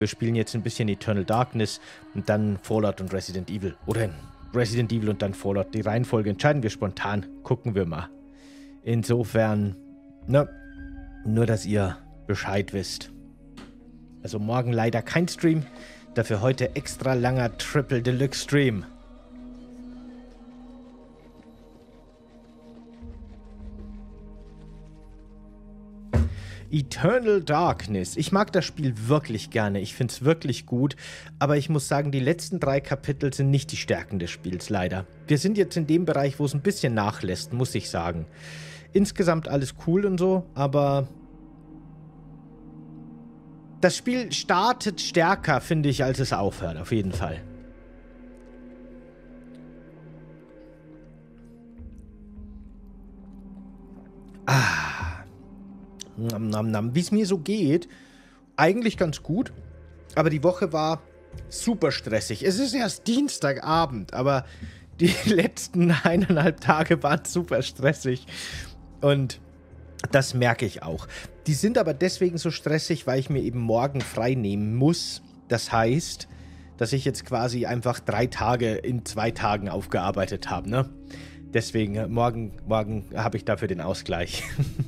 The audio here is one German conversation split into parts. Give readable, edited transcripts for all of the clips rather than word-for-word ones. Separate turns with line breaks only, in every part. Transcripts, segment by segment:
Wir spielen jetzt ein bisschen Eternal Darkness und dann Fallout und Resident Evil. Oder Resident Evil und dann Fallout. Die Reihenfolge entscheiden wir spontan. Gucken wir mal. Insofern, ne, nur dass ihr Bescheid wisst. Also morgen leider kein Stream. Dafür heute extra langer Triple Deluxe Stream. Eternal Darkness. Ich mag das Spiel wirklich gerne. Ich finde es wirklich gut. Aber ich muss sagen, die letzten 3 Kapitel sind nicht die Stärken des Spiels, leider. Wir sind jetzt in dem Bereich, wo es ein bisschen nachlässt, muss ich sagen. Insgesamt alles cool und so, aber das Spiel startet stärker, finde ich, als es aufhört, auf jeden Fall. Wie es mir so geht, eigentlich ganz gut, aber die Woche war super stressig. Es ist erst Dienstagabend, aber die letzten 1,5 Tage waren super stressig und das merke ich auch. Die sind aber deswegen so stressig, weil ich mir eben morgen frei nehmen muss. Das heißt, dass ich jetzt quasi einfach 3 Tage in 2 Tagen aufgearbeitet habe, ne? Deswegen, morgen habe ich dafür den Ausgleich.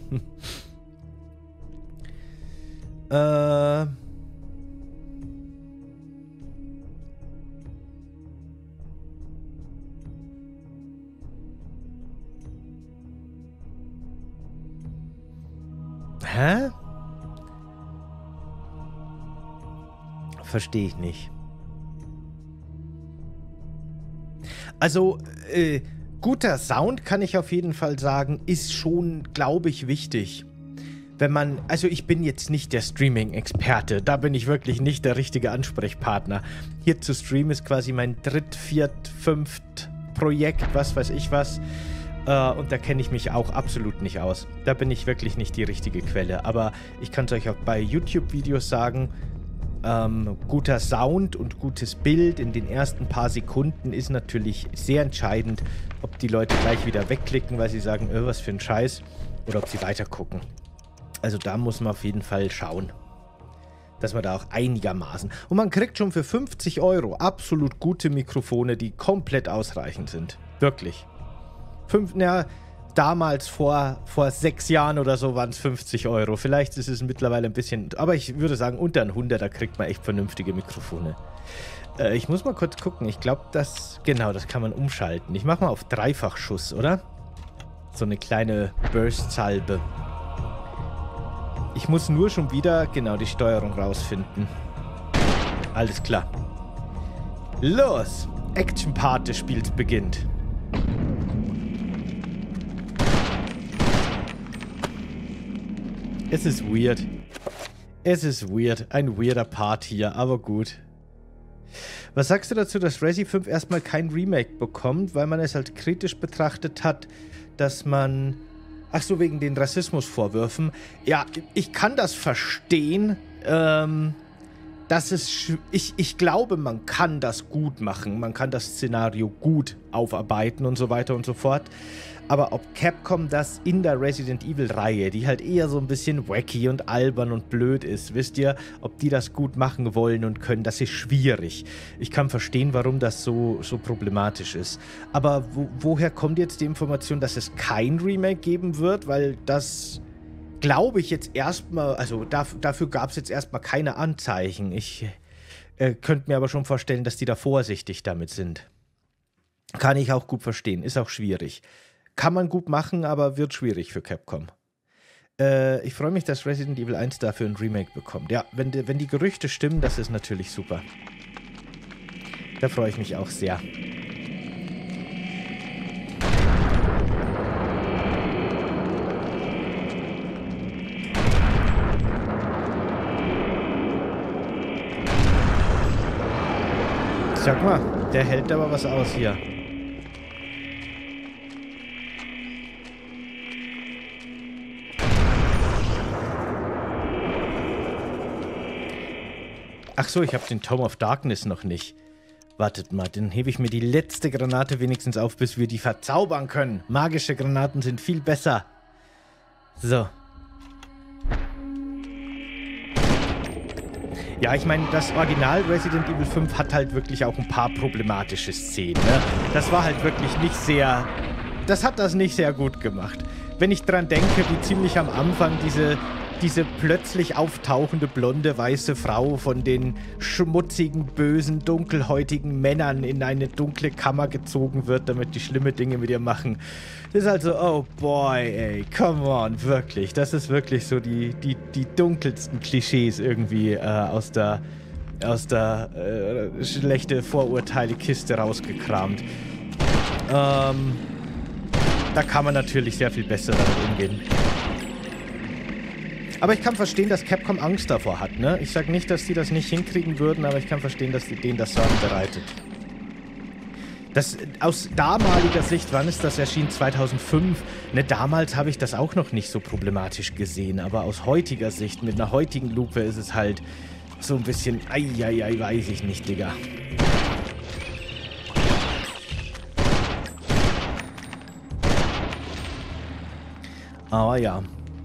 Hä? Verstehe ich nicht. Also, guter Sound, kann ich auf jeden Fall sagen, ist schon, glaube ich, wichtig. Wenn man, also ich bin jetzt nicht der Streaming-Experte, da bin ich wirklich nicht der richtige Ansprechpartner. Hier zu streamen ist quasi mein 3., 4., 5. Projekt, was weiß ich was. Und da kenne ich mich auch absolut nicht aus. Da bin ich wirklich nicht die richtige Quelle. Aber ich kann es euch auch bei YouTube-Videos sagen, guter Sound und gutes Bild in den ersten paar Sekunden ist natürlich sehr entscheidend, ob die Leute gleich wieder wegklicken, weil sie sagen, was für ein Scheiß, oder ob sie weiter gucken. Also da muss man auf jeden Fall schauen, dass man da auch einigermaßen... Und man kriegt schon für 50 € absolut gute Mikrofone, die komplett ausreichend sind. Wirklich. Damals vor 6 Jahren oder so waren es 50 €. Vielleicht ist es mittlerweile ein bisschen... Aber ich würde sagen, unter ein 100er kriegt man echt vernünftige Mikrofone. Ich muss mal kurz gucken. Ich glaube, genau, das kann man umschalten. Ich mache mal auf Dreifachschuss, oder? So eine kleine Burst-Salbe. Ich muss nur schon wieder, genau, die Steuerung rausfinden. Alles klar. Los! Action-Part des Spiels beginnt. Es ist weird. Es ist weird. Ein weirder Part hier, aber gut. Was sagst du dazu, dass Resi 5 erstmal kein Remake bekommt, weil man es halt kritisch betrachtet hat, dass man... Ach so, wegen den Rassismusvorwürfen. Ja, ich kann das verstehen. Ich glaube, man kann das gut machen. Man kann das Szenario gut aufarbeiten und so weiter und so fort. Aber ob Capcom das in der Resident Evil-Reihe, die halt eher so ein bisschen wacky und albern und blöd ist, wisst ihr, ob die das gut machen wollen und können, das ist schwierig. Ich kann verstehen, warum das so problematisch ist. Aber woher kommt jetzt die Information, dass es kein Remake geben wird? Weil das, glaube ich, jetzt erstmal, also dafür gab es jetzt erstmal keine Anzeichen. Ich könnte mir aber schon vorstellen, dass die da vorsichtig damit sind. Kann ich auch gut verstehen, ist auch schwierig. Kann man gut machen, aber wird schwierig für Capcom. Ich freue mich, dass Resident Evil 1 dafür ein Remake bekommt. Ja, wenn die Gerüchte stimmen, das ist natürlich super. Da freue ich mich auch sehr. Sag mal, der hält aber was aus hier. Ach so, ich habe den Tome of Darkness noch nicht. Wartet mal, dann hebe ich mir die letzte Granate wenigstens auf, bis wir die verzaubern können. Magische Granaten sind viel besser. So. Ja, ich meine, das Original Resident Evil 5 hat halt wirklich auch ein paar problematische Szenen, ne? Das war halt wirklich nicht sehr... Das hat das nicht sehr gut gemacht. Wenn ich dran denke, wie ziemlich am Anfang diese plötzlich auftauchende blonde weiße Frau von den schmutzigen, bösen, dunkelhäutigen Männern in eine dunkle Kammer gezogen wird, damit die schlimme Dinge mit ihr machen. Das ist also, oh boy, ey, come on, wirklich. Das ist wirklich so die dunkelsten Klischees irgendwie aus der schlechte Vorurteile-Kiste rausgekramt. Da kann man natürlich sehr viel besser damit umgehen. Aber ich kann verstehen, dass Capcom Angst davor hat, ne? Ich sage nicht, dass die das nicht hinkriegen würden, aber ich kann verstehen, dass denen das Sorgen bereitet. Das, aus damaliger Sicht, wann ist das erschienen? 2005. Ne, damals habe ich das auch noch nicht so problematisch gesehen, aber aus heutiger Sicht, mit einer heutigen Lupe, ist es halt so ein bisschen, eieiei, weiß ich nicht, Digga. Aber ja.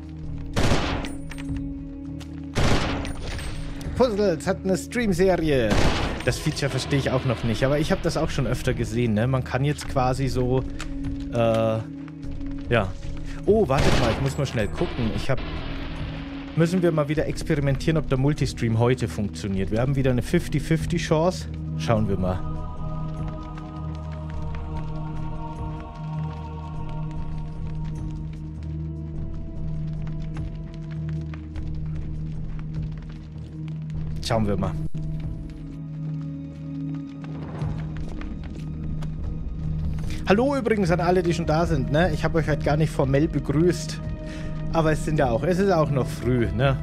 Puzzles hat eine Stream-Serie. Das Feature verstehe ich auch noch nicht, aber ich habe das auch schon öfter gesehen, ne? Man kann jetzt quasi so, ja. Oh, wartet mal, ich muss mal schnell gucken. Müssen wir mal wieder experimentieren, ob der Multistream heute funktioniert. Wir haben wieder eine 50-50 Chance. Schauen wir mal. Schauen wir mal. Hallo übrigens an alle, die schon da sind, ne? Ich habe euch halt gar nicht formell begrüßt. Aber es ist auch noch früh, ne?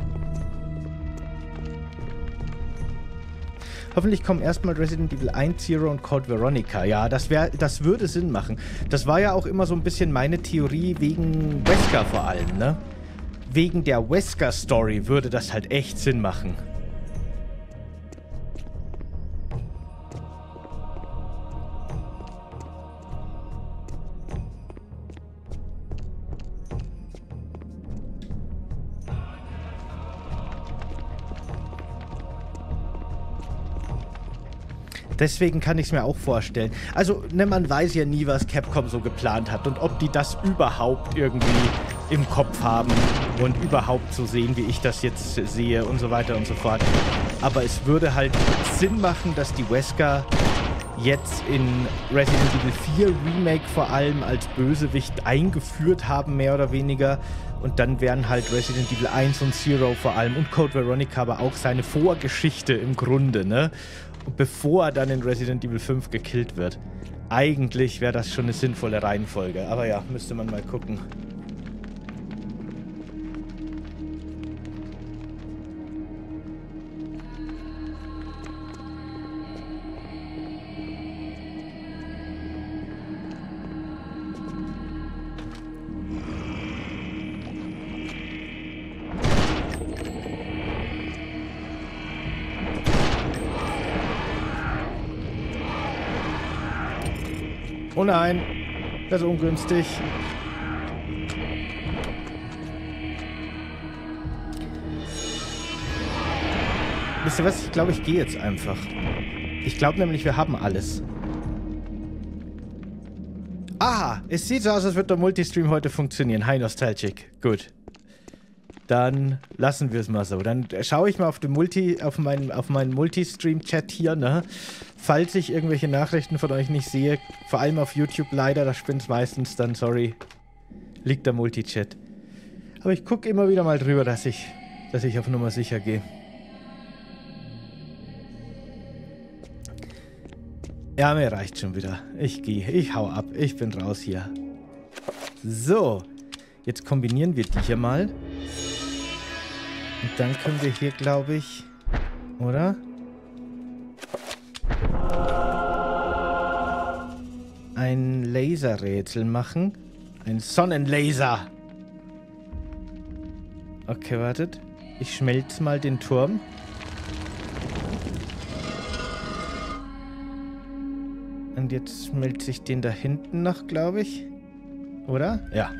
Hoffentlich kommen erstmal Resident Evil 1, Zero und Code Veronica. Ja, das würde Sinn machen. Das war ja auch immer so ein bisschen meine Theorie wegen Wesker vor allem, ne? Wegen der Wesker-Story würde das halt echt Sinn machen. Deswegen kann ich es mir auch vorstellen. Also, ne, man weiß ja nie, was Capcom so geplant hat und ob die das überhaupt irgendwie im Kopf haben und überhaupt so sehen, wie ich das jetzt sehe und so weiter und so fort. Aber es würde halt Sinn machen, dass die Wesker jetzt in Resident Evil 4 Remake vor allem als Bösewicht eingeführt haben, mehr oder weniger. Und dann wären halt Resident Evil 1 und Zero vor allem und Code Veronica aber auch seine Vorgeschichte im Grunde, ne? Bevor er dann in Resident Evil 5 gekillt wird. Eigentlich wäre das schon eine sinnvolle Reihenfolge. Aber ja, müsste man mal gucken. Oh nein, das ist ungünstig. Wisst ihr was? Ich glaube, ich gehe jetzt einfach. Ich glaube nämlich, wir haben alles. Ah, es sieht so aus, als wird der Multistream heute funktionieren. Hi Nostalgic. Gut. Dann lassen wir es mal so. Dann schaue ich mal auf meinen Multistream-Chat hier, ne? Falls ich irgendwelche Nachrichten von euch nicht sehe, vor allem auf YouTube leider, da spinnt's meistens, dann sorry, liegt der Multichat. Aber ich gucke immer wieder mal drüber, dass ich auf Nummer sicher gehe. Ja, mir reicht schon wieder. Ich hau ab, ich bin raus hier. So, jetzt kombinieren wir die hier mal. Und dann können wir hier, glaube ich, oder? Ein Laserrätsel machen. Ein Sonnenlaser. Okay, wartet. Ich schmelze mal den Turm. Und jetzt schmelze ich den da hinten noch, glaube ich. Oder? Ja.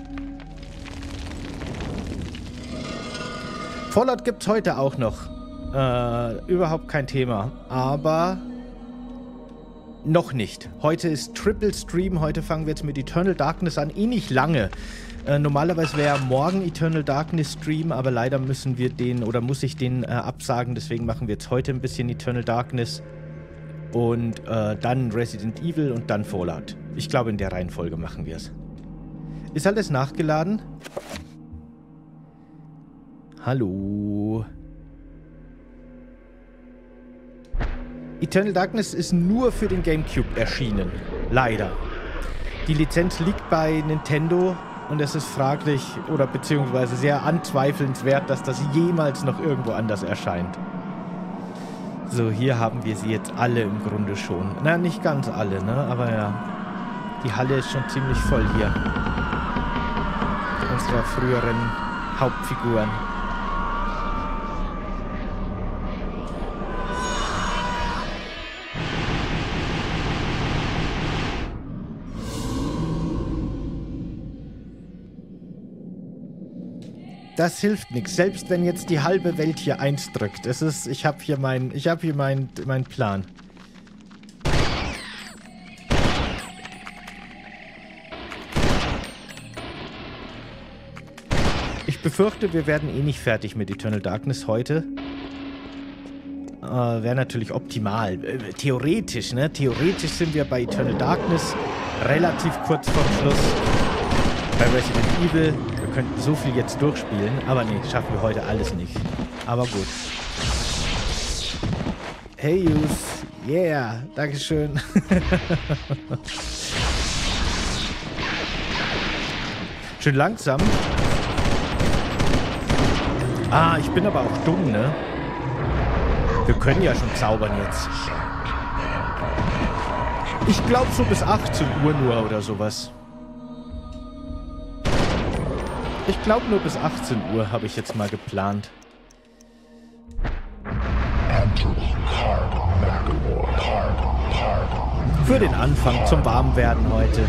Fallout gibt's heute auch noch. Überhaupt kein Thema. Aber noch nicht. Heute ist Triple Stream. Heute fangen wir jetzt mit Eternal Darkness an. Nicht lange. Normalerweise wäre morgen Eternal Darkness Stream, aber leider müssen wir den, oder muss ich den absagen. Deswegen machen wir jetzt heute ein bisschen Eternal Darkness. Und dann Resident Evil und dann Fallout. Ich glaube, in der Reihenfolge machen wir es. Ist alles nachgeladen? Hallo. Eternal Darkness ist nur für den GameCube erschienen. Leider. Die Lizenz liegt bei Nintendo und es ist fraglich oder beziehungsweise sehr anzweifelnswert, dass das jemals noch irgendwo anders erscheint. So, hier haben wir sie jetzt alle im Grunde schon. Na, nicht ganz alle, ne? Aber ja. Die Halle ist schon ziemlich voll hier. Unserer früheren Hauptfiguren. Das hilft nichts, selbst wenn jetzt die halbe Welt hier 1 drückt. Es ist, ich habe hier meinen Plan. Ich befürchte, wir werden eh nicht fertig mit Eternal Darkness heute. Wäre natürlich optimal. Theoretisch, ne? Theoretisch sind wir bei Eternal Darkness relativ kurz vor Schluss. Bei Resident Evil, wir könnten so viel jetzt durchspielen, aber nee, schaffen wir heute alles nicht. Aber gut. Hey Yus, yeah, dankeschön. Schön langsam. Ah, ich bin aber auch dumm, ne? Wir können ja schon zaubern jetzt. Ich glaube so bis 18 Uhr nur oder sowas. Ich glaube nur bis 18 Uhr habe ich jetzt mal geplant. Für den Anfang zum Warmwerden heute.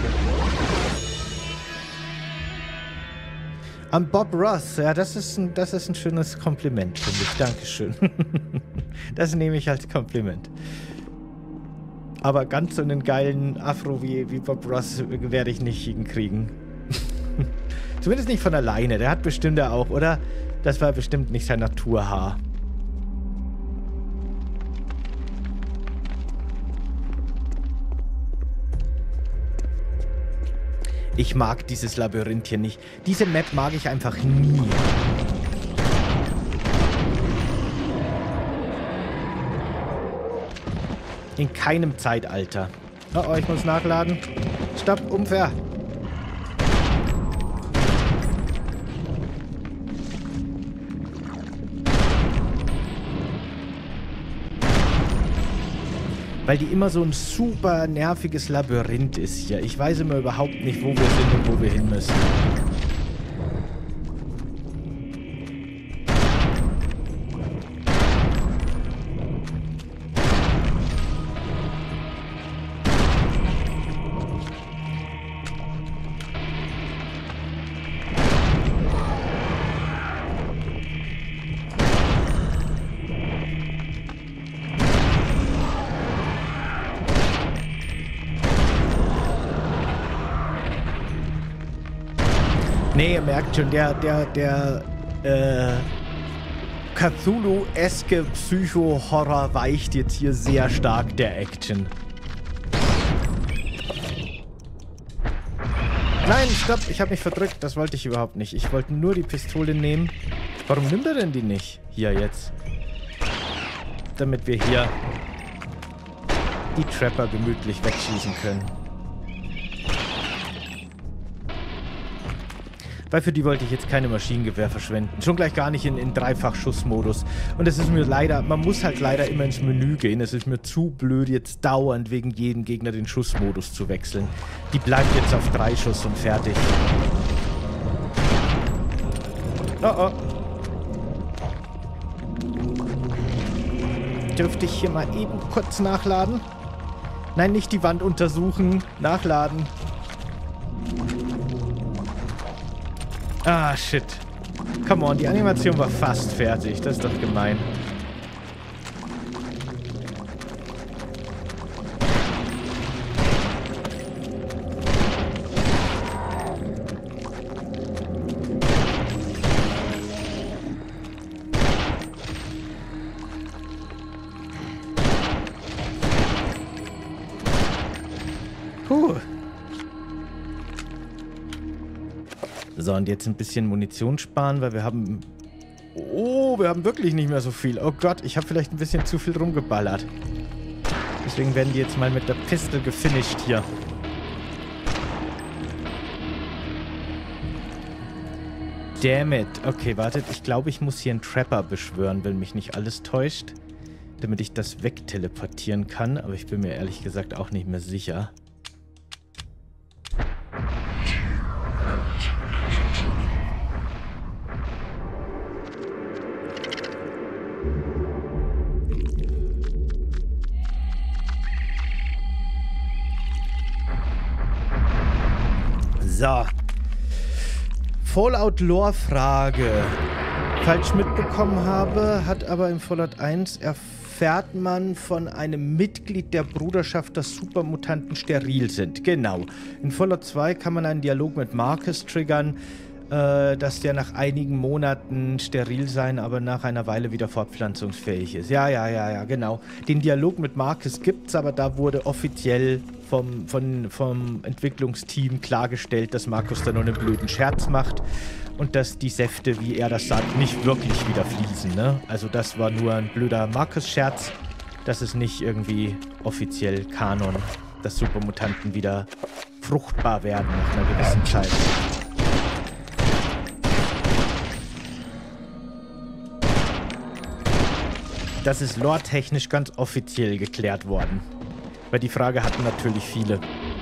Am Bob Ross, ja, das ist ein schönes Kompliment, finde ich. Dankeschön. Das nehme ich als Kompliment. Aber ganz so einen geilen Afro wie Bob Ross werde ich nicht hinkriegen. Zumindest nicht von alleine. Der hat bestimmt ja auch, oder? Das war bestimmt nicht sein Naturhaar. Ich mag dieses Labyrinth hier nicht. Diese Map mag ich einfach nie. In keinem Zeitalter. Oh, ich muss nachladen. Stopp, unfair. Weil die immer so ein super nerviges Labyrinth ist hier. Ich weiß immer überhaupt nicht, wo wir sind und wo wir hin müssen. Nee, ihr merkt schon, der Cthulhu-eske Psycho-Horror weicht jetzt hier sehr stark der Action. Nein, stopp, ich habe mich verdrückt, das wollte ich überhaupt nicht. Ich wollte nur die Pistole nehmen. Warum nimmt er denn die nicht? Hier jetzt. Damit wir hier die Trapper gemütlich wegschießen können. Weil für die wollte ich jetzt keine Maschinengewehr verschwenden. Schon gleich gar nicht in Dreifach-Schussmodus. Und es ist mir leider, man muss halt leider immer ins Menü gehen. Es ist mir zu blöd, jetzt dauernd wegen jedem Gegner den Schussmodus zu wechseln. Die bleibt jetzt auf 3 Schuss und fertig. Oh oh. Dürfte ich hier mal eben kurz nachladen? Nein, nicht die Wand untersuchen. Nachladen. Ah, shit. Come on, die Animation war fast fertig. Das ist doch gemein. Puh. So, und jetzt ein bisschen Munition sparen, weil wir haben... Oh, wir haben wirklich nicht mehr so viel. Oh Gott, ich habe vielleicht ein bisschen zu viel rumgeballert. Deswegen werden die jetzt mal mit der Pistole gefinisht hier. Damn it. Okay, wartet. Ich glaube, ich muss hier einen Trapper beschwören, wenn mich nicht alles täuscht. Damit ich das wegteleportieren kann. Aber ich bin mir ehrlich gesagt auch nicht mehr sicher. So. Fallout-Lore-Frage. Falsch mitbekommen habe, hat aber im Fallout 1 erfährt man von einem Mitglied der Bruderschaft, dass Supermutanten steril sind. Genau. In Fallout 2 kann man einen Dialog mit Marcus triggern, dass der nach einigen Monaten steril sein, aber nach einer Weile wieder fortpflanzungsfähig ist. Ja, genau. Den Dialog mit Marcus gibt's, aber da wurde offiziell vom Entwicklungsteam klargestellt, dass Marcus da nur einen blöden Scherz macht und dass die Säfte, wie er das sagt, nicht wirklich wieder fließen, ne? Also das war nur ein blöder Marcus-Scherz. Das ist nicht irgendwie offiziell Kanon, dass Supermutanten wieder fruchtbar werden nach einer gewissen Zeit. Das ist lore-technisch ganz offiziell geklärt worden. Weil die Frage hatten natürlich viele.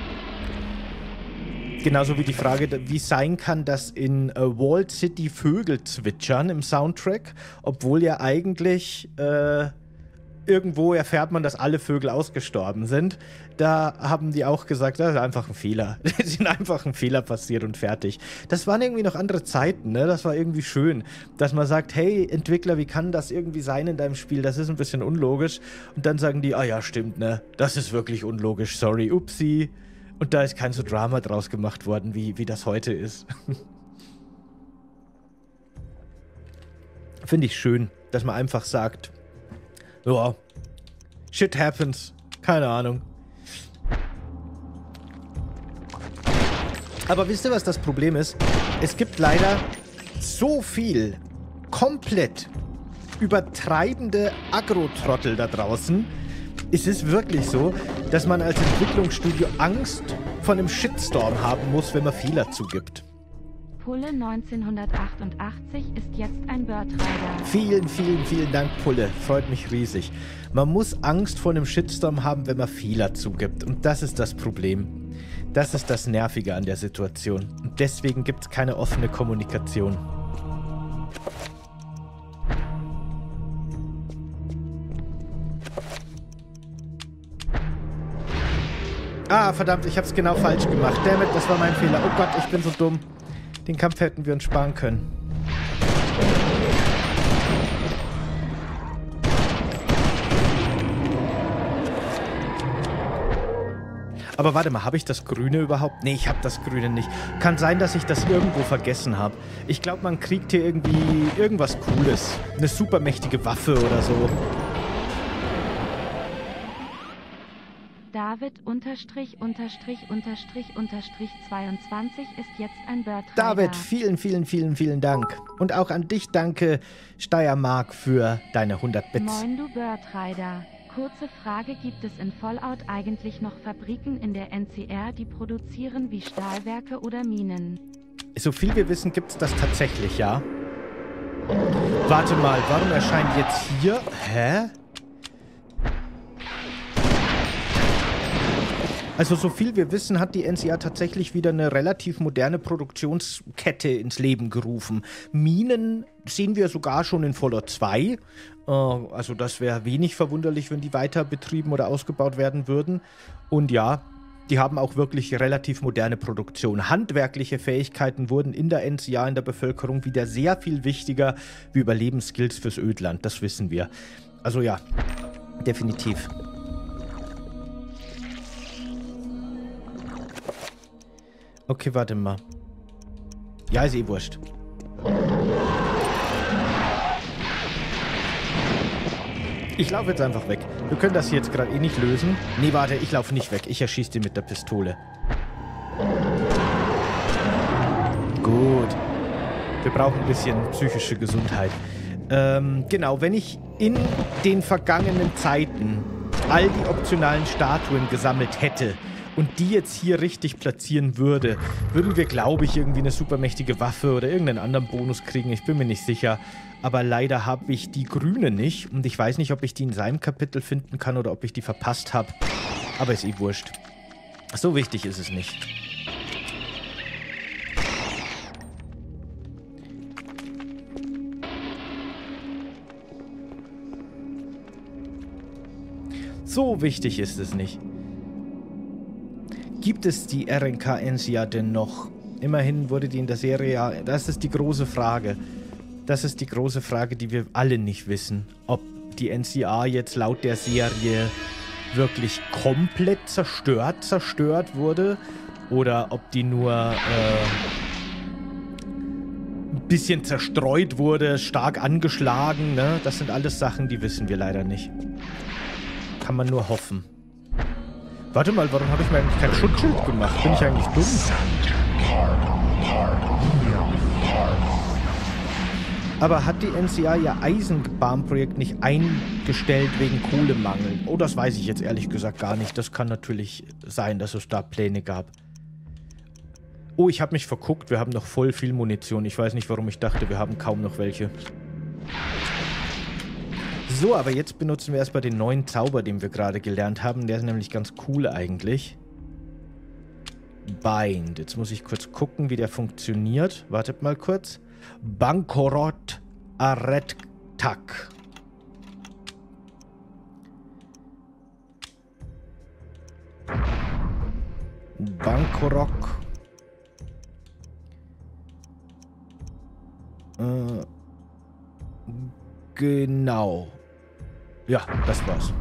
Genauso wie die Frage, wie es sein kann, dass in Walled City Vögel zwitschern im Soundtrack, obwohl ja eigentlich irgendwo erfährt man, dass alle Vögel ausgestorben sind. Da haben die auch gesagt, das ist einfach ein Fehler. Es ist einfach ein Fehler passiert und fertig. Das waren irgendwie noch andere Zeiten, ne? Das war irgendwie schön, dass man sagt, hey Entwickler, wie kann das irgendwie sein in deinem Spiel? Das ist ein bisschen unlogisch. Und dann sagen die, ah ja, stimmt, ne? Das ist wirklich unlogisch, sorry, upsi. Und da ist kein so Drama draus gemacht worden, wie das heute ist. Finde ich schön, dass man einfach sagt, ja, shit happens. Keine Ahnung. Aber wisst ihr, was das Problem ist? Es gibt leider so viel komplett übertreibende Agro-Trottel da draußen. Es ist wirklich so, dass man als Entwicklungsstudio Angst vor einem Shitstorm haben muss, wenn man Fehler zugibt.
Pulle 1988 ist jetzt ein Bird-Rider.
Vielen Dank, Pulle. Freut mich riesig. Man muss Angst vor einem Shitstorm haben, wenn man Fehler zugibt. Und das ist das Problem. Das ist das Nervige an der Situation. Und deswegen gibt es keine offene Kommunikation. Ah, verdammt, ich hab's genau falsch gemacht. Dammit, das war mein Fehler. Oh Gott, ich bin so dumm. Den Kampf hätten wir uns sparen können. Aber warte mal, habe ich das Grüne überhaupt? Nee, ich habe das Grüne nicht. Kann sein, dass ich das irgendwo vergessen habe. Ich glaube, man kriegt hier irgendwie irgendwas Cooles. Eine supermächtige Waffe oder so.
David___22 ist jetzt ein Bird-Rider.
David, vielen Dank. Und auch an dich danke, Steiermark, für deine 100 Bits.
Moin, du Bird-Rider. Kurze Frage, gibt es in Fallout eigentlich noch Fabriken in der NCR, die produzieren wie Stahlwerke oder Minen?
So viel wir wissen, gibt es das tatsächlich, ja. Warte mal, warum erscheint jetzt hier... Hä? Also so viel wir wissen, hat die NCR tatsächlich wieder eine relativ moderne Produktionskette ins Leben gerufen. Minen sehen wir sogar schon in Fallout 2. Also das wäre wenig verwunderlich, wenn die weiter betrieben oder ausgebaut werden würden. Und ja, die haben auch wirklich relativ moderne Produktion. Handwerkliche Fähigkeiten wurden in der NCR, in der Bevölkerung, wieder sehr viel wichtiger wie Überlebensskills fürs Ödland. Das wissen wir. Also ja, definitiv. Okay, warte mal. Ja, ist eh wurscht. Ich laufe jetzt einfach weg. Wir können das hier jetzt gerade eh nicht lösen. Nee, warte, ich laufe nicht weg. Ich erschieße den mit der Pistole. Gut. Wir brauchen ein bisschen psychische Gesundheit. Genau, wenn ich in den vergangenen Zeiten all die optionalen Statuen gesammelt hätte und die jetzt hier richtig platzieren würde, würden wir, glaube ich, irgendwie eine supermächtige Waffe oder irgendeinen anderen Bonus kriegen. Ich bin mir nicht sicher. Aber leider habe ich die grüne nicht. Und ich weiß nicht, ob ich die in seinem Kapitel finden kann oder ob ich die verpasst habe. Aber ist eh wurscht. So wichtig ist es nicht. So wichtig ist es nicht. Gibt es die RNK-NCA denn noch? Immerhin wurde die in der Serie ja... Das ist die große Frage. Das ist die große Frage, die wir alle nicht wissen. Ob die NCA jetzt laut der Serie wirklich komplett zerstört wurde. Oder ob die nur ein bisschen zerstreut wurde, stark angeschlagen. Ne? Das sind alles Sachen, die wissen wir leider nicht. Kann man nur hoffen. Warte mal, warum habe ich mir eigentlich kein Schutzschild gemacht? Bin ich eigentlich dumm? Aber hat die NCA ihr Eisenbahnprojekt nicht eingestellt wegen Kohlemangel? Oh, das weiß ich jetzt ehrlich gesagt gar nicht. Das kann natürlich sein, dass es da Pläne gab. Oh, ich habe mich verguckt. Wir haben noch voll viel Munition. Ich weiß nicht, warum ich dachte, wir haben kaum noch welche. So, aber jetzt benutzen wir erstmal den neuen Zauber, den wir gerade gelernt haben. Der ist nämlich ganz cool eigentlich. Bind. Jetzt muss ich kurz gucken, wie der funktioniert. Wartet mal kurz. Bankorot Arettak. Bankorok. Genau. Ja, das war's.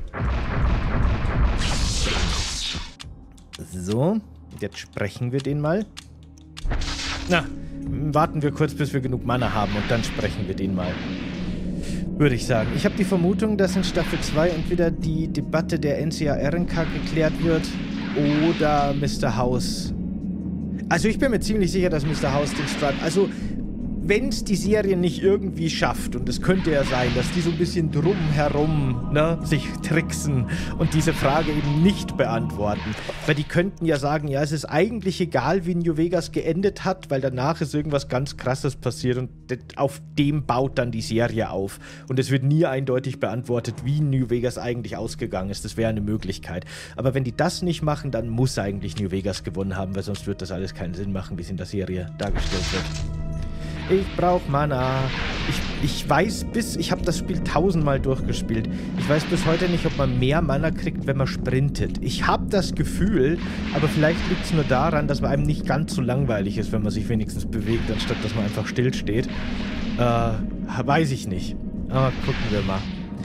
So, jetzt sprechen wir den mal. Na, warten wir kurz, bis wir genug Mana haben und dann sprechen wir den mal. Würde ich sagen. Ich habe die Vermutung, dass in Staffel 2 entweder die Debatte der NCA-RNK geklärt wird oder Mr. House. Also ich bin mir ziemlich sicher, dass Mr. House den Strut... Also... Wenn es die Serie nicht irgendwie schafft, und es könnte ja sein, dass die so ein bisschen drumherum sich tricksen und diese Frage eben nicht beantworten. Weil die könnten ja sagen, ja, es ist eigentlich egal, wie New Vegas geendet hat, weil danach ist irgendwas ganz Krasses passiert und auf dem baut dann die Serie auf. Und es wird nie eindeutig beantwortet, wie New Vegas eigentlich ausgegangen ist. Das wäre eine Möglichkeit. Aber wenn die das nicht machen, dann muss eigentlich New Vegas gewonnen haben, weil sonst wird das alles keinen Sinn machen, wie es in der Serie dargestellt wird. Ich brauche Mana. Ich weiß ich habe das Spiel 1000-mal durchgespielt. Ich weiß bis heute nicht, ob man mehr Mana kriegt, wenn man sprintet. Ich habe das Gefühl, aber vielleicht liegt es nur daran, dass man einem nicht ganz so langweilig ist, wenn man sich wenigstens bewegt, anstatt dass man einfach stillsteht. Weiß ich nicht. Aber gucken wir mal.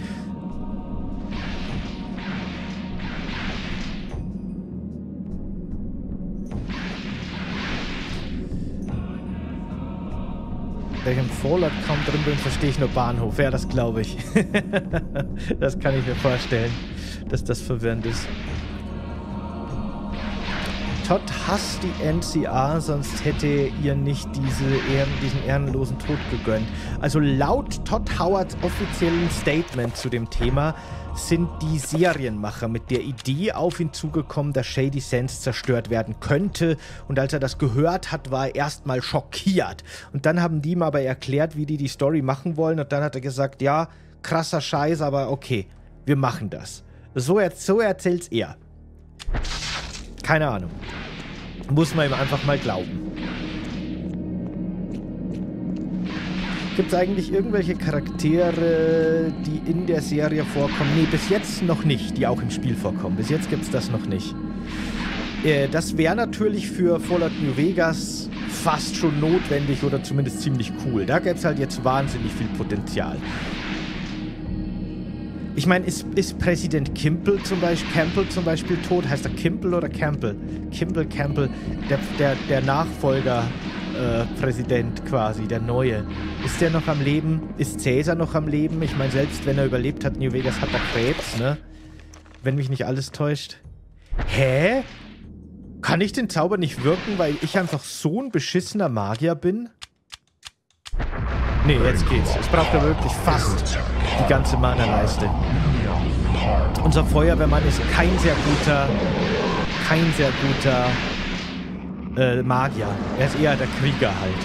Wenn ich im Fallout kaum drin bin, verstehe ich nur Bahnhof. Ja, das glaube ich. Das kann ich mir vorstellen, dass das verwirrend ist. Todd hasst die NCA, sonst hätte ihr nicht diesen ehrenlosen Tod gegönnt. Also laut Todd Howards offiziellen Statement zu dem Thema sind die Serienmacher mit der Idee auf ihn zugekommen, dass Shady Sands zerstört werden könnte. Und als er das gehört hat, war er erstmal schockiert. Und dann haben die ihm aber erklärt, wie die Story machen wollen. Und dann hat er gesagt, ja, krasser Scheiß, aber okay, wir machen das. So erzählt's er. Keine Ahnung. Muss man ihm einfach mal glauben. Gibt es eigentlich irgendwelche Charaktere, die in der Serie vorkommen? Nee, bis jetzt noch nicht, die auch im Spiel vorkommen. Bis jetzt gibt es das noch nicht. Das wäre natürlich für Fallout New Vegas fast schon notwendig oder zumindest ziemlich cool. Da gäbe es halt jetzt wahnsinnig viel Potenzial. Ich meine, ist Präsident Campbell zum Beispiel tot? Heißt er Campbell oder Campbell? Campbell. Der Nachfolger Präsident quasi, der neue. Ist der noch am Leben? Ist Caesar noch am Leben? Ich meine, selbst wenn er überlebt hat, New Vegas hat er Krebs, ne? Wenn mich nicht alles täuscht. Hä? Kann ich den Zauber nicht wirken, weil ich einfach so ein beschissener Magier bin? Nee, jetzt geht's. Es braucht ja wirklich fast die ganze Mana-Leiste. Unser Feuerwehrmann ist kein sehr guter Magier. Er ist eher der Krieger halt.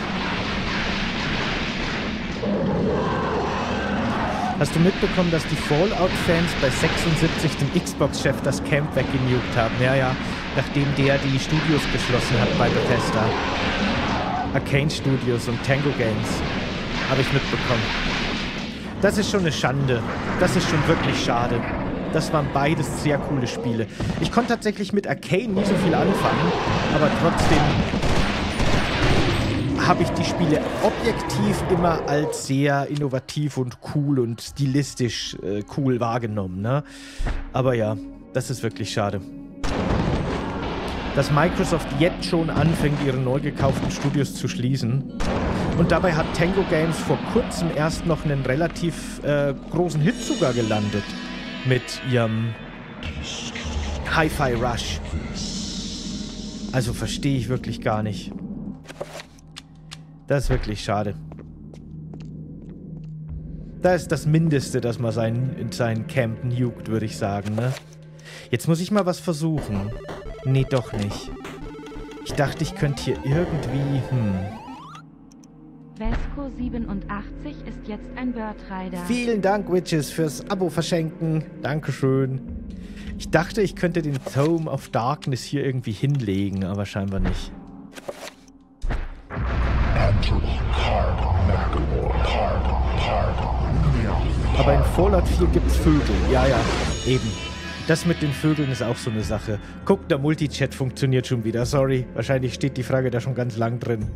Hast du mitbekommen, dass die Fallout-Fans bei 76 dem Xbox-Chef das Camp weggenugt haben? Ja, ja. Nachdem der die Studios geschlossen hat bei Bethesda. Arcane Studios und Tango Games. Habe ich mitbekommen. Das ist schon eine Schande. Das ist schon wirklich schade. Das waren beides sehr coole Spiele. Ich konnte tatsächlich mit Arcane nie so viel anfangen, aber trotzdem habe ich die Spiele objektiv immer als sehr innovativ und cool und stilistisch cool wahrgenommen, ne? Aber ja, das ist wirklich schade. Dass Microsoft jetzt schon anfängt, ihre neu gekauften Studios zu schließen. Und dabei hat Tango Games vor kurzem erst noch einen relativ großen Hit sogar gelandet. Mit ihrem Hi-Fi Rush. Also verstehe ich wirklich gar nicht. Das ist wirklich schade. Das ist das Mindeste, dass man in seinen Camp nukt, würde ich sagen, ne? Jetzt muss ich mal was versuchen. Nee, doch nicht. Ich dachte, ich könnte hier irgendwie...
Vesco87 ist jetzt ein Birdrider.
Vielen Dank, Witches, fürs Abo verschenken. Dankeschön. Ich dachte, ich könnte den Tome of Darkness hier irgendwie hinlegen, aber scheinbar nicht. Aber in Fallout 4 gibt's Vögel. Ja, ja, eben. Das mit den Vögeln ist auch so eine Sache. Guck, der Multichat funktioniert schon wieder. Sorry, wahrscheinlich steht die Frage da schon ganz lang drin.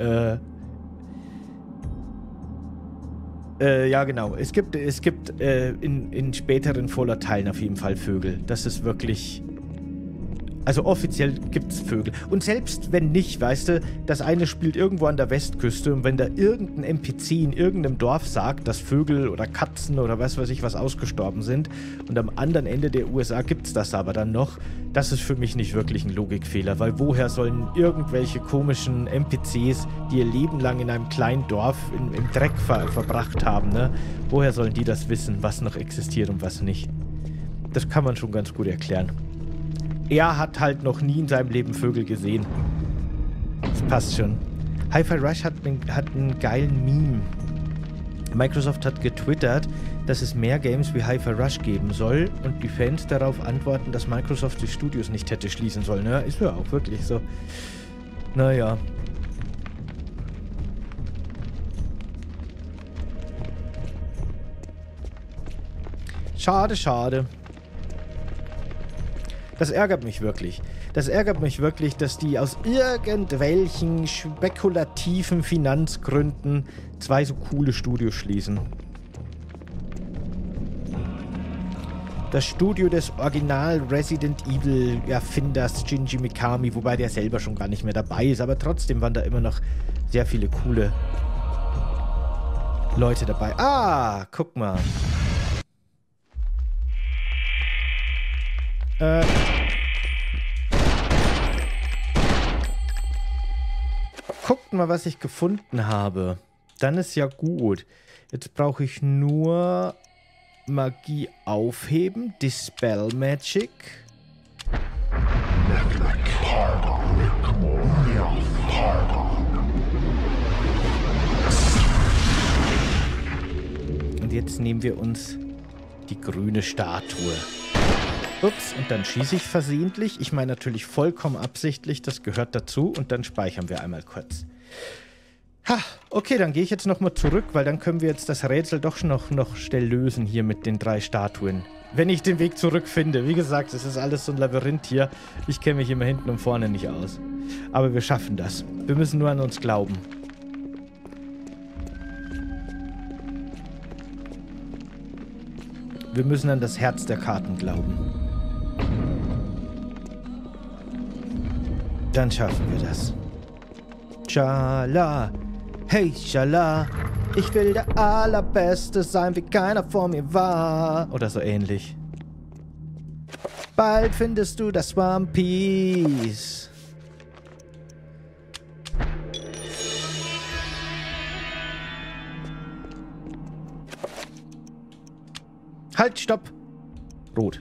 Ja, genau. Es gibt in späteren Fallout-Teilen auf jeden Fall Vögel. Das ist wirklich... Also offiziell gibt's Vögel. Und selbst wenn nicht, weißt du, das eine spielt irgendwo an der Westküste und wenn da irgendein NPC in irgendeinem Dorf sagt, dass Vögel oder Katzen oder was weiß ich was ausgestorben sind und am anderen Ende der USA gibt's das aber dann noch, das ist für mich nicht wirklich ein Logikfehler, weil woher sollen irgendwelche komischen NPCs, die ihr Leben lang in einem kleinen Dorf im Dreck verbracht haben, ne? Woher sollen die das wissen, was noch existiert und was nicht? Das kann man schon ganz gut erklären. Er hat halt noch nie in seinem Leben Vögel gesehen. Das passt schon. Hi-Fi Rush hat einen geilen Meme. Microsoft hat getwittert, dass es mehr Games wie Hi-Fi Rush geben soll und die Fans darauf antworten, dass Microsoft die Studios nicht hätte schließen sollen. Ja, ist ja auch wirklich so. Naja. Schade, schade. Das ärgert mich wirklich. Das ärgert mich wirklich, dass die aus irgendwelchen spekulativen Finanzgründen zwei so coole Studios schließen. Das Studio des Original Resident Evil Erfinders Shinji Mikami, wobei der selber schon gar nicht mehr dabei ist, aber trotzdem waren da immer noch sehr viele coole Leute dabei. Ah, guck mal. Guckt mal, was ich gefunden habe. Dann ist ja gut. Jetzt brauche ich nur Magie aufheben. Dispel Magic. Und jetzt nehmen wir uns die grüne Statue. Ups, und dann schieße ich versehentlich. Ich meine natürlich vollkommen absichtlich, das gehört dazu. Und dann speichern wir einmal kurz. Ha, okay, dann gehe ich jetzt nochmal zurück, weil dann können wir jetzt das Rätsel doch noch schnell lösen hier mit den 3 Statuen. Wenn ich den Weg zurück finde. Wie gesagt, es ist alles so ein Labyrinth hier. Ich kenne mich immer hinten und vorne nicht aus. Aber wir schaffen das. Wir müssen nur an uns glauben. Wir müssen an das Herz der Karten glauben. Dann schaffen wir das. Schala, hey Schala, ich will der Allerbeste sein, wie keiner vor mir war. Oder so ähnlich. Bald findest du das One Piece. Halt, stopp. Rot.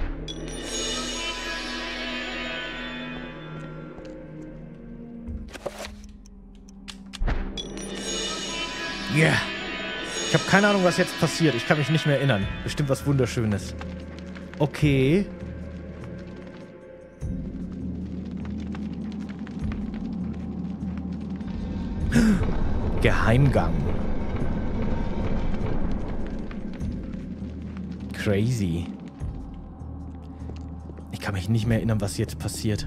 Yeah. Ich habe keine Ahnung, was jetzt passiert. Ich kann mich nicht mehr erinnern. Bestimmt was Wunderschönes. Okay. Geheimgang. Crazy. Ich kann mich nicht mehr erinnern, was jetzt passiert.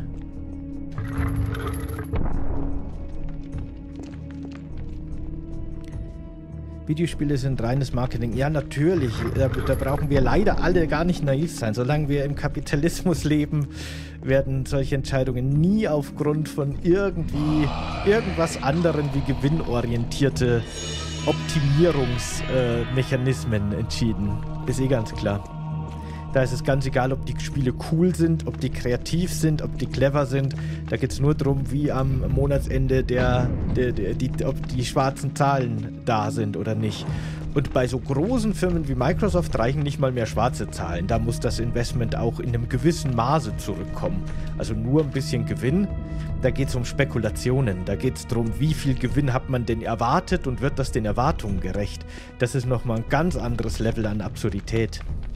Videospiele sind reines Marketing. Ja, natürlich. Da brauchen wir leider alle gar nicht naiv sein. Solange wir im Kapitalismus leben, werden solche Entscheidungen nie aufgrund von irgendwas anderem wie gewinnorientierte Optimierungsmechanismen entschieden. Ist eh ganz klar. Da ist es ganz egal, ob die Spiele cool sind, ob die kreativ sind, ob die clever sind. Da geht es nur darum, wie am Monatsende ob die schwarzen Zahlen da sind oder nicht. Und bei so großen Firmen wie Microsoft reichen nicht mal mehr schwarze Zahlen. Da muss das Investment auch in einem gewissen Maße zurückkommen. Also nur ein bisschen Gewinn. Da geht es um Spekulationen. Da geht es darum, wie viel Gewinn hat man denn erwartet und wird das den Erwartungen gerecht. Das ist nochmal ein ganz anderes Level an Absurdität.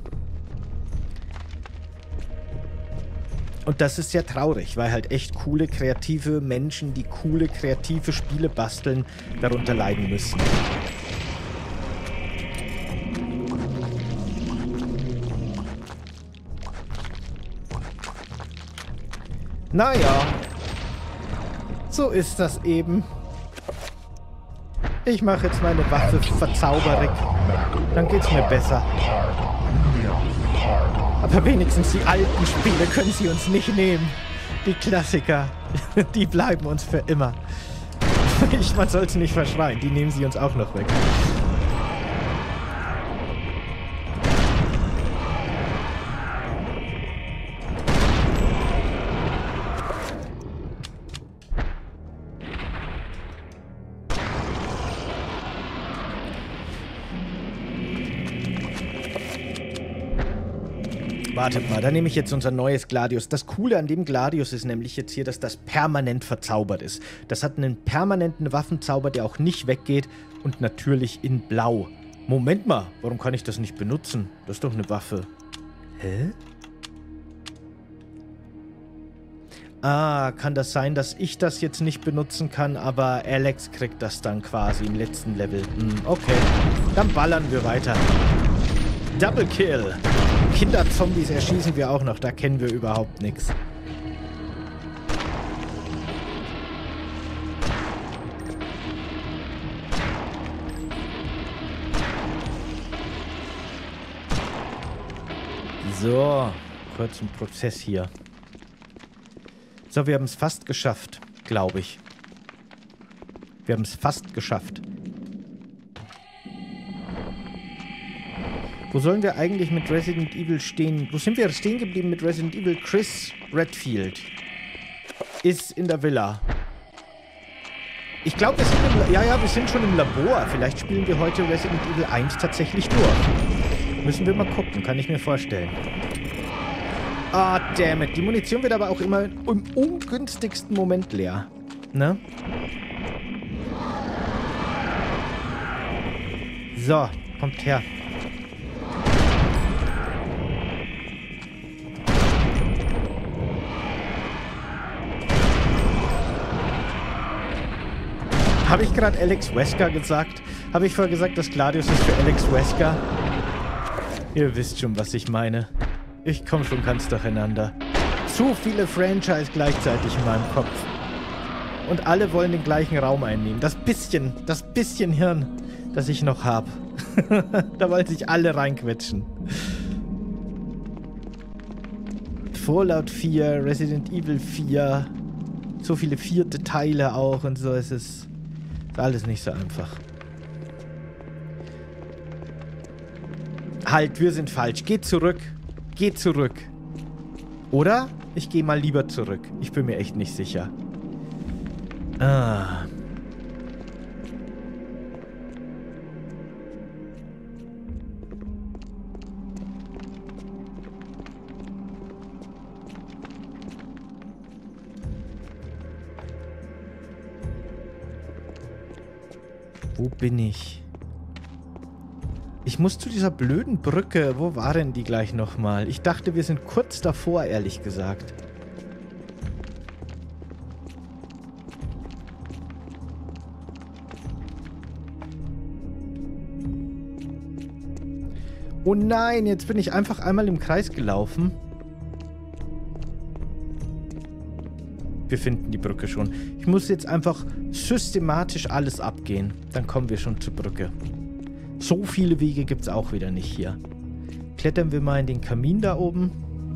Und das ist sehr traurig, weil halt echt coole, kreative Menschen, die coole, kreative Spiele basteln, darunter leiden müssen. Naja, so ist das eben. Ich mache jetzt meine Waffe verzauberig. Dann geht's mir besser. Aber wenigstens die alten Spiele können sie uns nicht nehmen. Die Klassiker, die bleiben uns für immer. Man soll es nicht verschreien, die nehmen sie uns auch noch weg. Wartet mal, da nehme ich jetzt unser neues Gladius. Das Coole an dem Gladius ist nämlich jetzt hier, dass das permanent verzaubert ist. Das hat einen permanenten Waffenzauber, der auch nicht weggeht und natürlich in Blau. Moment mal, warum kann ich das nicht benutzen? Das ist doch eine Waffe. Hä? Ah, kann das sein, dass ich das jetzt nicht benutzen kann, aber Alex kriegt das dann quasi im letzten Level. Okay, dann ballern wir weiter. Double Kill. Kinderzombies erschießen wir auch noch, da kennen wir überhaupt nichts. So, kurzen Prozess hier. So, wir haben es fast geschafft, glaube ich. Wir haben es fast geschafft. Wo sollen wir eigentlich mit Resident Evil stehen? Wo sind wir stehen geblieben mit Resident Evil? Chris Redfield ist in der Villa. Ich glaube, wir sind schon im Labor. Vielleicht spielen wir heute Resident Evil 1 tatsächlich durch. Müssen wir mal gucken, kann ich mir vorstellen. Ah, damn it. Die Munition wird aber auch immer im ungünstigsten Moment leer. Ne? So, kommt her. Habe ich gerade Alex Wesker gesagt? Habe ich vorher gesagt, dass Gladius ist für Alex Wesker? Ihr wisst schon, was ich meine. Ich komme schon ganz durcheinander. Zu viele Franchise gleichzeitig in meinem Kopf. Und alle wollen den gleichen Raum einnehmen. Das bisschen Hirn, das ich noch habe. Da wollen sich alle reinquetschen. Fallout 4, Resident Evil 4, so viele vierte Teile auch und so. Es ist alles nicht so einfach. Halt, wir sind falsch. Geht zurück. Geht zurück. Oder? Ich gehe mal lieber zurück. Ich bin mir echt nicht sicher. Ah. Wo bin ich? Ich muss zu dieser blöden Brücke. Wo war denn die gleich nochmal? Ich dachte, wir sind kurz davor, ehrlich gesagt. Oh nein, jetzt bin ich einfach einmal im Kreis gelaufen. Wir finden die Brücke schon. Ich muss jetzt einfach systematisch alles abgehen. Dann kommen wir schon zur Brücke. So viele Wege gibt es auch wieder nicht hier. Klettern wir mal in den Kamin da oben.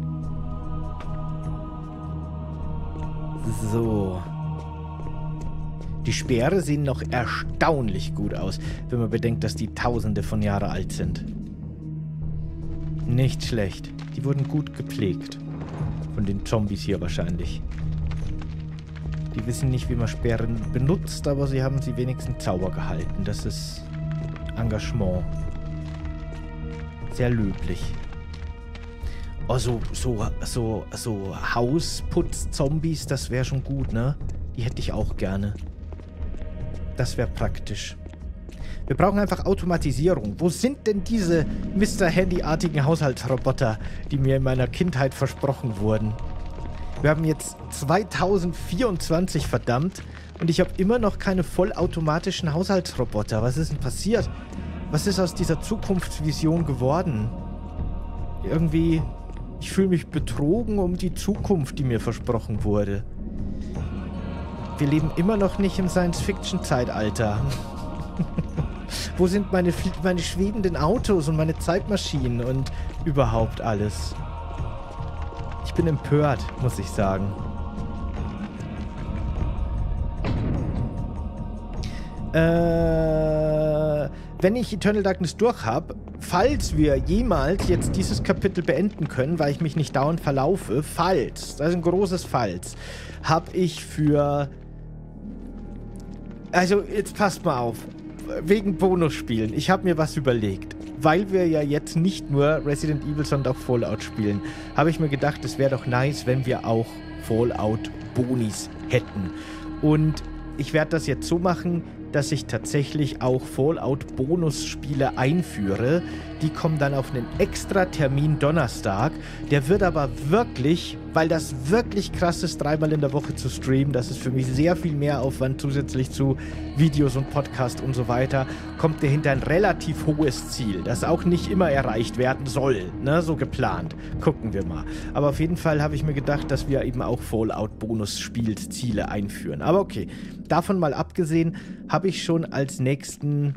So. Die Speere sehen noch erstaunlich gut aus, wenn man bedenkt, dass die Tausende von Jahren alt sind. Nicht schlecht. Die wurden gut gepflegt. Von den Zombies hier wahrscheinlich. Die wissen nicht, wie man Speeren benutzt, aber sie haben sie wenigstens sauber gehalten. Das ist Engagement. Sehr löblich. Oh, so Hausputz-Zombies, das wäre schon gut, ne? Die hätte ich auch gerne. Das wäre praktisch. Wir brauchen einfach Automatisierung. Wo sind denn diese Mr. Handy-artigen Haushaltsroboter, die mir in meiner Kindheit versprochen wurden? Wir haben jetzt 2024, verdammt, und ich habe immer noch keine vollautomatischen Haushaltsroboter. Was ist denn passiert? Was ist aus dieser Zukunftsvision geworden? Irgendwie, ich fühle mich betrogen um die Zukunft, die mir versprochen wurde. Wir leben immer noch nicht im Science-Fiction-Zeitalter. Wo sind meine schwebenden Autos und meine Zeitmaschinen und überhaupt alles? Ich bin empört, muss ich sagen. Wenn ich Eternal Darkness durch habe, falls wir jemals jetzt dieses Kapitel beenden können, weil ich mich nicht dauernd verlaufe, falls, das ist ein großes Falls, habe ich für... Also, jetzt passt mal auf. Wegen Bonusspielen. Ich habe mir was überlegt. Weil wir ja jetzt nicht nur Resident Evil, sondern auch Fallout spielen, habe ich mir gedacht, es wäre doch nice, wenn wir auch Fallout-Bonis hätten. Und ich werde das jetzt so machen, dass ich tatsächlich auch Fallout-Bonus-Spiele einführe. Die kommen dann auf einen extra Termin Donnerstag. Der wird aber wirklich, weil das wirklich krass ist, 3-mal in der Woche zu streamen, das ist für mich sehr viel mehr Aufwand zusätzlich zu Videos und Podcast und so weiter, kommt der hinter ein relativ hohes Ziel, das auch nicht immer erreicht werden soll, ne, so geplant. Gucken wir mal. Aber auf jeden Fall habe ich mir gedacht, dass wir eben auch Fallout-Bonus-Spielziele einführen. Aber okay, davon mal abgesehen, habe ich schon als nächsten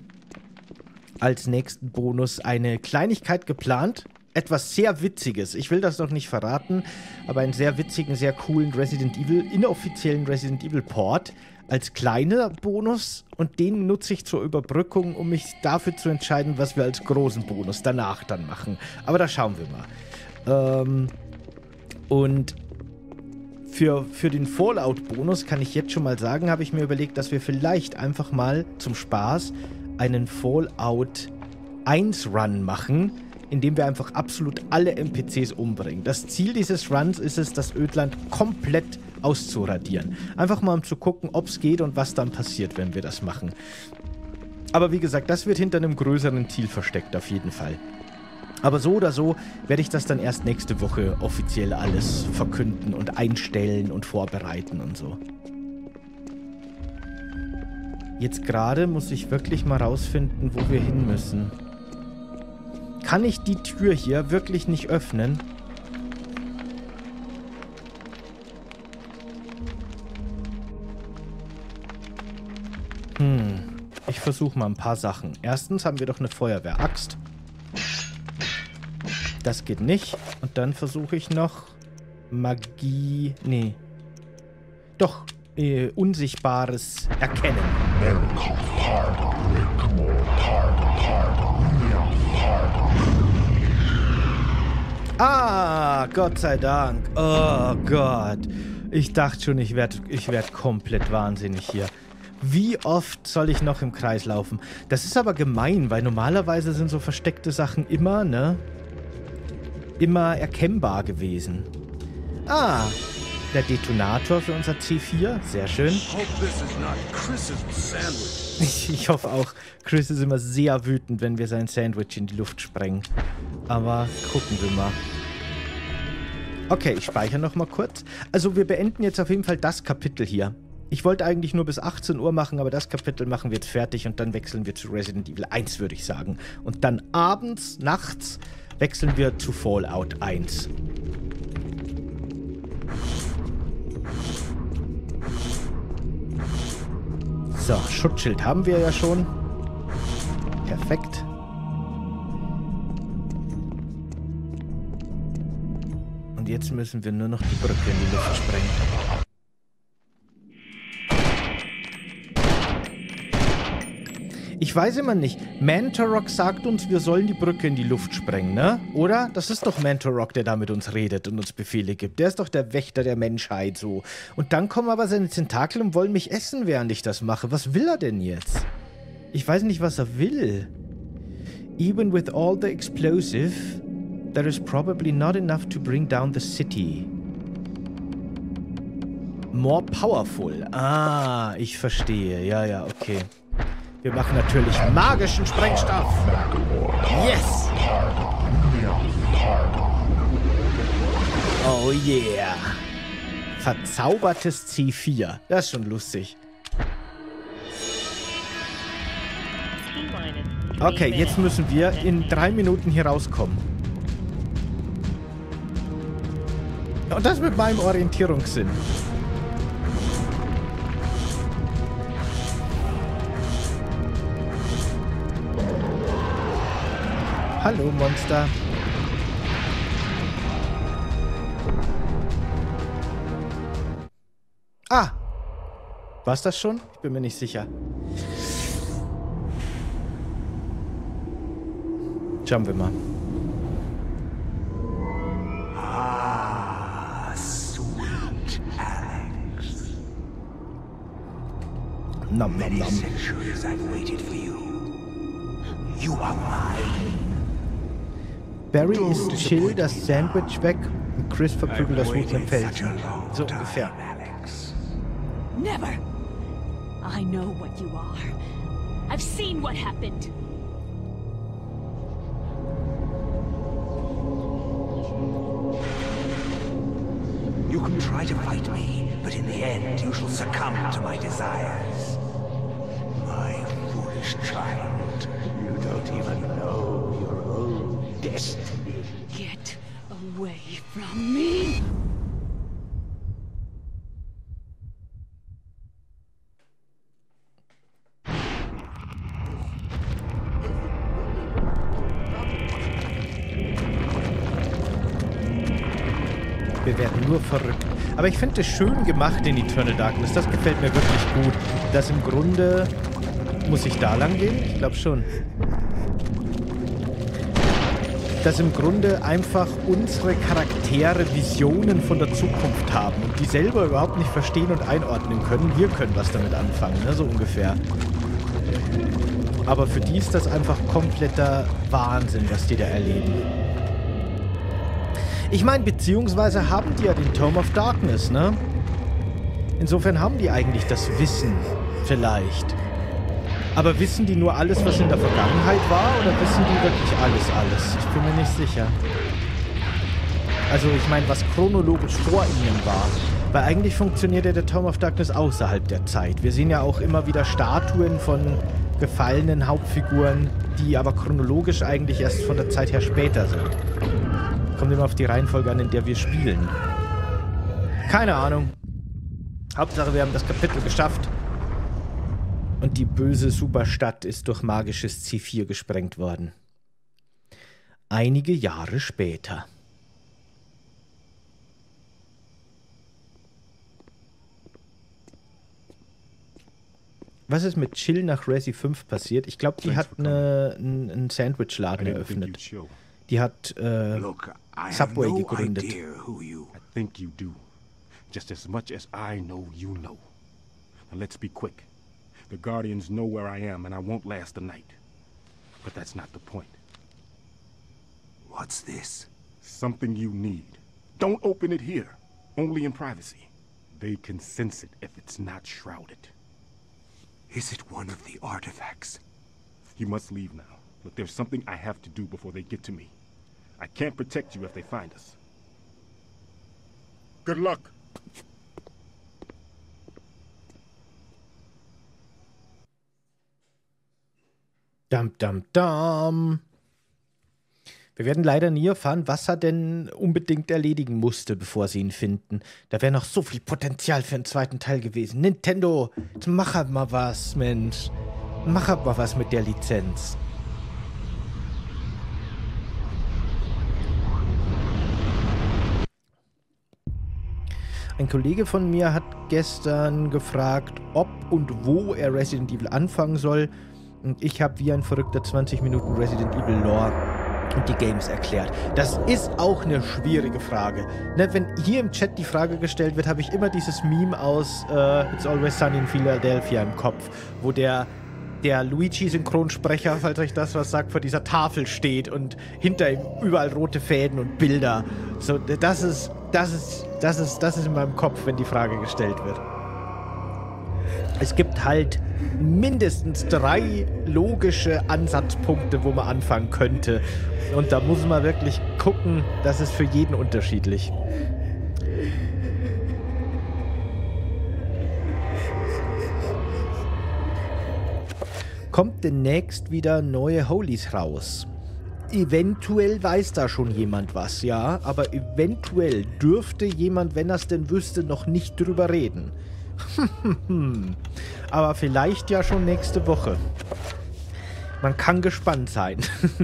Bonus eine Kleinigkeit geplant. Etwas sehr Witziges. Ich will das noch nicht verraten, aber einen sehr witzigen, sehr coolen inoffiziellen Resident Evil Port als kleiner Bonus, und den nutze ich zur Überbrückung, um mich dafür zu entscheiden, was wir als großen Bonus danach dann machen. Aber da schauen wir mal. Und für den Fallout-Bonus kann ich jetzt schon mal sagen, habe ich mir überlegt, dass wir vielleicht einfach mal zum Spaß einen Fallout 1 Run machen, indem wir einfach absolut alle NPCs umbringen. Das Ziel dieses Runs ist es, das Ödland komplett auszuradieren. Einfach mal um zu gucken, ob es geht und was dann passiert, wenn wir das machen. Aber wie gesagt, das wird hinter einem größeren Ziel versteckt, auf jeden Fall. Aber so oder so werde ich das dann erst nächste Woche offiziell alles verkünden und einstellen und vorbereiten und so. Jetzt gerade muss ich wirklich mal rausfinden, wo wir hin müssen. Kann ich die Tür hier wirklich nicht öffnen? Ich versuche mal ein paar Sachen. Erstens haben wir doch eine Feuerwehraxt. Das geht nicht. Und dann versuche ich noch Magie... Nee. Doch, Unsichtbares erkennen. Ah, Gott sei Dank. Oh Gott. Ich dachte schon, ich werd komplett wahnsinnig hier. Wie oft soll ich noch im Kreis laufen? Das ist aber gemein, weil normalerweise sind so versteckte Sachen immer, ne? Immer erkennbar gewesen. Ah, der Detonator für unser C4. Sehr schön. Ich hoffe auch, Chris ist immer sehr wütend, wenn wir sein Sandwich in die Luft sprengen. Aber gucken wir mal. Okay, ich speichere nochmal kurz. Also wir beenden jetzt auf jeden Fall das Kapitel hier. Ich wollte eigentlich nur bis 18 Uhr machen, aber das Kapitel machen wir jetzt fertig und dann wechseln wir zu Resident Evil 1, würde ich sagen. Und dann abends, nachts wechseln wir zu Fallout 1. So, Schutzschild haben wir ja schon. Perfekt. Und jetzt müssen wir nur noch die Brücke in die Luft sprengen. Ich weiß immer nicht. Mantorok sagt uns, wir sollen die Brücke in die Luft sprengen, ne? Oder? Das ist doch Mantorok, der da mit uns redet und uns Befehle gibt. Der ist doch der Wächter der Menschheit, so. Und dann kommen aber seine Tentakel und wollen mich essen, während ich das mache. Was will er denn jetzt? Ich weiß nicht, was er will. Even with all the explosive, there is probably not enough to bring down the city. More powerful. Ah, ich verstehe. Ja, ja, okay. Wir machen natürlich magischen Sprengstoff. Yes! Oh yeah. Verzaubertes C4. Das ist schon lustig. Okay, jetzt müssen wir in 3 Minuten hier rauskommen. Und das mit meinem Orientierungssinn. Hallo, Monster. Ah! War's das schon? Ich bin mir nicht sicher. Schauen wir mal.
Ah, sweet Alex.
Nom, nom,
Many
nom.
centuries I've waited for you. You are mine.
Barry isst chill das Sandwich weg und Chris verprügelt das Huhn im Felsen. So ungefähr.
Alex.
Never! I know what you are. I've seen what happened.
You can try to fight me, but in the end you shall succumb to my desires. My foolish child, you don't even know your own destiny.
Get away from me!
Wir werden nur verrückt. Aber ich finde es schön gemacht in Eternal Darkness. Das gefällt mir wirklich gut. Das im Grunde... Muss ich da lang gehen? Ich glaube schon. Dass im Grunde einfach unsere Charaktere Visionen von der Zukunft haben und die selber überhaupt nicht verstehen und einordnen können. Wir können was damit anfangen, ne? So ungefähr. Aber für die ist das einfach kompletter Wahnsinn, was die da erleben. Ich meine, beziehungsweise haben die ja den Tome of Darkness, ne? Insofern haben die eigentlich das Wissen, vielleicht. Aber wissen die nur alles, was in der Vergangenheit war, oder wissen die wirklich alles? Ich bin mir nicht sicher. Also ich meine, was chronologisch vor ihnen war. Weil eigentlich funktioniert ja der Tome of Darkness außerhalb der Zeit. Wir sehen ja auch immer wieder Statuen von gefallenen Hauptfiguren, die aber chronologisch eigentlich erst von der Zeit her später sind. Kommt immer auf die Reihenfolge an, in der wir spielen. Keine Ahnung. Hauptsache, wir haben das Kapitel geschafft. Und die böse Superstadt ist durch magisches C4 gesprengt worden. Einige Jahre später. Was ist mit Chill nach Resi 5 passiert? Ich glaube, die hat einen Sandwichladen eröffnet. Die hat Subway gegründet.
I think you do. Just as much as I know you know. Now let's be quick. The Guardians know where I am and I won't last the night. But that's not the point.
What's this?
Something you need. Don't open it here. Only in privacy. They can sense it if it's not shrouded.
Is it one of the artifacts?
You must leave now. Look, there's something I have to do before they get to me. I can't protect you if they find us. Good luck.
Dam, dam, dam. Wir werden leider nie erfahren, was er denn unbedingt erledigen musste, bevor sie ihn finden. Da wäre noch so viel Potenzial für einen zweiten Teil gewesen. Nintendo, jetzt mach halt mal was, Mensch. Mach halt mal was mit der Lizenz. Ein Kollege von mir hat gestern gefragt, ob und wo er Resident Evil anfangen soll. Und ich habe wie ein verrückter 20 Minuten Resident Evil Lore und die Games erklärt. Das ist auch eine schwierige Frage. Ne, wenn hier im Chat die Frage gestellt wird, habe ich immer dieses Meme aus It's Always Sunny in Philadelphia im Kopf, wo der Luigi-Synchronsprecher, falls euch das was sagt, vor dieser Tafel steht und hinter ihm überall rote Fäden und Bilder. So, das ist in meinem Kopf, wenn die Frage gestellt wird. Es gibt halt mindestens 3 logische Ansatzpunkte, wo man anfangen könnte. Und da muss man wirklich gucken, das ist für jeden unterschiedlich. Kommt demnächst wieder neue Holies raus. Eventuell weiß da schon jemand was, ja, aber eventuell dürfte jemand, wenn er es denn wüsste, noch nicht drüber reden. Aber vielleicht ja schon nächste Woche. Man kann gespannt sein.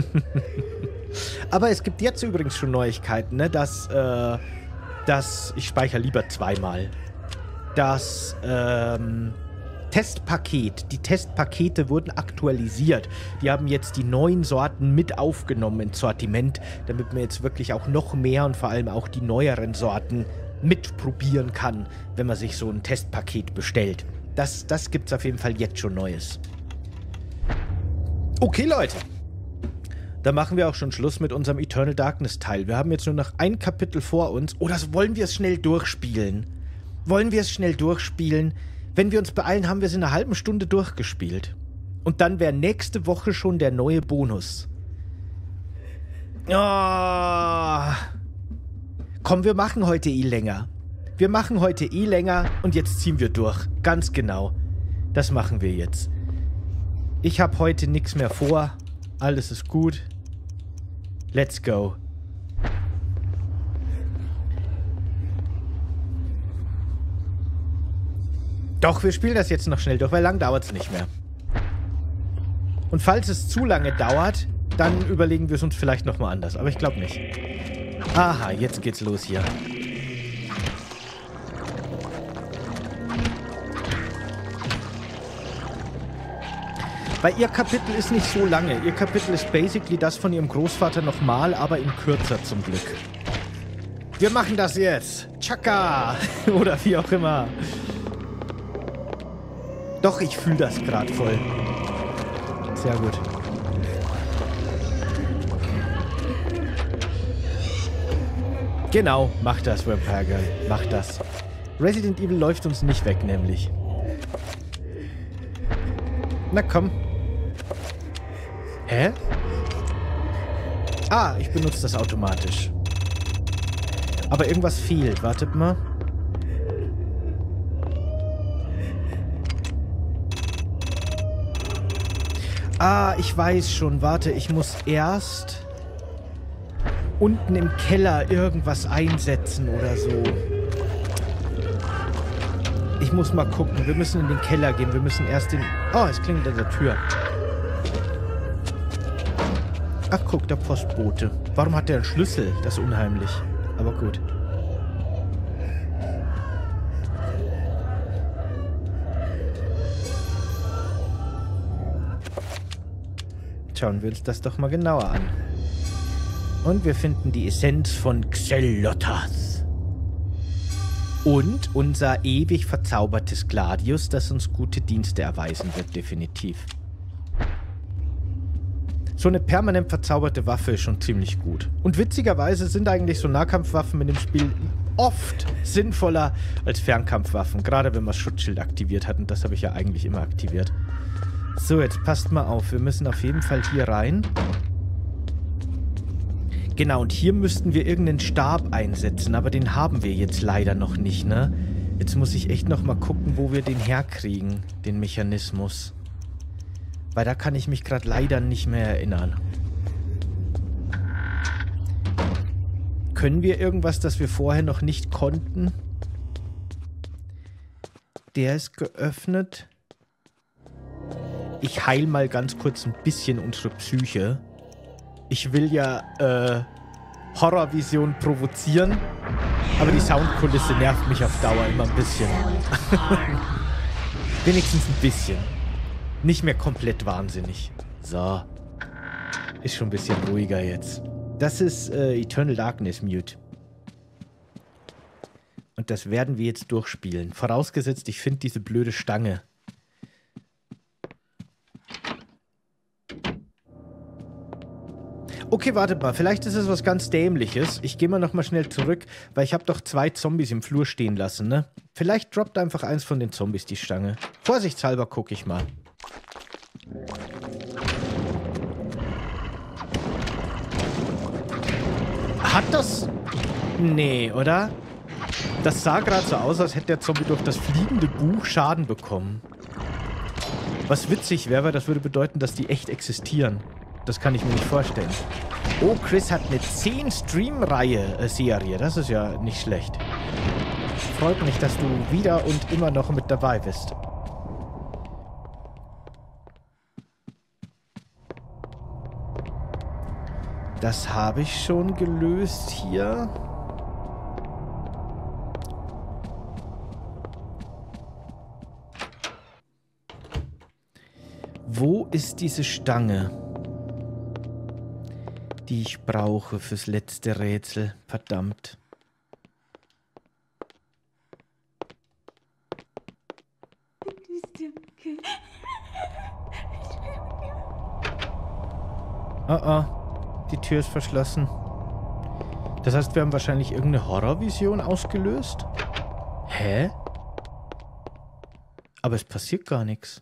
Aber es gibt jetzt übrigens schon Neuigkeiten, ne, dass ich speichere lieber zweimal, das Testpaket, die Testpakete wurden aktualisiert. Die haben jetzt die neuen Sorten mit aufgenommen ins Sortiment, damit man jetzt wirklich auch noch mehr und vor allem auch die neueren Sorten mitprobieren kann, wenn man sich so ein Testpaket bestellt. Das gibt's auf jeden Fall jetzt schon Neues. Okay, Leute. Da machen wir auch schon Schluss mit unserem Eternal Darkness Teil. Wir haben jetzt nur noch ein Kapitel vor uns. Oder wollen wir es schnell durchspielen? Wollen wir es schnell durchspielen? Wenn wir uns beeilen, haben wir es in einer halben Stunde durchgespielt. Und dann wäre nächste Woche schon der neue Bonus. Oh. Komm, wir machen heute eh länger. Wir machen heute eh länger und jetzt ziehen wir durch. Ganz genau. Das machen wir jetzt. Ich habe heute nichts mehr vor. Alles ist gut. Let's go. Doch, wir spielen das jetzt noch schnell durch, weil lang dauert es nicht mehr. Und falls es zu lange dauert, dann überlegen wir es uns vielleicht nochmal anders. Aber ich glaube nicht. Aha, jetzt geht's los hier. Weil ihr Kapitel ist nicht so lange. Ihr Kapitel ist basically das von ihrem Großvater nochmal, aber in kürzer zum Glück. Wir machen das jetzt. Chaka! Oder wie auch immer. Doch, ich fühle das gerade voll. Sehr gut. Genau, mach das, Vampire Girl. Mach das. Resident Evil läuft uns nicht weg, nämlich. Na komm. Hä? Ah, ich benutze das automatisch. Aber irgendwas fehlt. Wartet mal. Ah, ich weiß schon. Warte, ich muss erst unten im Keller irgendwas einsetzen oder so. Ich muss mal gucken. Wir müssen in den Keller gehen. Wir müssen erst den... Oh, es klingelt an der Tür. Ach, guck, der Postbote. Warum hat der einen Schlüssel? Das ist unheimlich. Aber gut. Schauen wir uns das doch mal genauer an. Und wir finden die Essenz von Xelotas. Und unser ewig verzaubertes Gladius, das uns gute Dienste erweisen wird, definitiv. So eine permanent verzauberte Waffe ist schon ziemlich gut. Und witzigerweise sind eigentlich so Nahkampfwaffen in dem Spiel oft sinnvoller als Fernkampfwaffen. Gerade wenn man das Schutzschild aktiviert hat. Und das habe ich ja eigentlich immer aktiviert. So, jetzt passt mal auf. Wir müssen auf jeden Fall hier rein. Genau, und hier müssten wir irgendeinen Stab einsetzen. Aber den haben wir jetzt leider noch nicht, ne? Jetzt muss ich echt noch mal gucken, wo wir den herkriegen. Den Mechanismus. Weil da kann ich mich gerade leider nicht mehr erinnern. Können wir irgendwas, das wir vorher noch nicht konnten? Der ist geöffnet. Ich heile mal ganz kurz ein bisschen unsere Psyche. Ich will ja Horrorvision provozieren. Aber die Soundkulisse nervt mich auf Dauer immer ein bisschen. Wenigstens ein bisschen. Nicht mehr komplett wahnsinnig. So. Ist schon ein bisschen ruhiger jetzt. Das ist Eternal Darkness Mute. Und das werden wir jetzt durchspielen. Vorausgesetzt, ich finde diese blöde Stange. Okay, wartet mal. Vielleicht ist es was ganz Dämliches. Ich gehe mal nochmal schnell zurück, weil ich habe doch 2 Zombies im Flur stehen lassen, ne? Vielleicht droppt einfach eins von den Zombies die Stange. Vorsichtshalber gucke ich mal. Hat das... Nee, oder? Das sah gerade so aus, als hätte der Zombie durch das fliegende Buch Schaden bekommen. Was witzig wäre, weil das würde bedeuten, dass die echt existieren. Das kann ich mir nicht vorstellen. Oh, Chris hat eine 10-Stream-Reihe-Serie. Das ist ja nicht schlecht. Freut mich, dass du wieder und immer noch mit dabei bist. Das habe ich schon gelöst hier. Wo ist diese Stange, die ich brauche fürs letzte Rätsel? Verdammt. Oh. Die Tür ist verschlossen. Das heißt, wir haben wahrscheinlich irgendeine Horrorvision ausgelöst? Hä? Aber es passiert gar nichts.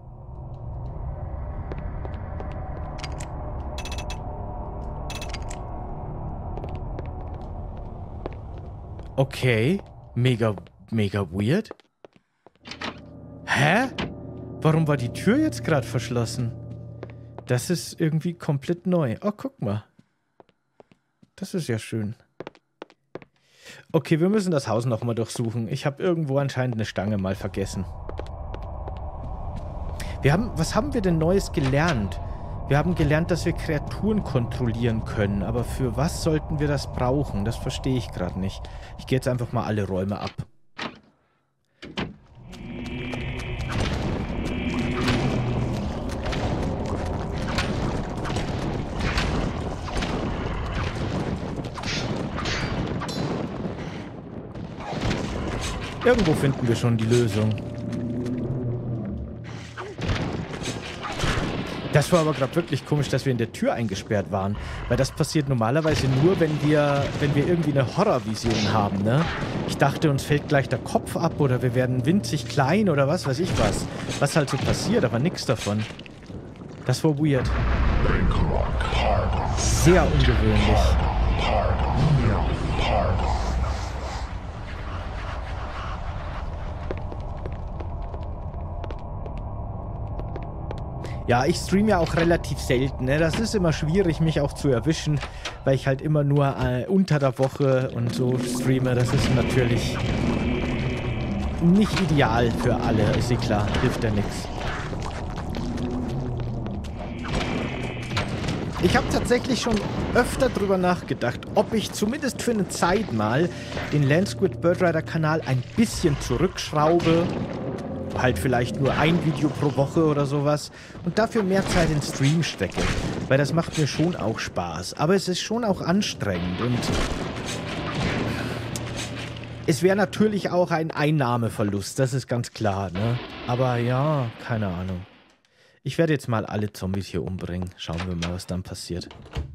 Okay. Mega weird. Hä? Warum war die Tür jetzt gerade verschlossen? Das ist irgendwie komplett neu. Oh, guck mal. Das ist ja schön. Okay, wir müssen das Haus nochmal durchsuchen. Ich habe irgendwo anscheinend eine Stange mal vergessen. Was haben wir denn Neues gelernt? Wir haben gelernt, dass wir Kreaturen kontrollieren können. Aber für was sollten wir das brauchen? Das verstehe ich gerade nicht. Ich gehe jetzt einfach mal alle Räume ab. Irgendwo finden wir schon die Lösung. Das war aber gerade wirklich komisch, dass wir in der Tür eingesperrt waren. Weil das passiert normalerweise nur, wenn wir irgendwie eine Horrorvision haben, ne? Ich dachte, uns fällt gleich der Kopf ab oder wir werden winzig klein oder was weiß ich was. Was halt so passiert, aber nichts davon. Das war weird. Sehr ungewöhnlich. Ja, ich streame ja auch relativ selten, ne? Das ist immer schwierig, mich auch zu erwischen, weil ich halt immer nur unter der Woche und so streame. Das ist natürlich nicht ideal für alle, ist eh klar, hilft ja nichts. Ich habe tatsächlich schon öfter drüber nachgedacht, ob ich zumindest für eine Zeit mal den Land Squid Bird Rider Kanal ein bisschen zurückschraube halt vielleicht nur ein Video pro Woche oder sowas und dafür mehr Zeit in Stream stecke. Weil das macht mir schon auch Spaß. Aber es ist schon auch anstrengend und es wäre natürlich auch ein Einnahmeverlust, das ist ganz klar, ne? Aber ja, keine Ahnung. Ich werde jetzt mal alle Zombies hier umbringen. Schauen wir mal, was dann passiert.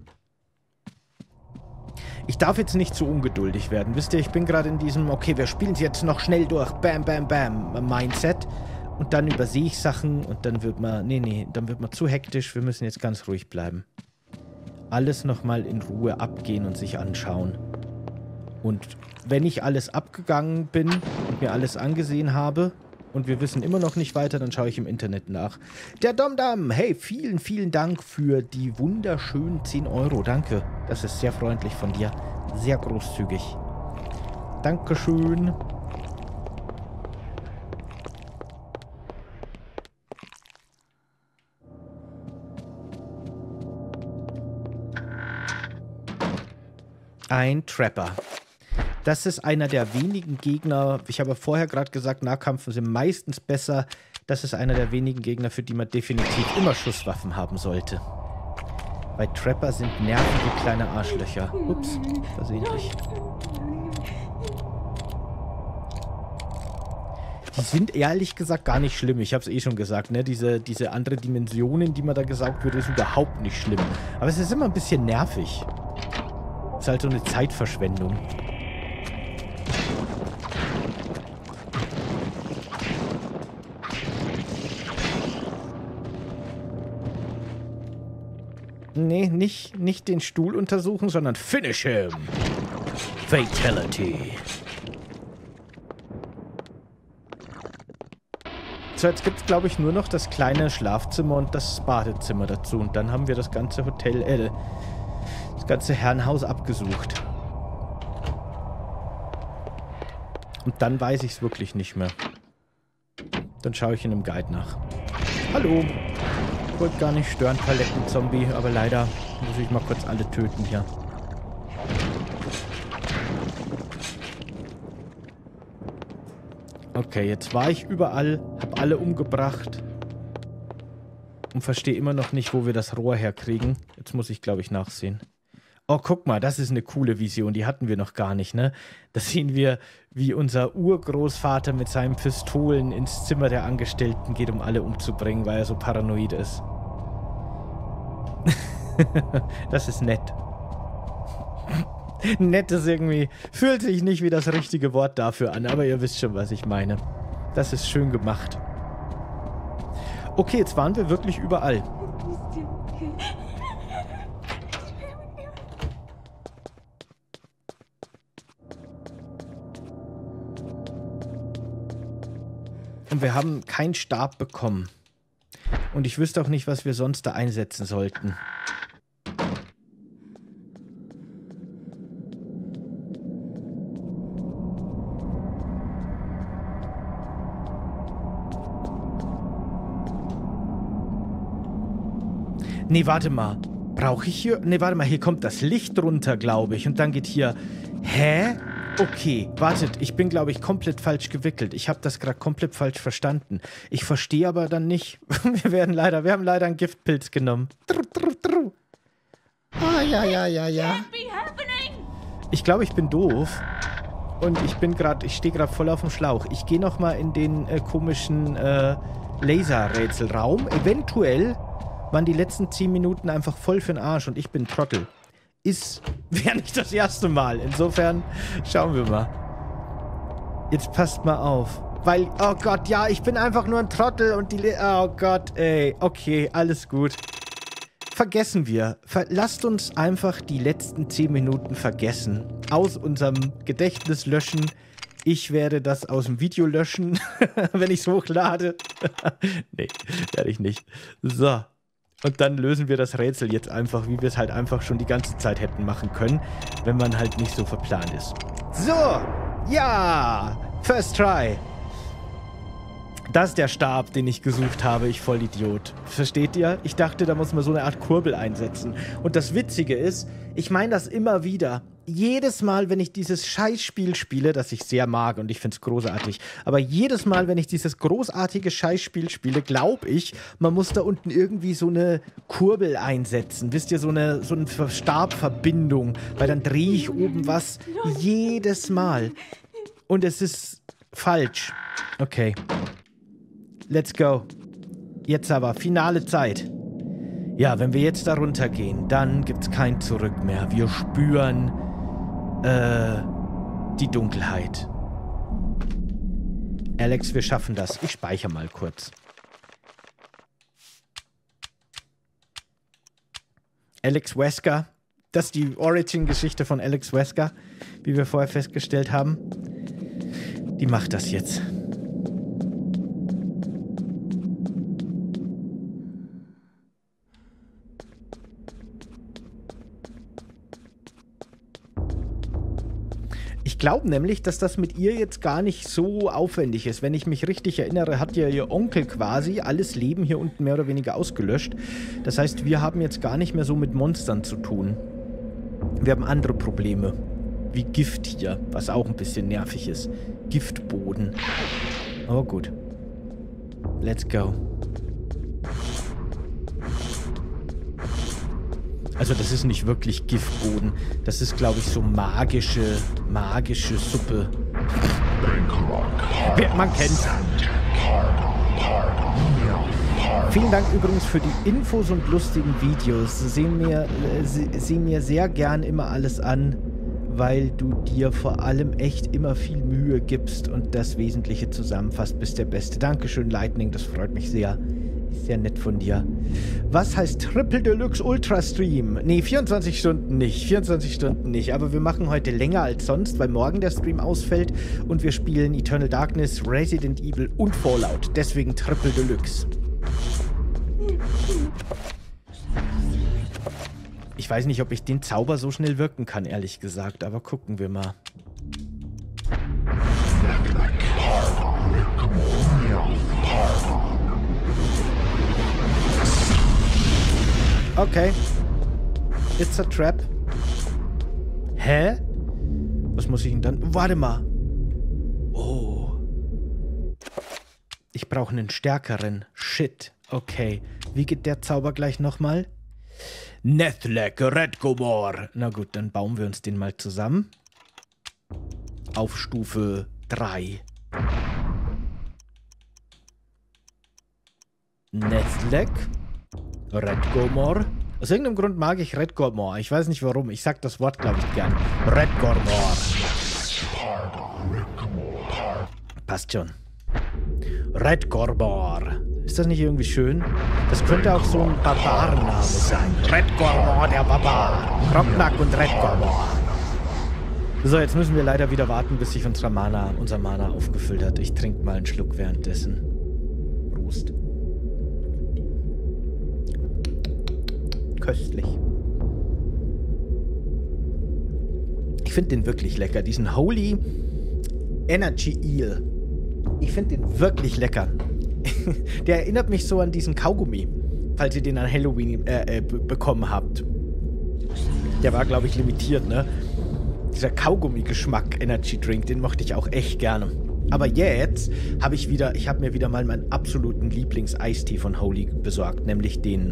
Ich darf jetzt nicht zu ungeduldig werden. Wisst ihr, ich bin gerade in diesem, okay, wir spielen es jetzt noch schnell durch, bam, bam, bam, Mindset. Und dann übersehe ich Sachen und dann wird man, dann wird man zu hektisch. Wir müssen jetzt ganz ruhig bleiben. Alles nochmal in Ruhe abgehen und sich anschauen. Und wenn ich alles abgegangen bin und mir alles angesehen habe und wir wissen immer noch nicht weiter, dann schaue ich im Internet nach. Der Domdam, hey, vielen, vielen Dank für die wunderschönen 10 Euro. Danke, das ist sehr freundlich von dir. Sehr großzügig. Dankeschön. Ein Trapper. Das ist einer der wenigen Gegner, ich habe vorher gerade gesagt, Nahkämpfe sind meistens besser. Das ist einer der wenigen Gegner, für die man definitiv immer Schusswaffen haben sollte. Weil Trapper sind nervige kleine Arschlöcher. Ups, versehentlich. Die sind ehrlich gesagt gar nicht schlimm. Ich habe es eh schon gesagt, ne? Diese andere Dimensionen, die man da gesaugt wird, ist überhaupt nicht schlimm. Aber es ist immer ein bisschen nervig. Ist halt so eine Zeitverschwendung. Nee, nicht den Stuhl untersuchen, sondern finish him. Fatality. So, jetzt gibt es, glaube ich, nur noch das kleine Schlafzimmer und das Badezimmer dazu. Und dann haben wir das ganze Hotel, das ganze Herrenhaus abgesucht. Und dann weiß ich es wirklich nicht mehr. Dann schaue ich in einem Guide nach. Hallo. Ich wollte gar nicht stören, Palettenzombie, aber leider muss ich mal kurz alle töten hier. Okay, jetzt war ich überall, habe alle umgebracht und verstehe immer noch nicht, wo wir das Rohr herkriegen. Jetzt muss ich, glaube ich, nachsehen. Oh, guck mal, das ist eine coole Vision, die hatten wir noch gar nicht, ne? Da sehen wir, wie unser Urgroßvater mit seinen Pistolen ins Zimmer der Angestellten geht, um alle umzubringen, weil er so paranoid ist. Das ist nett. Nett ist irgendwie, fühlt sich nicht wie das richtige Wort dafür an, aber ihr wisst schon, was ich meine. Das ist schön gemacht. Okay, jetzt waren wir wirklich überall. Und wir haben keinen Stab bekommen. Und ich wüsste auch nicht, was wir sonst da einsetzen sollten. Nee, warte mal. Brauche ich hier... Nee, warte mal. Hier kommt das Licht runter, glaube ich. Und dann geht hier... Hä? Okay, wartet. Ich bin, glaube ich, komplett falsch gewickelt. Ich habe das gerade komplett falsch verstanden. Ich verstehe aber dann nicht... Wir haben leider einen Giftpilz genommen. Ah, ja. Ich glaube, ich bin doof. Und ich stehe gerade voll auf dem Schlauch. Ich gehe nochmal in den komischen Laserrätselraum. Eventuell waren die letzten 10 Minuten einfach voll für den Arsch und ich bin Trottel. Wäre nicht das erste Mal. Insofern schauen wir mal. Jetzt passt mal auf. Weil, oh Gott, ja, ich bin einfach nur ein Trottel und oh Gott, ey. Okay, alles gut. Vergessen wir. Lasst uns einfach die letzten 10 Minuten vergessen. Aus unserem Gedächtnis löschen. Ich werde das aus dem Video löschen, wenn ich es hochlade. Nee, werde ich nicht. So. Und dann lösen wir das Rätsel jetzt einfach, wie wir es halt einfach schon die ganze Zeit hätten machen können, wenn man halt nicht so verplant ist. So, ja, first try. Das ist der Stab, den ich gesucht habe, ich Vollidiot. Versteht ihr? Ich dachte, da muss man so eine Art Kurbel einsetzen. Und das Witzige ist, ich meine das immer wieder. Jedes Mal, wenn ich dieses Scheißspiel spiele, das ich sehr mag und ich finde es großartig, aber jedes Mal, wenn ich dieses großartige Scheißspiel spiele, glaube ich, man muss da unten irgendwie so eine Kurbel einsetzen. Wisst ihr, so eine Stabverbindung, weil dann drehe ich oben was jedes Mal. Und es ist falsch. Okay. Let's go. Jetzt aber, finale Zeit. Ja, wenn wir jetzt da runtergehen, dann gibt's kein Zurück mehr. Wir spüren die Dunkelheit. Alex, wir schaffen das. Ich speichere mal kurz. Alex Wesker. Das ist die Origin-Geschichte von Alex Wesker, wie wir vorher festgestellt haben. Die macht das jetzt. Ich glaube nämlich, dass das mit ihr jetzt gar nicht so aufwendig ist. Wenn ich mich richtig erinnere, hat ja ihr Onkel quasi alles Leben hier unten mehr oder weniger ausgelöscht. Das heißt, wir haben jetzt gar nicht mehr so mit Monstern zu tun. Wir haben andere Probleme. Wie Gift hier, was auch ein bisschen nervig ist. Giftboden. Aber gut. Let's go. Also das ist nicht wirklich Giftboden. Das ist, glaube ich, so magische Suppe. Man kennt's. Vielen Dank übrigens für die Infos und lustigen Videos. Seh mir sehr gern immer alles an, weil du dir vor allem echt immer viel Mühe gibst und das Wesentliche zusammenfasst. Bist der Beste. Dankeschön, Lightning, das freut mich sehr. Ist sehr nett von dir. Was heißt Triple Deluxe Ultra Stream? Nee, 24 Stunden nicht. 24 Stunden nicht. Aber wir machen heute länger als sonst, weil morgen der Stream ausfällt und wir spielen Eternal Darkness, Resident Evil und Fallout. Deswegen Triple Deluxe. Ich weiß nicht, ob ich den Zauber so schnell wirken kann, ehrlich gesagt, aber gucken wir mal. Okay. It's a trap. Hä? Was muss ich denn dann... Warte mal. Oh. Ich brauche einen stärkeren. Shit. Okay. Wie geht der Zauber gleich nochmal? Nethlek Redgomor. Na gut, dann bauen wir uns den mal zusammen. Auf Stufe 3. Nethlek Redgomor. Aus irgendeinem Grund mag ich Redgomor. Ich weiß nicht warum. Ich sag das Wort, glaube ich, gern. Redgomor. Passt schon. Redgomor. Ist das nicht irgendwie schön? Das könnte auch so ein Barbarenname sein. Redgomor, der Barbar. Krognak und Redgomor. So, jetzt müssen wir leider wieder warten, bis sich unser Mana aufgefüllt hat. Ich trinke mal einen Schluck währenddessen. Prost. Köstlich. Ich finde den wirklich lecker. Diesen Holy Energy Eel. Ich finde den wirklich lecker. Der erinnert mich so an diesen Kaugummi, falls ihr den an Halloween bekommen habt. Der war, glaube ich, limitiert, ne? Dieser Kaugummi-Geschmack Energy Drink, den mochte ich auch echt gerne. Aber jetzt habe ich mir wieder mal meinen absoluten Lieblings-Eistee von Holy besorgt, nämlich den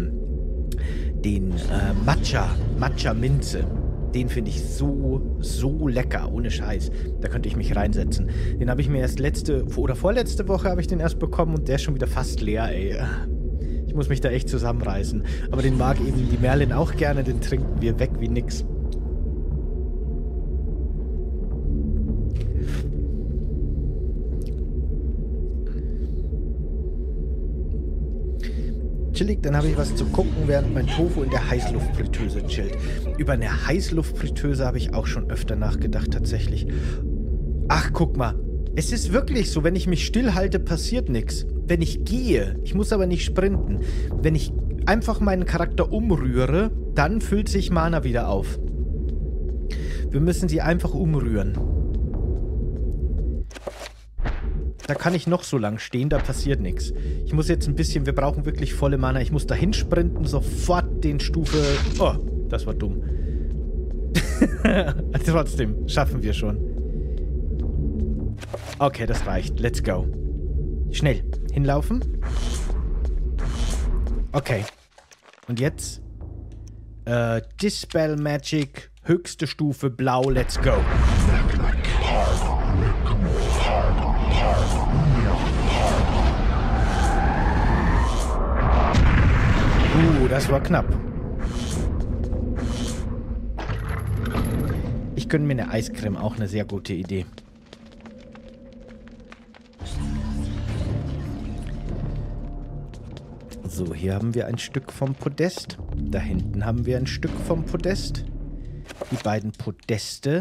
Matcha Minze. Den finde ich so lecker, ohne Scheiß. Da könnte ich mich reinsetzen. Den habe ich mir erst vorletzte Woche habe ich den erst bekommen und der ist schon wieder fast leer, ey. Ich muss mich da echt zusammenreißen. Aber den mag eben die Merlin auch gerne, den trinken wir weg wie nix. Chillig, dann habe ich was zu gucken, während mein Tofu in der Heißluftfritteuse chillt. Über eine Heißluftfritteuse habe ich auch schon öfter nachgedacht, tatsächlich. Ach, guck mal. Es ist wirklich so, wenn ich mich stillhalte, passiert nichts. Wenn ich gehe, ich muss aber nicht sprinten. Wenn ich einfach meinen Charakter umrühre, dann füllt sich Mana wieder auf. Wir müssen sie einfach umrühren. Da kann ich noch so lang stehen, da passiert nichts. Ich muss jetzt ein bisschen, wir brauchen wirklich volle Mana. Ich muss da hinsprinten, sofort den Stufe... Oh, das war dumm. Trotzdem, schaffen wir schon. Okay, das reicht. Let's go. Schnell. Hinlaufen. Okay. Und jetzt? Dispel Magic, höchste Stufe, blau, let's go. Das war knapp. Ich gönne mir eine Eiscreme, auch eine sehr gute Idee. So, hier haben wir ein Stück vom Podest. Da hinten haben wir ein Stück vom Podest. Die beiden Podeste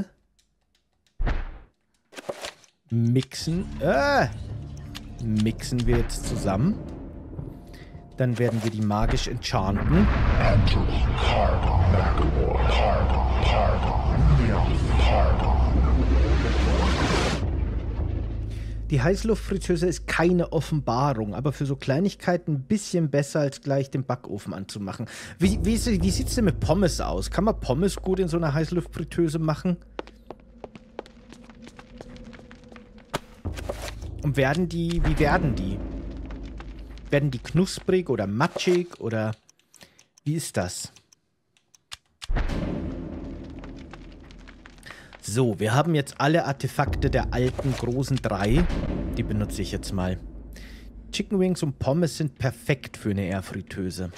mixen wir jetzt zusammen. Dann werden wir die magisch enchanten. Die Heißluftfritteuse ist keine Offenbarung, aber für so Kleinigkeiten ein bisschen besser, als gleich den Backofen anzumachen. Wie sieht es denn mit Pommes aus? Kann man Pommes gut in so einer Heißluftfritteuse machen? Und wie werden die? Werden die knusprig oder matschig oder wie ist das? So, wir haben jetzt alle Artefakte der alten großen 3. Die benutze ich jetzt mal. Chicken Wings und Pommes sind perfekt für eine Airfritteuse.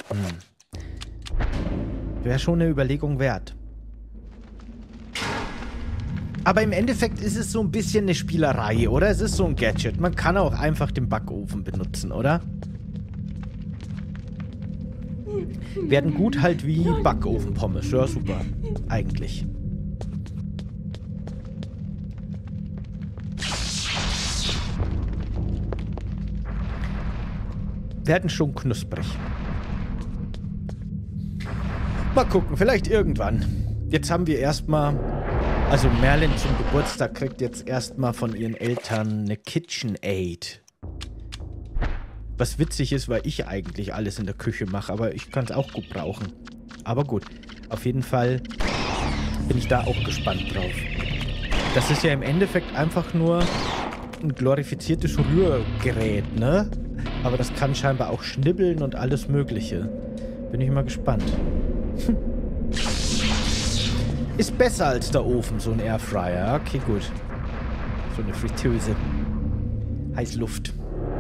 Wäre schon eine Überlegung wert. Aber im Endeffekt ist es so ein bisschen eine Spielerei, oder? Es ist so ein Gadget. Man kann auch einfach den Backofen benutzen, oder? Werden gut halt wie Backofen-Pommes. Ja, super. Eigentlich. Werden schon knusprig. Mal gucken, vielleicht irgendwann. Jetzt haben wir erstmal... Also Merlin zum Geburtstag kriegt jetzt erstmal von ihren Eltern eine KitchenAid. Was witzig ist, weil ich eigentlich alles in der Küche mache, aber ich kann es auch gut brauchen. Aber gut, auf jeden Fall bin ich da auch gespannt drauf. Das ist ja im Endeffekt einfach nur ein glorifiziertes Rührgerät, ne? Aber das kann scheinbar auch schnibbeln und alles Mögliche. Bin ich mal gespannt. Ist besser als der Ofen, so ein Airfryer. Okay, gut. So eine Fritteuse. Heißluft.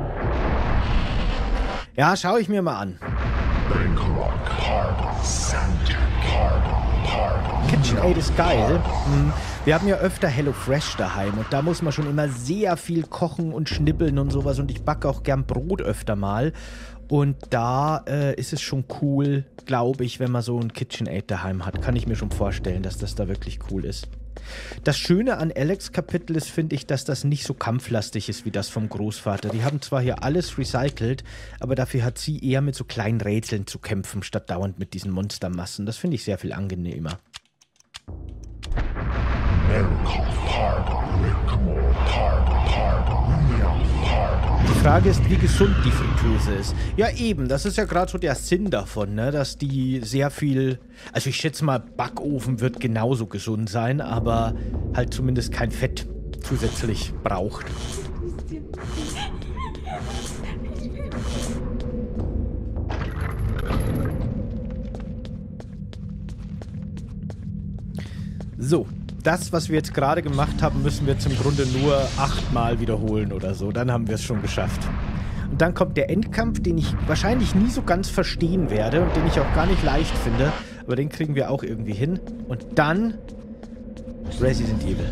Ja, schaue ich mir mal an. KitchenAid ist geil. Wir haben ja öfter HelloFresh daheim und da muss man schon immer sehr viel kochen und schnibbeln und sowas und ich backe auch gern Brot öfter mal. Und da ist es schon cool, glaube ich, wenn man so ein KitchenAid daheim hat. Kann ich mir schon vorstellen, dass das da wirklich cool ist. Das Schöne an Alex' Kapitel ist, finde ich, dass das nicht so kampflastig ist wie das vom Großvater. Die haben zwar hier alles recycelt, aber dafür hat sie eher mit so kleinen Rätseln zu kämpfen, statt dauernd mit diesen Monstermassen. Das finde ich sehr viel angenehmer. Die Frage ist, wie gesund die Fritteuse ist. Ja eben, das ist ja gerade so der Sinn davon, ne? Dass die sehr viel... Also ich schätze mal, Backofen wird genauso gesund sein, aber halt zumindest kein Fett zusätzlich braucht. So. Das, was wir jetzt gerade gemacht haben, müssen wir jetzt im Grunde nur 8-mal wiederholen oder so. Dann haben wir es schon geschafft. Und dann kommt der Endkampf, den ich wahrscheinlich nie so ganz verstehen werde und den ich auch gar nicht leicht finde. Aber den kriegen wir auch irgendwie hin. Und dann Resident Evil.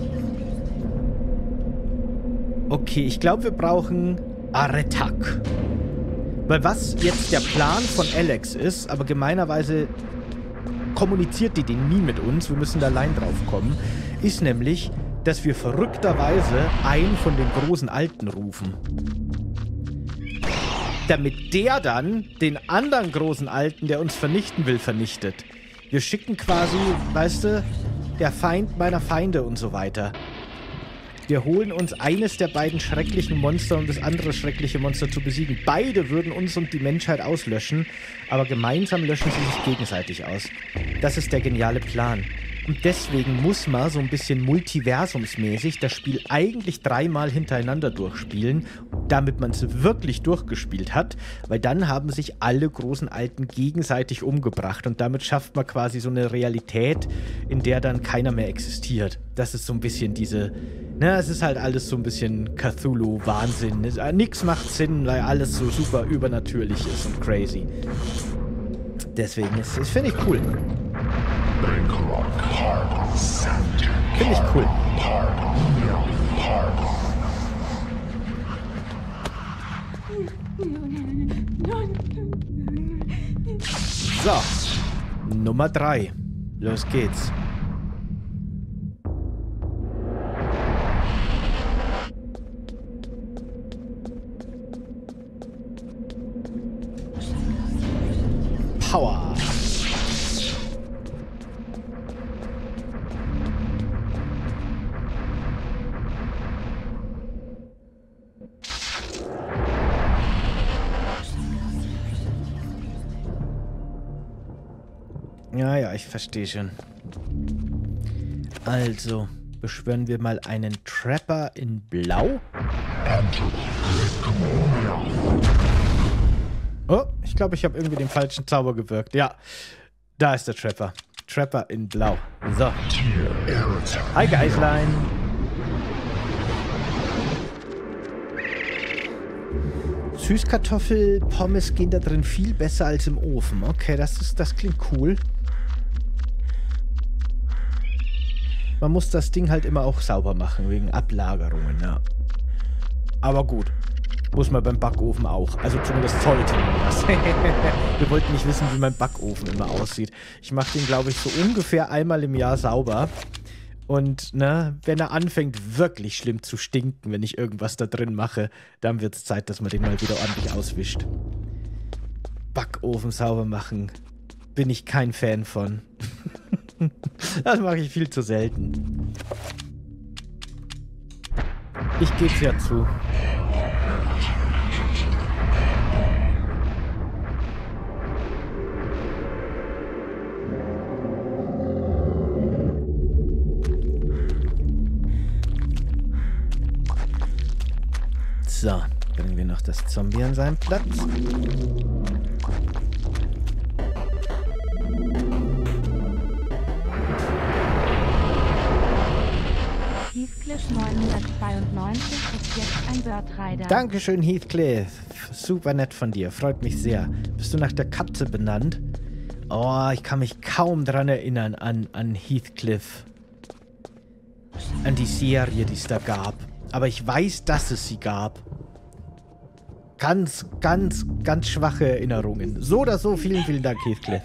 Okay, ich glaube, wir brauchen Aretak. Weil was jetzt der Plan von Alex ist, aber gemeinerweise... kommuniziert die den nie mit uns, wir müssen da allein drauf kommen, ist nämlich, dass wir verrückterweise einen von den großen Alten rufen. Damit der dann den anderen großen Alten, der uns vernichten will, vernichtet. Wir schicken quasi, weißt du, der Feind meiner Feinde und so weiter. Wir holen uns eines der beiden schrecklichen Monster, um das andere schreckliche Monster zu besiegen. Beide würden uns und die Menschheit auslöschen, aber gemeinsam löschen sie sich gegenseitig aus. Das ist der geniale Plan. Und deswegen muss man so ein bisschen multiversumsmäßig das Spiel eigentlich 3-mal hintereinander durchspielen, damit man es wirklich durchgespielt hat, weil dann haben sich alle großen Alten gegenseitig umgebracht und damit schafft man quasi so eine Realität, in der dann keiner mehr existiert. Das ist so ein bisschen diese, es ist halt alles so ein bisschen Cthulhu-Wahnsinn. Nix macht Sinn, weil alles so super übernatürlich ist und crazy. Deswegen, das finde ich cool. Finde ich cool. So, Nummer 3. Los geht's. Power. Ja, ich verstehe schon. Also, beschwören wir mal einen Trapper in Blau. Oh, ich glaube, ich habe irgendwie den falschen Zauber gewirkt. Ja, da ist der Trapper. Trapper in Blau. So. Hi, Geislein. Süßkartoffelpommes gehen da drin viel besser als im Ofen. Okay, das klingt cool. Man muss das Ding halt immer auch sauber machen, wegen Ablagerungen, ja. Aber gut. Muss man beim Backofen auch. Also zumindest sollte man das. Wir wollten nicht wissen, wie mein Backofen immer aussieht. Ich mache den, glaube ich, so ungefähr einmal im Jahr sauber. Und, wenn er anfängt, wirklich schlimm zu stinken, wenn ich irgendwas da drin mache, dann wird es Zeit, dass man den mal wieder ordentlich auswischt. Backofen sauber machen. Bin ich kein Fan von. Das mache ich viel zu selten. Ich gebe es ja zu. So, bringen wir noch das Zombie an seinen Platz.
Heathcliff 992 ist jetzt ein Bird-Rider.
Dankeschön, Heathcliff. Super nett von dir, freut mich sehr. Bist du nach der Katze benannt? Oh, ich kann mich kaum dran erinnern an Heathcliff. An die Serie, die es da gab. Aber ich weiß, dass es sie gab. Ganz, ganz, ganz schwache Erinnerungen. So oder so, vielen, vielen Dank, Heathcliff.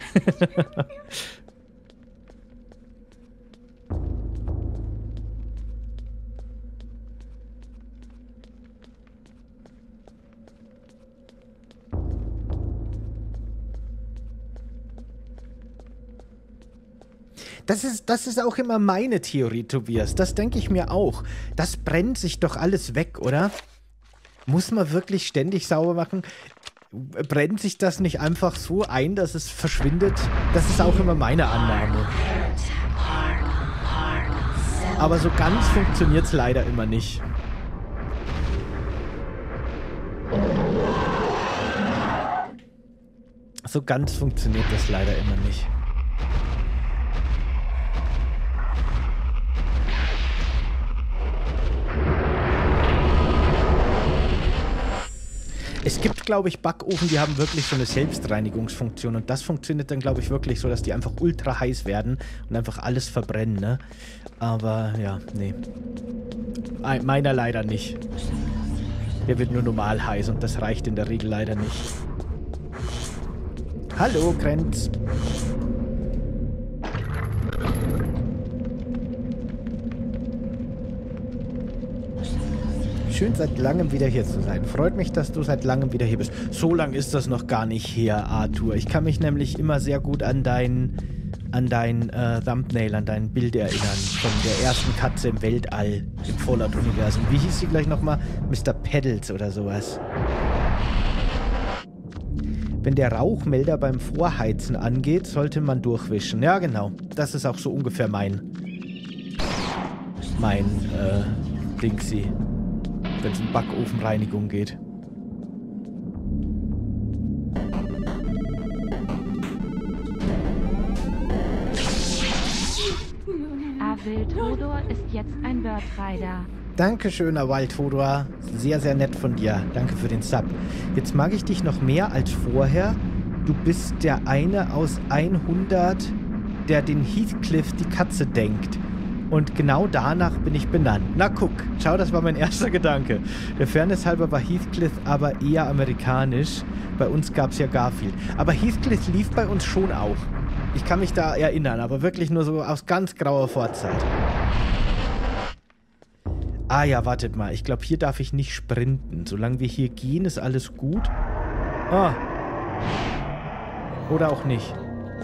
Das ist auch immer meine Theorie, Tobias. Das denke ich mir auch. Das brennt sich doch alles weg, oder? Muss man wirklich ständig sauber machen? Brennt sich das nicht einfach so ein, dass es verschwindet? Das ist auch immer meine Annahme. Aber so ganz funktioniert es leider immer nicht. So ganz funktioniert das leider immer nicht. Es gibt, glaube ich, Backofen, die haben wirklich so eine Selbstreinigungsfunktion und das funktioniert dann, glaube ich, wirklich so, dass die einfach ultra heiß werden und einfach alles verbrennen, ne? Aber, ja, nee. Meiner leider nicht. Der wird nur normal heiß und das reicht in der Regel leider nicht. Hallo, Grenz. Schön, seit langem wieder hier zu sein. Freut mich, dass du seit langem wieder hier bist. So lang ist das noch gar nicht her, Arthur. Ich kann mich nämlich immer sehr gut an deinen an dein Thumbnail, an dein Bild erinnern. Von der ersten Katze im Weltall im Fallout-Universum. Wie hieß sie gleich nochmal? Mr. Pedals oder sowas. Wenn der Rauchmelder beim Vorheizen angeht, sollte man durchwischen. Ja, genau. Das ist auch so ungefähr mein Dingsy. Wenn es um Backofenreinigung geht.
Wildhodor ist jetzt ein Birdrider.
Dankeschön, Wildhodor. Sehr, sehr nett von dir. Danke für den Sub. Jetzt mag ich dich noch mehr als vorher. Du bist der eine aus 100, der den Heathcliff die Katze denkt. Und genau danach bin ich benannt. Na guck, schau, das war mein erster Gedanke. Der Fairness halber war Heathcliff aber eher amerikanisch. Bei uns gab es ja Garfield. Aber Heathcliff lief bei uns schon auch. Ich kann mich da erinnern, aber wirklich nur so aus ganz grauer Vorzeit. Ah ja, wartet mal. Ich glaube, hier darf ich nicht sprinten. Solange wir hier gehen, ist alles gut. Ah. Oder auch nicht.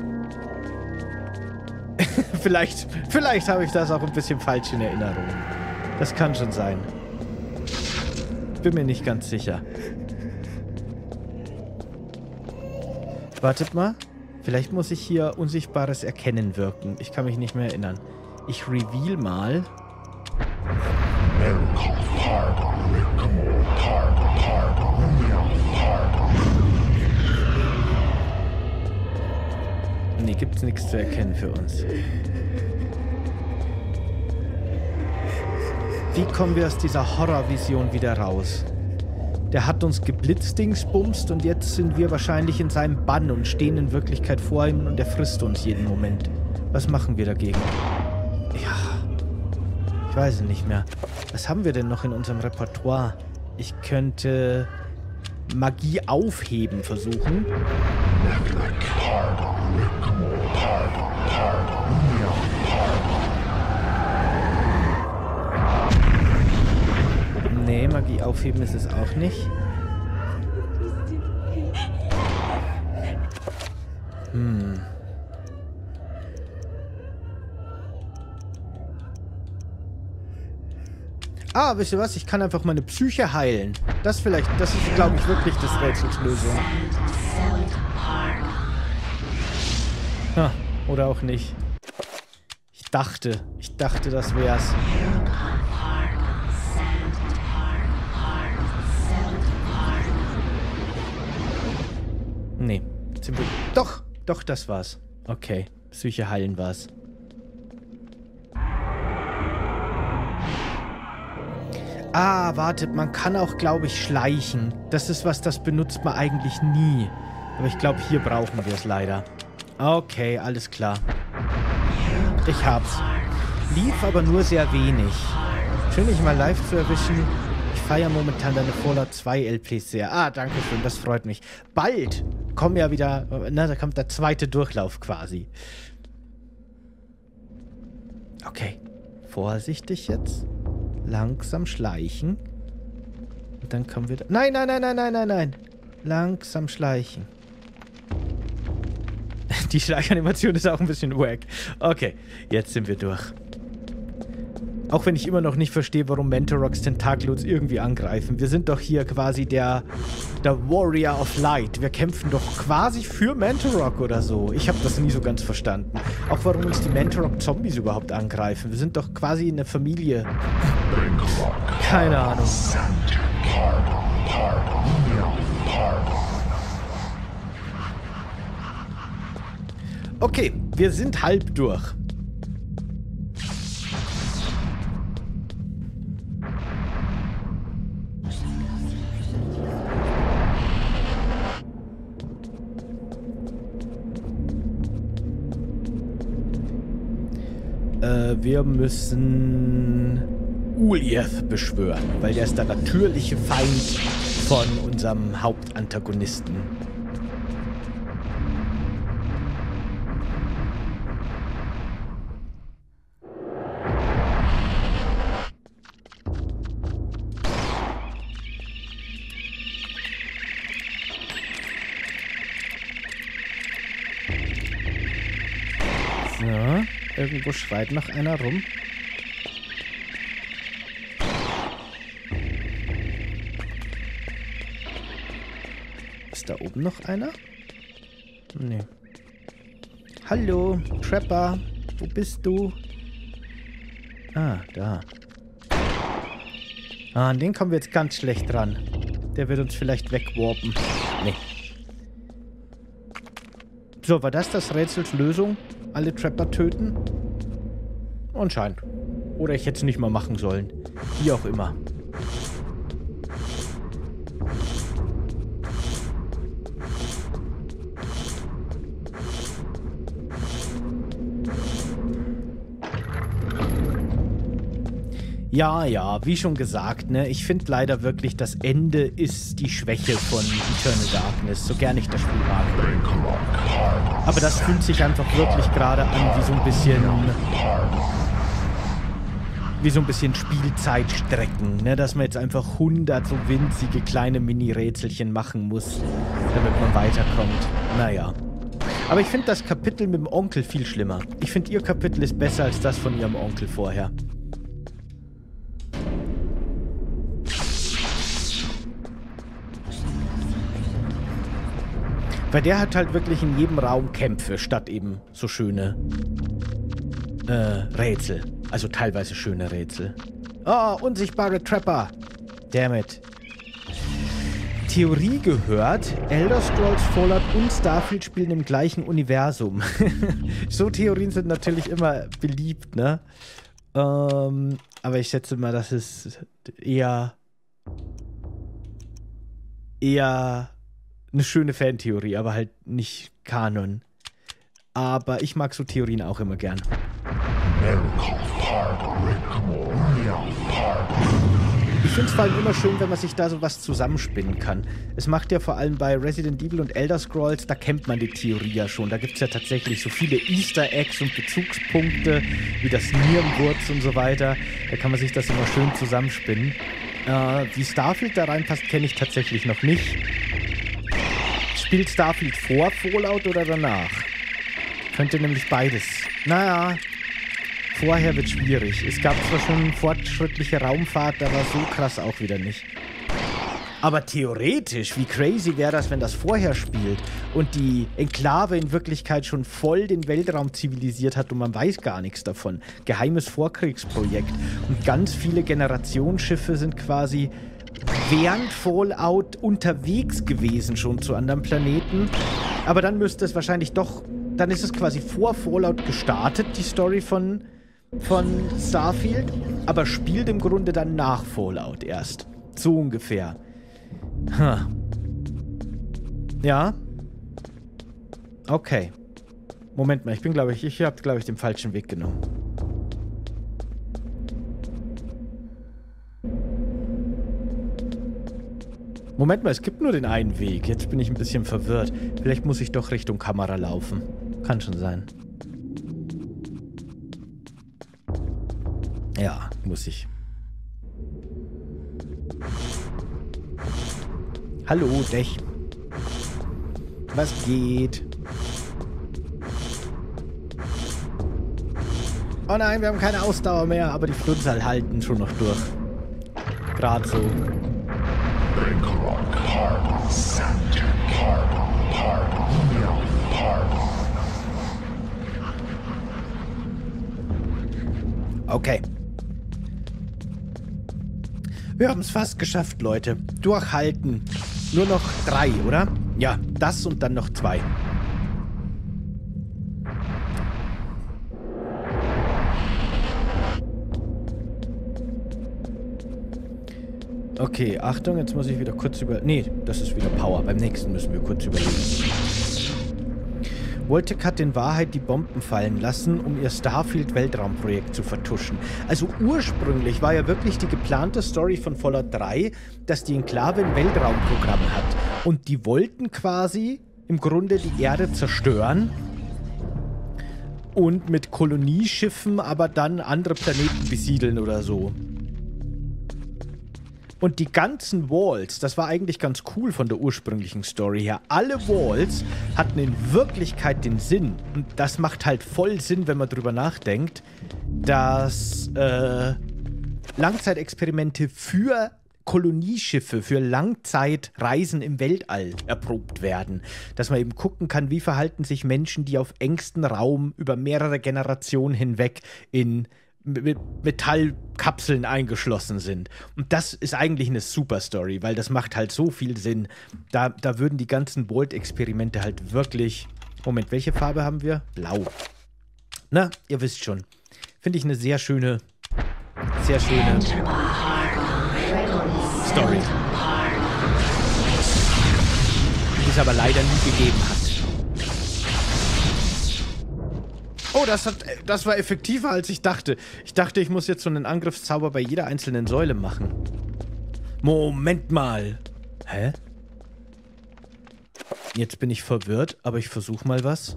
Vielleicht habe ich das auch ein bisschen falsch in Erinnerung. Das kann schon sein. Bin mir nicht ganz sicher. Wartet mal. Vielleicht muss ich hier unsichtbares Erkennen wirken. Ich kann mich nicht mehr erinnern. Ich reveal mal. Nee, gibt's nichts zu erkennen für uns. Wie kommen wir aus dieser Horrorvision wieder raus? Der hat uns geblitzdingsbumst und jetzt sind wir wahrscheinlich in seinem Bann und stehen in Wirklichkeit vor ihm und er frisst uns jeden Moment. Was machen wir dagegen? Ja, ich weiß es nicht mehr. Was haben wir denn noch in unserem Repertoire? Ich könnte Magie aufheben versuchen. Nee, Magie aufheben ist es auch nicht. Ah, wisst ihr was? Ich kann einfach meine Psyche heilen. Das ist, glaube ich, wirklich das Rätsels Lösung. Oder auch nicht. Ich dachte, das wär's. Nee. Doch, das war's. Okay. Psyche heilen war's. Ah, wartet, man kann auch, glaube ich, schleichen. Das ist was, das benutzt man eigentlich nie. Aber ich glaube, hier brauchen wir es leider. Okay, alles klar. Ich hab's. Lief aber nur sehr wenig. Schön, dich mal live zu erwischen. Ich feiere momentan deine Fallout 2 LPs sehr. Ah, danke schön, das freut mich. Bald kommen ja wieder, da kommt der zweite Durchlauf quasi. Okay, vorsichtig jetzt. Langsam schleichen. Und dann kommen wir da. Nein. Langsam schleichen. Die Schleichanimation ist auch ein bisschen wack. Okay, jetzt sind wir durch. Auch wenn ich immer noch nicht verstehe, warum Mentoroks Tentakel uns irgendwie angreifen. Wir sind doch hier quasi der Warrior of Light. Wir kämpfen doch quasi für Mentorok oder so. Ich habe das nie so ganz verstanden. Auch warum uns die Mentorok-Zombies überhaupt angreifen. Wir sind doch quasi eine Familie. Keine Ahnung. Okay, wir sind halb durch. Wir müssen Ulieth beschwören, weil der ist der natürliche Feind von unserem Hauptantagonisten. Irgendwo schreit noch einer rum. Ist da oben noch einer? Nee. Hallo, Trapper. Wo bist du? Ah, da. Ah, an den kommen wir jetzt ganz schlecht ran. Der wird uns vielleicht wegwarpen. Nee. So, war das Rätsels Lösung? Alle Trapper töten? Anscheinend. Oder ich hätte es nicht mal machen sollen. Wie auch immer. Ja, ja, wie schon gesagt, ne, ich finde leider wirklich, das Ende ist die Schwäche von Eternal Darkness, so gern ich das Spiel mag. Aber das fühlt sich einfach wirklich gerade an wie so ein bisschen Spielzeitstrecken, ne, dass man jetzt einfach 100 so winzige kleine Mini-Rätselchen machen muss, damit man weiterkommt. Naja. Aber ich finde das Kapitel mit dem Onkel viel schlimmer. Ich finde, ihr Kapitel ist besser als das von ihrem Onkel vorher. Weil der hat halt wirklich in jedem Raum Kämpfe, statt eben so schöne Rätsel. Also teilweise schöne Rätsel. Oh, unsichtbare Trapper. Dammit. Theorie gehört, Elder Scrolls, Fallout und Starfield spielen im gleichen Universum. So Theorien sind natürlich immer beliebt, ne? Aber ich schätze mal, das ist eher eine schöne Fantheorie, aber halt nicht Kanon. Aber ich mag so Theorien auch immer gern. Ich finde es vor allem immer schön, wenn man sich da so was zusammenspinnen kann. Es macht ja vor allem bei Resident Evil und Elder Scrolls, da kennt man die Theorie ja schon. Da gibt es ja tatsächlich so viele Easter Eggs und Bezugspunkte, wie das Nierenwurz und so weiter. Da kann man sich das immer schön zusammenspinnen. Wie Starfield da reinpasst, kenne ich tatsächlich noch nicht. Spielt Starfield vor Fallout oder danach? Könnte nämlich beides. Naja, vorher wird schwierig. Es gab zwar schon fortschrittliche Raumfahrt, aber so krass auch wieder nicht. Aber theoretisch, wie crazy wäre das, wenn das vorher spielt und die Enklave in Wirklichkeit schon voll den Weltraum zivilisiert hat und man weiß gar nichts davon. Geheimes Vorkriegsprojekt. Und ganz viele Generationsschiffe sind quasi während Fallout unterwegs gewesen schon zu anderen Planeten. Aber dann müsste es wahrscheinlich doch, dann ist es quasi vor Fallout gestartet, die Story von Starfield, aber spielt im Grunde dann nach Fallout erst. So ungefähr. Ja. Okay. Moment mal, ich habe, glaube ich, den falschen Weg genommen. Moment mal, es gibt nur den einen Weg. Jetzt bin ich ein bisschen verwirrt. Vielleicht muss ich doch Richtung Kamera laufen. Kann schon sein. Ja, muss ich. Hallo, Dech. Was geht? Oh nein, wir haben keine Ausdauer mehr, aber die Flunzal halten schon noch durch. Gerade so. Okay. Wir haben es fast geschafft, Leute. Durchhalten. Nur noch 3, oder? Ja, das und dann noch 2. Okay, Achtung, jetzt muss ich wieder kurz Nee, das ist wieder Power. Beim nächsten müssen wir kurz überlegen. Voltec hat in Wahrheit die Bomben fallen lassen, um ihr Starfield-Weltraumprojekt zu vertuschen. Also ursprünglich war ja wirklich die geplante Story von Fallout 3, dass die Enklave ein Weltraumprogramm hat. Und die wollten quasi im Grunde die Erde zerstören und mit Kolonieschiffen aber dann andere Planeten besiedeln oder so. Und die ganzen Walls, das war eigentlich ganz cool von der ursprünglichen Story her. Alle Walls hatten in Wirklichkeit den Sinn, und das macht halt voll Sinn, wenn man drüber nachdenkt, dass Langzeitexperimente für Kolonieschiffe, für Langzeitreisen im Weltall erprobt werden. Dass man eben gucken kann, wie verhalten sich Menschen, die auf engstem Raum über mehrere Generationen hinweg in Metallkapseln eingeschlossen sind. Und das ist eigentlich eine super Story, weil das macht halt so viel Sinn. Da würden die ganzen Vault-Experimente halt wirklich... Moment, welche Farbe haben wir? Blau. Na, ihr wisst schon. Finde ich eine sehr schöne Story. Die es aber leider nie gegeben hat. Oh, das war effektiver, als ich dachte. Ich dachte, ich muss jetzt so einen Angriffszauber bei jeder einzelnen Säule machen. Moment mal. Hä? Jetzt bin ich verwirrt, aber ich versuche mal was.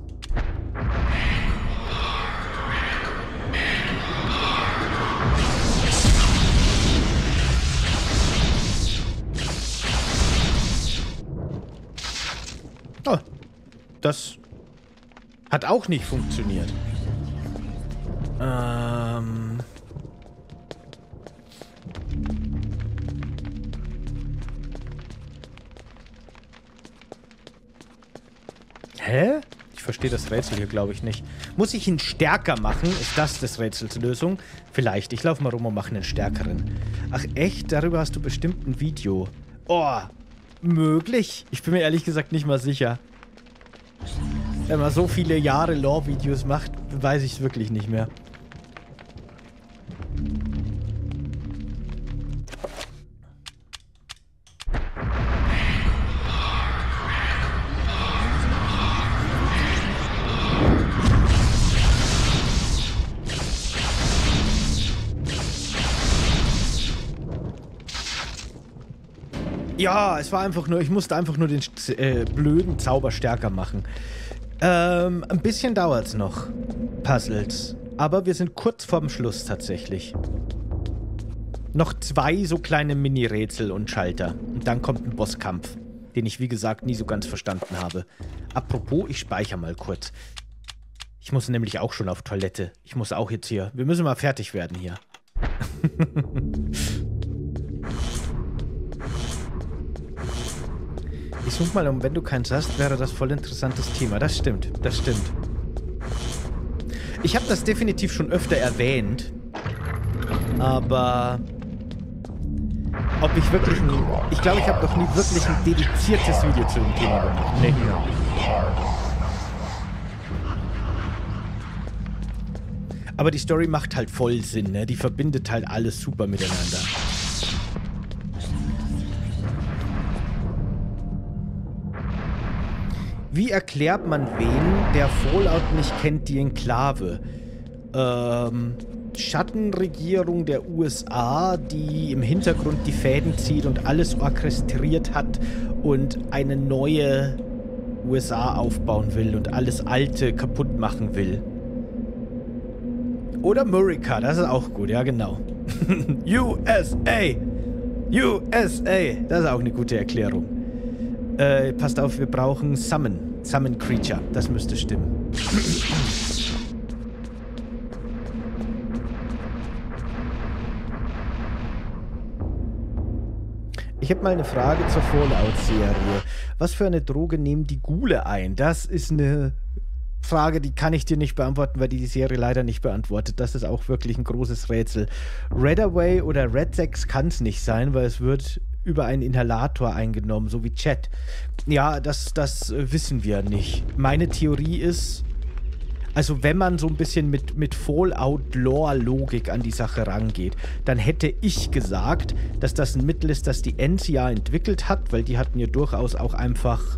Oh, das hat auch nicht funktioniert. Hä? Ich verstehe das Rätsel hier, glaube ich, nicht. Muss ich ihn stärker machen? Ist das des Rätsels Lösung? Vielleicht. Ich laufe mal rum und mache einen stärkeren. Ach echt? Darüber hast du bestimmt ein Video. Oh, möglich? Ich bin mir ehrlich gesagt nicht mal sicher. Wenn man so viele Jahre Lore-Videos macht, weiß ich es wirklich nicht mehr. Ja, es war einfach nur, ich musste einfach nur den blöden Zauber stärker machen. Ein bisschen dauert's noch. Puzzles. Aber wir sind kurz vorm Schluss tatsächlich. Noch 2 so kleine Mini-Rätsel und Schalter. Und dann kommt ein Bosskampf, den ich wie gesagt nie so ganz verstanden habe. Apropos, ich speichere mal kurz. Ich muss nämlich auch schon auf Toilette. Ich muss auch jetzt hier. Wir müssen mal fertig werden hier. Ich such mal, wenn du keins hast, wäre das voll interessantes Thema. Das stimmt, das stimmt. Ich habe das definitiv schon öfter erwähnt, aber ob ich wirklich ich glaube, ich habe noch nie wirklich ein dediziertes Video zu dem Thema gemacht. Nee. Aber die Story macht halt voll Sinn, ne? Die verbindet halt alles super miteinander. Wie erklärt man wen, der Fallout nicht kennt, die Enklave? Schattenregierung der USA, die im Hintergrund die Fäden zieht und alles orchestriert hat und eine neue USA aufbauen will und alles Alte kaputt machen will. Oder Murica, das ist auch gut, ja genau. USA! USA! Das ist auch eine gute Erklärung. Passt auf, wir brauchen Summon Creature. Das müsste stimmen. Ich habe mal eine Frage zur Fallout-Serie. Was für eine Droge nehmen die Ghule ein? Das ist eine Frage, die kann ich dir nicht beantworten, weil die Serie leider nicht beantwortet. Das ist auch wirklich ein großes Rätsel. Redaway oder Red Sex kann es nicht sein, weil es wird über einen Inhalator eingenommen, so wie Chat. Ja, das wissen wir nicht. Meine Theorie ist, also wenn man so ein bisschen mit Fallout-Lore-Logik an die Sache rangeht, dann hätte ich gesagt, dass das ein Mittel ist, das die NCR entwickelt hat, weil die hatten ja durchaus auch einfach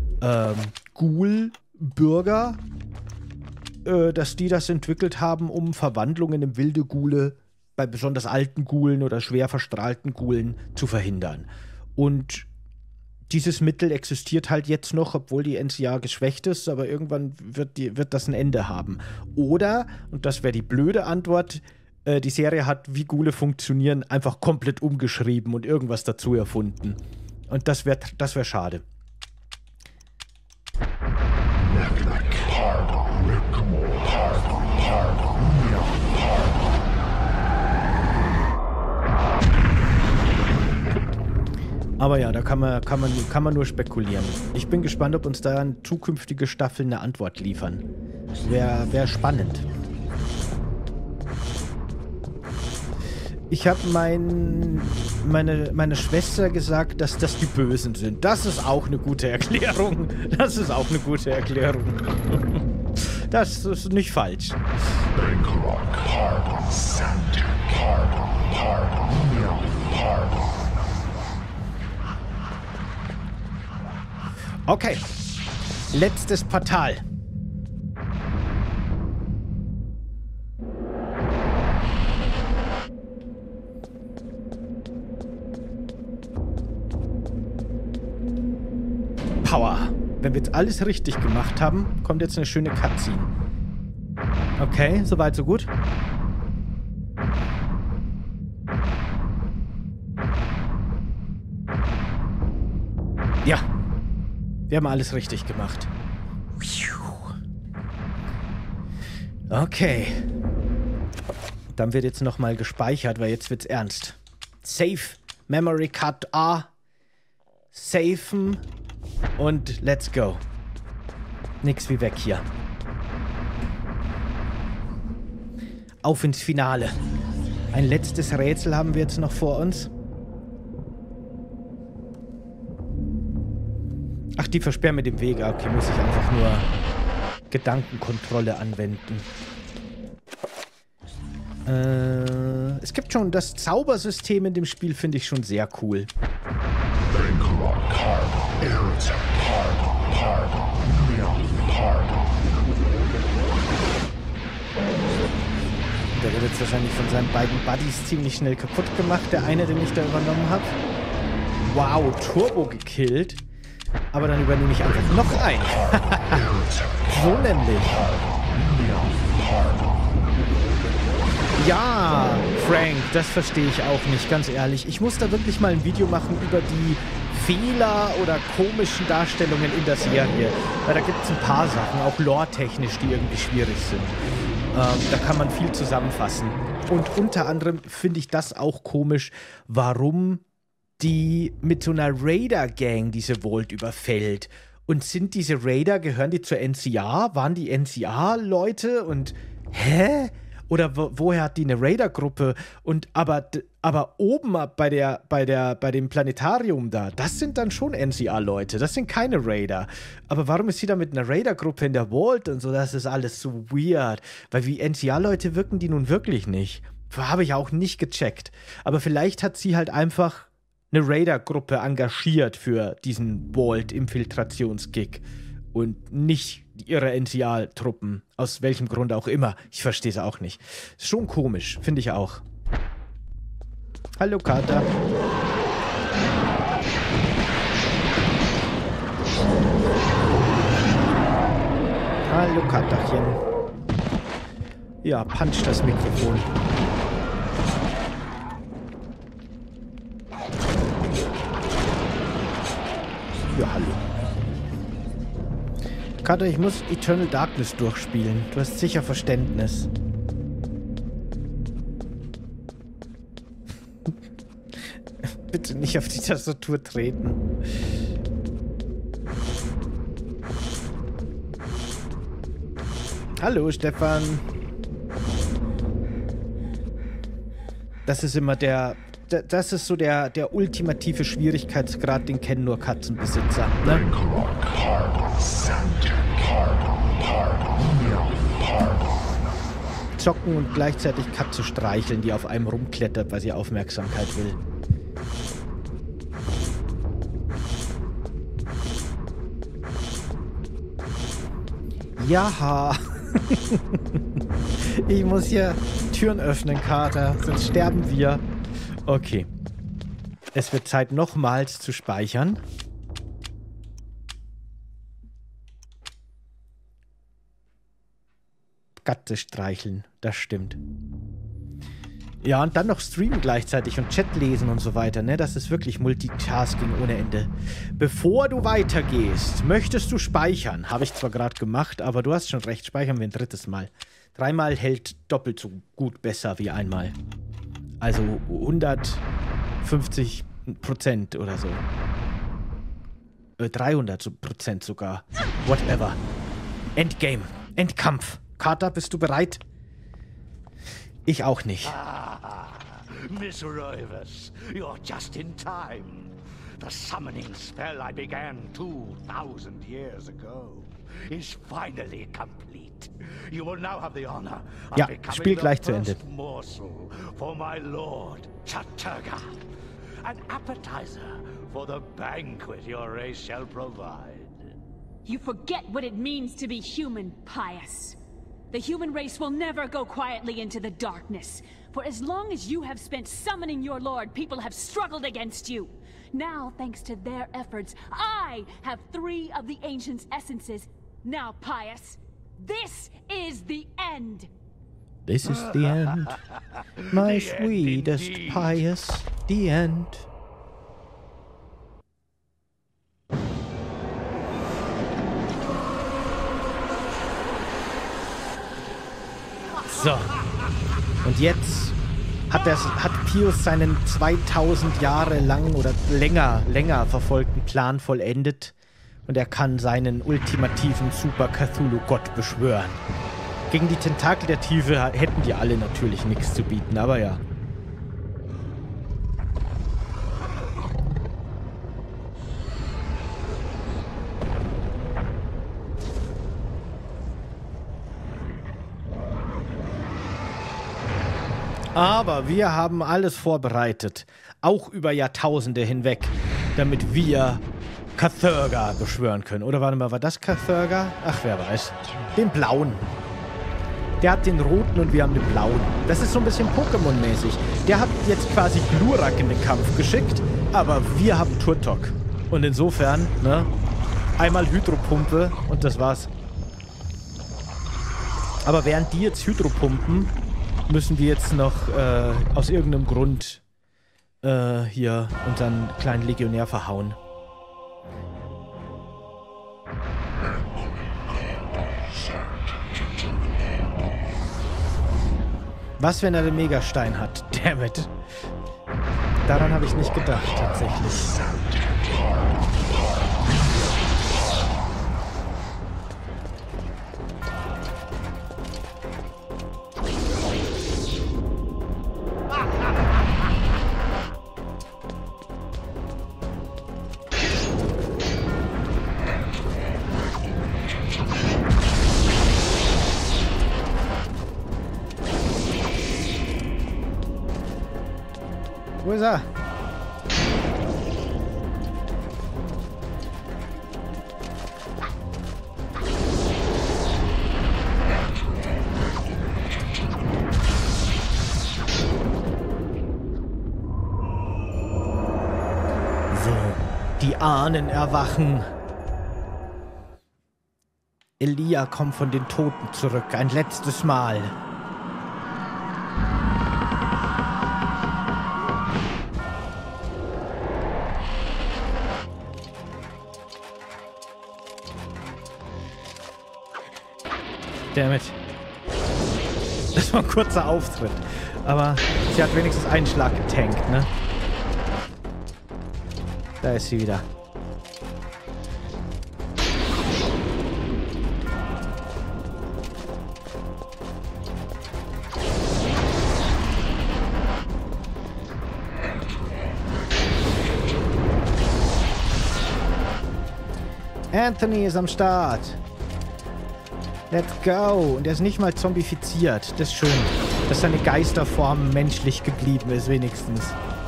Ghoul-Bürger, dass die das entwickelt haben, um Verwandlungen in wilde Ghule bei besonders alten Ghoulen oder schwer verstrahlten Ghoulen zu verhindern. Und dieses Mittel existiert halt jetzt noch, obwohl die NCR geschwächt ist, aber irgendwann wird das ein Ende haben. Oder, und das wäre die blöde Antwort, Die Serie hat, wie Ghule funktionieren, einfach komplett umgeschrieben und irgendwas dazu erfunden. Und das wär schade. Aber ja, da kann man nur spekulieren. Ich bin gespannt, ob uns da zukünftige Staffeln eine Antwort liefern. Wär spannend. Ich habe meine Schwester gesagt, dass das die Bösen sind. Das ist auch eine gute Erklärung. Das ist auch eine gute Erklärung. Das ist nicht falsch. Okay. Letztes Portal. Power. Wenn wir jetzt alles richtig gemacht haben, kommt jetzt eine schöne Cutscene. Okay, soweit, so gut. Ja. Wir haben alles richtig gemacht. Okay. Dann wird jetzt nochmal gespeichert, weil jetzt wird's ernst. Save. Memory Card A. Safen. Und let's go. Nix wie weg hier. Auf ins Finale. Ein letztes Rätsel haben wir jetzt noch vor uns. Ach, die versperren mir den Weg. Okay, muss ich einfach nur Gedankenkontrolle anwenden. Es gibt schon das Zaubersystem in dem Spiel, finde ich schon sehr cool. Der wird jetzt wahrscheinlich von seinen beiden Buddies ziemlich schnell kaputt gemacht. Der eine, den ich da übernommen habe. Wow, Turbo gekillt. Aber dann übernehme ich einfach noch einen. So nämlich. Ja, Frank, das verstehe ich auch nicht, ganz ehrlich. Ich muss da wirklich mal ein Video machen über die Fehler oder komischen Darstellungen in der Serie. Weil da gibt es ein paar Sachen, auch lore-technisch, die irgendwie schwierig sind. Da kann man viel zusammenfassen. Und unter anderem finde ich das auch komisch, warum die mit so einer Raider-Gang diese Vault überfällt. Und sind diese Raider, gehören die zur NCR? Waren die NCR-Leute? Und hä? Oder woher hat die eine Raider-Gruppe? Und aber oben bei dem Planetarium da, das sind dann schon NCR-Leute. Das sind keine Raider. Aber warum ist sie da mit einer Raider-Gruppe in der Vault und so? Das ist alles so weird. Weil wie NCR-Leute wirken die nun wirklich nicht. Habe ich auch nicht gecheckt. Aber vielleicht hat sie halt einfach eine Raider-Gruppe engagiert für diesen Vault-Infiltrationsgig und nicht ihre NCR-Truppen. Aus welchem Grund auch immer. Ich verstehe es auch nicht. Ist schon komisch, finde ich auch. Hallo, Kater. Hallo, Katerchen. Ja, punch das Mikrofon. Ja, hallo. Kater, ich muss Eternal Darkness durchspielen. Du hast sicher Verständnis. Bitte nicht auf die Tastatur treten. Hallo, Stefan. Das ist immer das ist so der ultimative Schwierigkeitsgrad, den kennen nur Katzenbesitzer, ne? Zocken und gleichzeitig Katze streicheln, die auf einem rumklettert, weil sie Aufmerksamkeit will. Ja. Ich muss hier Türen öffnen, Kater, sonst sterben wir. Okay. Es wird Zeit, nochmals zu speichern. Katze streicheln, das stimmt. Ja, und dann noch streamen gleichzeitig und Chat lesen und so weiter, ne? Das ist wirklich Multitasking ohne Ende. Bevor du weitergehst, möchtest du speichern? Habe ich zwar gerade gemacht, aber du hast schon recht, speichern wir ein drittes Mal. 3-mal hält doppelt so gut besser wie einmal. Also 150% oder so. 300% sogar. Whatever. Endgame. Endkampf. Carter, bist du bereit? Ich auch nicht.
Miss Rivers, you're just in time. The summoning spell I began 2,000 years ago is finally complete. You will now have the honor of
Ja,
becoming
Spiel gleich zu
the
Ende.
first morsel for my lord, Chattur'gha. An appetizer for the banquet your race shall provide.
You forget what it means to be human, Pious. The human race will never go quietly into the darkness. For as long as you have spent summoning your lord, people have struggled against you. Now, thanks to their efforts, I have 3 of the Ancient's essences. Now, Pious, this is the end.
This is the end. My
The end
sweetest
indeed.
Pious. The end. So. Und jetzt hat Pius seinen 2000 Jahre lang oder länger verfolgten Plan vollendet und er kann seinen ultimativen Super Cthulhu-Gott beschwören. Gegen die Tentakel der Tiefe hätten die alle natürlich nichts zu bieten, aber ja. Aber wir haben alles vorbereitet, auch über Jahrtausende hinweg, damit wir Cthulhu beschwören können. Oder warte mal, war das Cthulhu? Ach, wer weiß. Den blauen. Der hat den roten und wir haben den blauen. Das ist so ein bisschen Pokémon-mäßig. Der hat jetzt quasi Glurak in den Kampf geschickt, aber wir haben Turtok. Und insofern, ne, einmal Hydropumpe und das war's. Aber während die jetzt Hydropumpen, müssen wir jetzt noch aus irgendeinem Grund hier unseren kleinen Legionär verhauen. Was, wenn er den Megastein hat? Dammit. Daran habe ich nicht gedacht, tatsächlich. Wo ist er? So, die Ahnen erwachen. Elia kommt von den Toten zurück, ein letztes Mal. Dammit. Das war ein kurzer Auftritt. Aber sie hat wenigstens einen Schlag getankt, ne? Da ist sie wieder. Anthony ist am Start. Let's go. Und er ist nicht mal zombifiziert. Das ist schön. Dass seine Geisterform menschlich geblieben ist, wenigstens.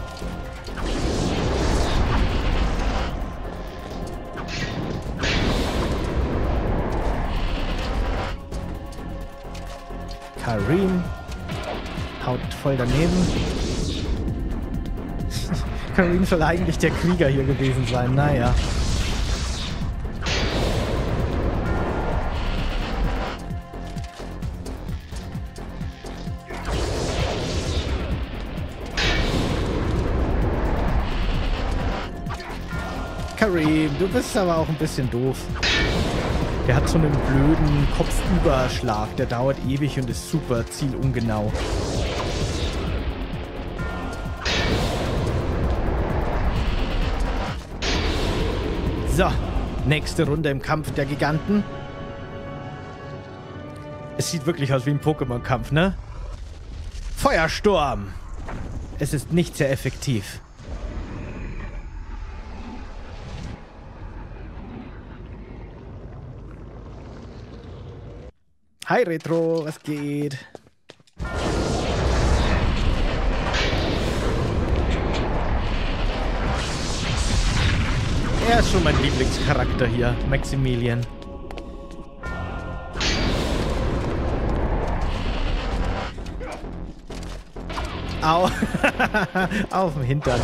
Karim haut voll daneben. Karim soll eigentlich der Krieger hier gewesen sein. Naja. Kareem, du bist aber auch ein bisschen doof. Der hat so einen blöden Kopfüberschlag. Der dauert ewig und ist super zielungenau. So, nächste Runde im Kampf der Giganten. Es sieht wirklich aus wie ein Pokémon-Kampf, ne? Feuersturm! Es ist nicht sehr effektiv. Hi Retro, was geht? Er ist schon mein Lieblingscharakter hier, Maximilian. Au. Auf dem Hintern.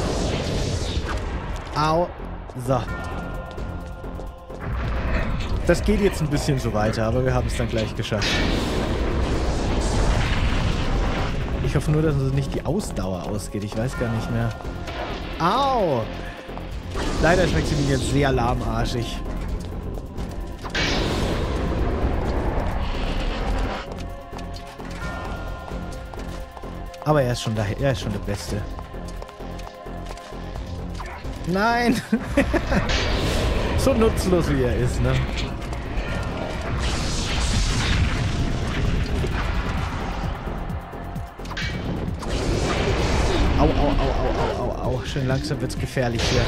Au. So. Das geht jetzt ein bisschen so weiter, aber wir haben es dann gleich geschafft. Ich hoffe nur, dass uns nicht die Ausdauer ausgeht. Ich weiß gar nicht mehr. Au! Leider ist Maximilian sehr lahmarschig. Aber er ist schon der Beste. Nein! So nutzlos wie er ist, ne? Au, au, au, au, au, au, au. Schön langsam wird's gefährlich hier.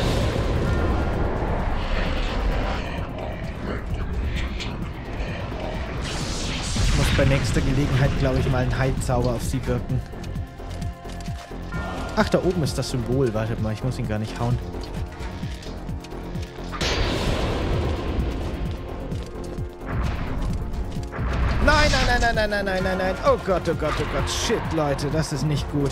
Ich muss bei nächster Gelegenheit, glaube ich, mal einen Heilzauber auf sie wirken. Ach, da oben ist das Symbol. Wartet mal, ich muss ihn gar nicht hauen. Nein, nein, nein, nein, nein, nein, nein, nein. Oh Gott, oh Gott, oh Gott. Shit, Leute, das ist nicht gut.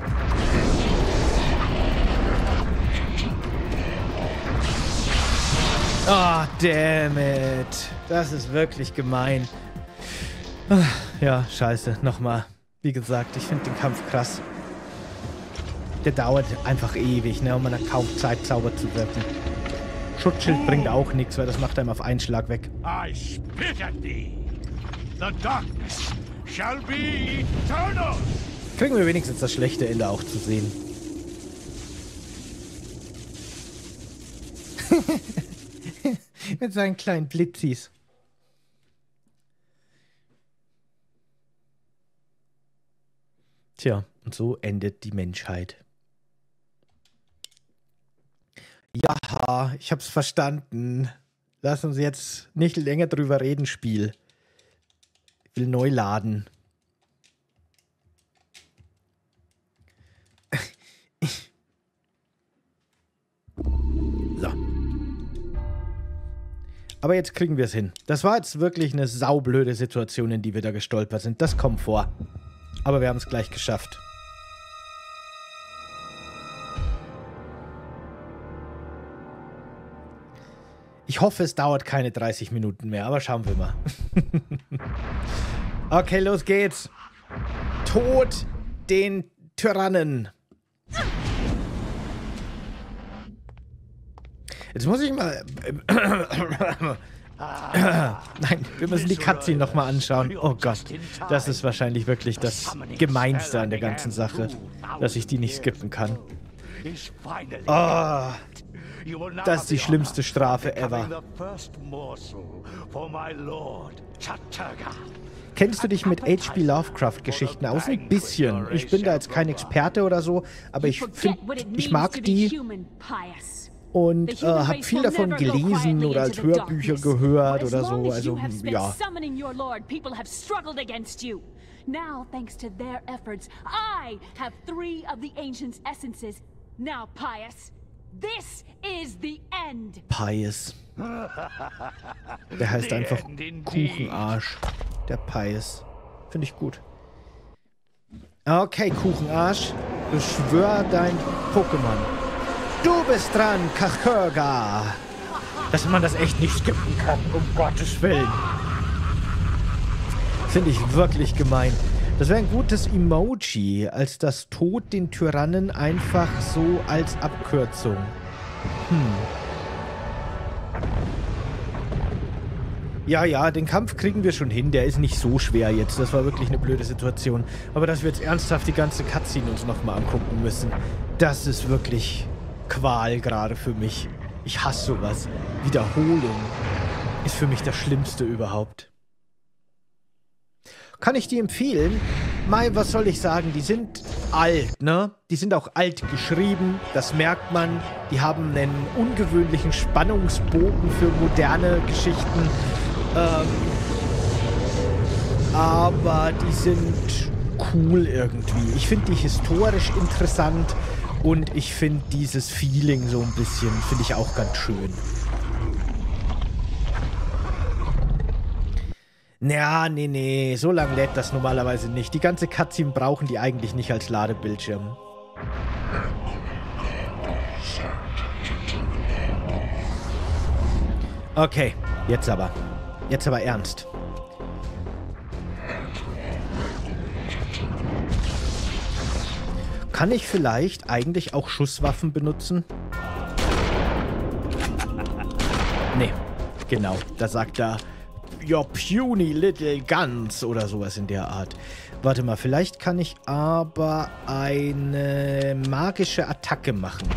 Oh, damn it. Das ist wirklich gemein. Ja, scheiße. Nochmal. Wie gesagt, ich finde den Kampf krass. Der dauert einfach ewig, ne? Und man hat kaum Zeit, Zauber zu wirken. Schutzschild bringt auch nichts, weil das macht einem auf einen Schlag weg.
I spit at thee. The darkness shall be eternal.
Kriegen wir wenigstens das schlechte Ende auch zu sehen. Mit seinen kleinen Blitzis. Tja, und so endet die Menschheit. Ja, ich hab's verstanden. Lass uns jetzt nicht länger drüber reden, Spiel. Ich will neu laden. So. Aber jetzt kriegen wir es hin. Das war jetzt wirklich eine saublöde Situation, in die wir da gestolpert sind. Das kommt vor. Aber wir haben es gleich geschafft. Ich hoffe, es dauert keine 30 Minuten mehr, aber schauen wir mal. Okay, los geht's. Tod den Tyrannen. Jetzt muss ich mal... Nein, wir müssen die Cutscene nochmal anschauen. Oh Gott, das ist wahrscheinlich wirklich das Gemeinste an der ganzen Sache, dass ich die nicht skippen kann. Oh, das ist die schlimmste Strafe ever. Kennst du dich mit H.P. Lovecraft-Geschichten aus? Ein bisschen. Ich bin da jetzt kein Experte oder so, aber ich finde, ich mag die und habe viel davon gelesen oder als Hörbücher gehört oder so. Also, ja.
Now, thanks to their efforts, I have 3 of the Ancient's essences. Now, Pious, this is the end.
Pious. Der heißt einfach Kuchenarsch. Der Pious. Finde ich gut. Okay, Kuchenarsch. Beschwör dein Pokémon. Du bist dran, Kachurga. Dass man das echt nicht skippen kann, um Gottes Willen. Finde ich wirklich gemein. Das wäre ein gutes Emoji, als das Tod den Tyrannen einfach so als Abkürzung. Ja, den Kampf kriegen wir schon hin. Der ist nicht so schwer jetzt. Das war wirklich eine blöde Situation. Aber dass wir jetzt ernsthaft die ganze Cutscene uns nochmal angucken müssen, das ist wirklich Qual gerade für mich. Ich hasse sowas. Wiederholung ist für mich das Schlimmste überhaupt. Kann ich die empfehlen? Mai, was soll ich sagen? Die sind alt, ne? Die sind auch alt geschrieben, das merkt man. Die haben einen ungewöhnlichen Spannungsbogen für moderne Geschichten. Aber die sind cool irgendwie. Ich finde die historisch interessant und ich finde dieses Feeling so ein bisschen, finde ich auch ganz schön. Ja, nee, so lange lädt das normalerweise nicht. Die ganze Cutscene brauchen die eigentlich nicht als Ladebildschirm. Okay, jetzt aber ernst. Kann ich vielleicht eigentlich auch Schusswaffen benutzen? Nee, genau, da sagt er Your puny little guns oder sowas in der Art. Warte mal, vielleicht kann ich aber eine magische Attacke machen.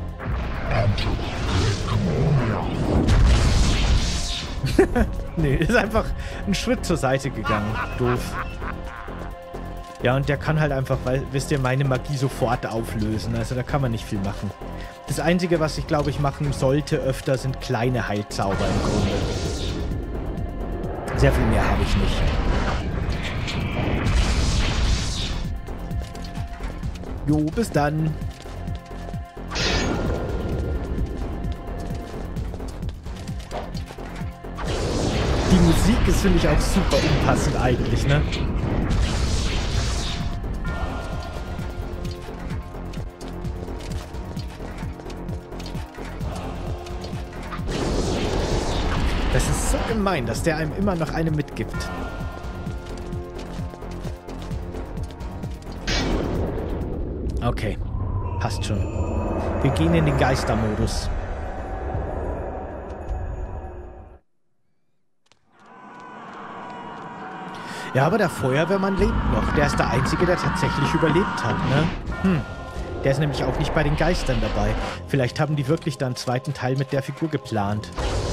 Nee, ist einfach einen Schritt zur Seite gegangen. Doof. Ja, und der kann halt einfach, weil, wisst ihr, meine Magie sofort auflösen. Also da kann man nicht viel machen. Das Einzige, was ich glaube ich machen sollte öfter, sind kleine Heilzauber im Grunde. Sehr viel mehr habe ich nicht. Jo, bis dann. Die Musik ist, finde ich, auch super unpassend eigentlich, ne? Das ist so gemein, dass der einem immer noch eine mitgibt. Okay, passt schon. Wir gehen in den Geistermodus. Ja, aber der Feuerwehrmann lebt noch. Der ist der Einzige, der tatsächlich überlebt hat, ne? Der ist nämlich auch nicht bei den Geistern dabei. Vielleicht haben die wirklich dann einen zweiten Teil mit der Figur geplant.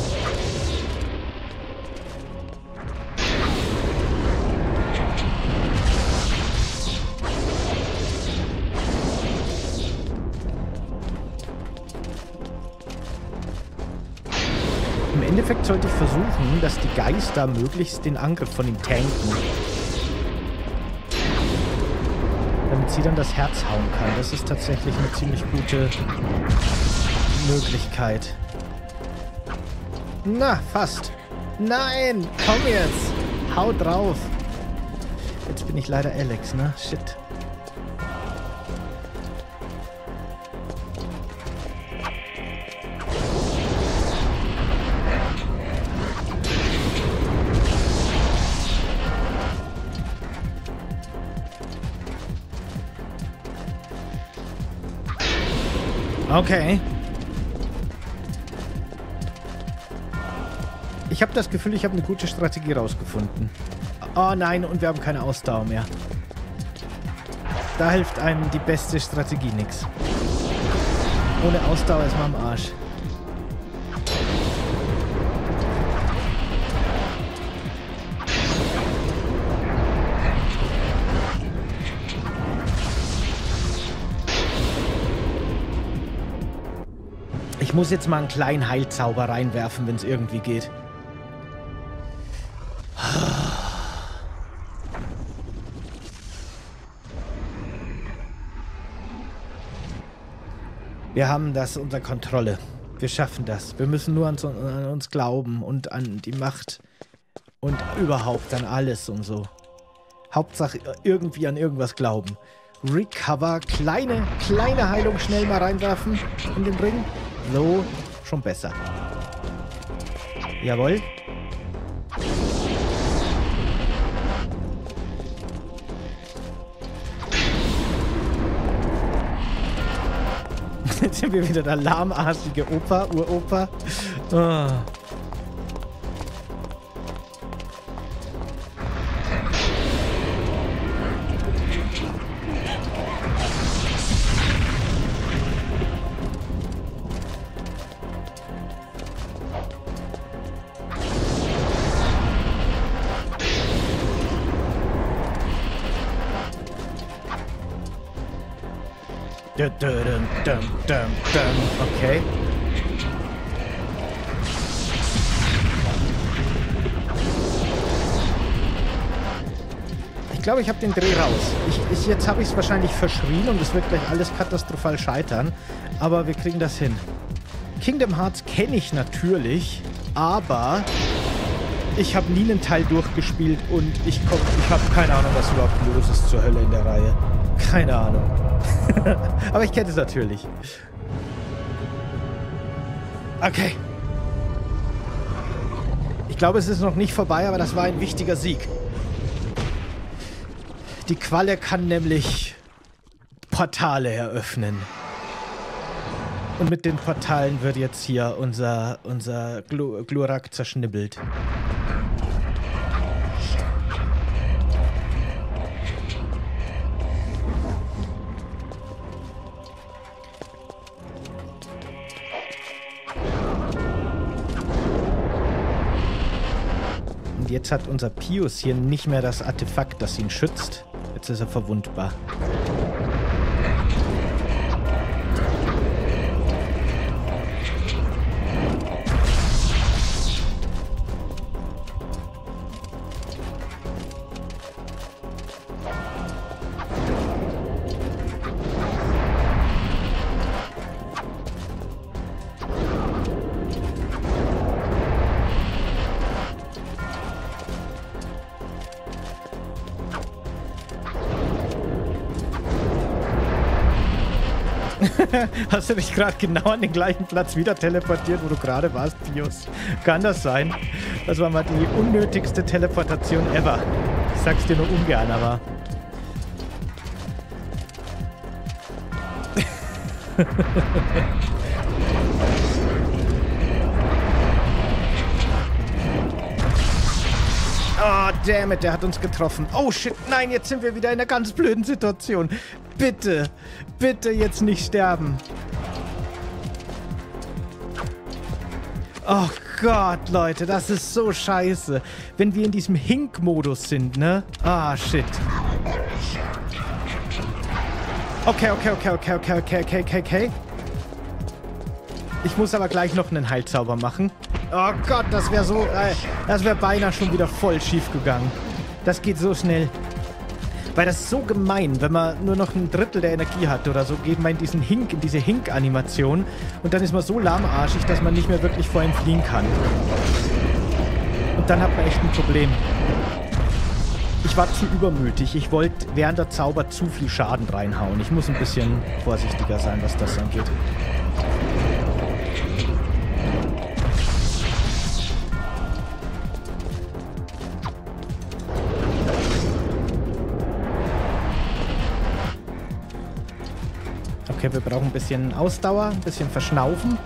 Im Endeffekt sollte ich versuchen, dass die Geister möglichst den Angriff von ihm tanken. Damit sie dann das Herz hauen kann. Das ist tatsächlich eine ziemlich gute Möglichkeit. Na, fast. Nein, komm jetzt. Hau drauf. Jetzt bin ich leider Alex, ne? Shit. Okay. Ich habe das Gefühl, ich habe eine gute Strategie rausgefunden. Oh nein, und wir haben keine Ausdauer mehr. Da hilft einem die beste Strategie nichts. Ohne Ausdauer ist man am Arsch. Ich muss jetzt mal einen kleinen Heilzauber reinwerfen, wenn es irgendwie geht. Wir haben das unter Kontrolle. Wir schaffen das. Wir müssen nur an uns glauben und an die Macht und überhaupt an alles und so. Hauptsache irgendwie an irgendwas glauben. Recover, kleine Heilung schnell mal reinwerfen in den Ring. So, schon besser. Jawohl. Jetzt sind wir wieder der lahmarschige Opa, Uropa. Oh. Okay. Ich glaube, ich habe den Dreh raus. Jetzt habe ich es wahrscheinlich verschrien und es wird gleich alles katastrophal scheitern. Aber wir kriegen das hin. Kingdom Hearts kenne ich natürlich, aber ich habe nie einen Teil durchgespielt und ich habe keine Ahnung, was überhaupt los ist zur Hölle in der Reihe. Keine Ahnung. Aber ich kenne es natürlich. Okay. Ich glaube, es ist noch nicht vorbei, aber das war ein wichtiger Sieg. Die Qualle kann nämlich Portale eröffnen. Und mit den Portalen wird jetzt hier unser Glurak zerschnibbelt. Und jetzt hat unser Pius hier nicht mehr das Artefakt, das ihn schützt. Jetzt ist er verwundbar. Hast du dich gerade genau an den gleichen Platz wieder teleportiert, wo du gerade warst, Pius? Kann das sein? Das war mal die unnötigste Teleportation ever. Ich sag's dir nur ungern, aber... Oh, damn it, der hat uns getroffen. Oh, shit, nein, jetzt sind wir wieder in einer ganz blöden Situation. Bitte, bitte jetzt nicht sterben. Oh Gott, Leute, das ist so scheiße. Wenn wir in diesem Hink-Modus sind, ne? Ah, shit. Okay. Ich muss aber gleich noch einen Heilzauber machen. Oh Gott, das wäre so... das wäre beinahe schon wieder voll schief gegangen. Das geht so schnell. Weil das ist so gemein, wenn man nur noch ein Drittel der Energie hat oder so, geht man in diese Hink-Animation und dann ist man so lahmarschig, dass man nicht mehr wirklich vor ihm fliehen kann. Und dann hat man echt ein Problem. Ich war zu übermütig. Ich wollte während der Zauber zu viel Schaden reinhauen. Ich muss ein bisschen vorsichtiger sein, was das angeht. Okay, wir brauchen ein bisschen Ausdauer, ein bisschen Verschnaufen.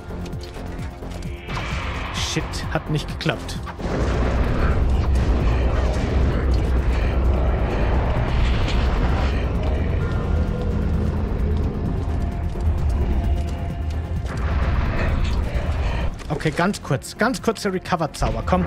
Shit, hat nicht geklappt. Okay, ganz kurzer Recover-Zauber, komm.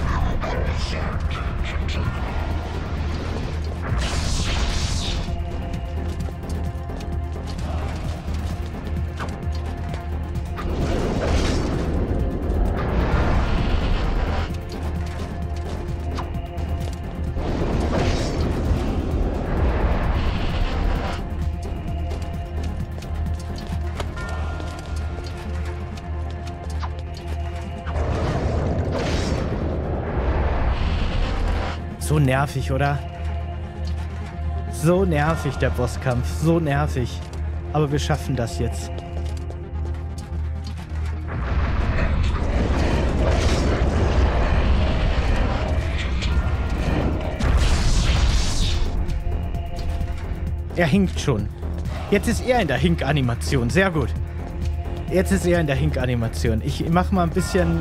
So nervig, oder? So nervig, der Bosskampf. So nervig. Aber wir schaffen das jetzt. Er hinkt schon. Jetzt ist er in der Hink-Animation. Sehr gut. Jetzt ist er in der Hink-Animation. Ich mach mal ein bisschen...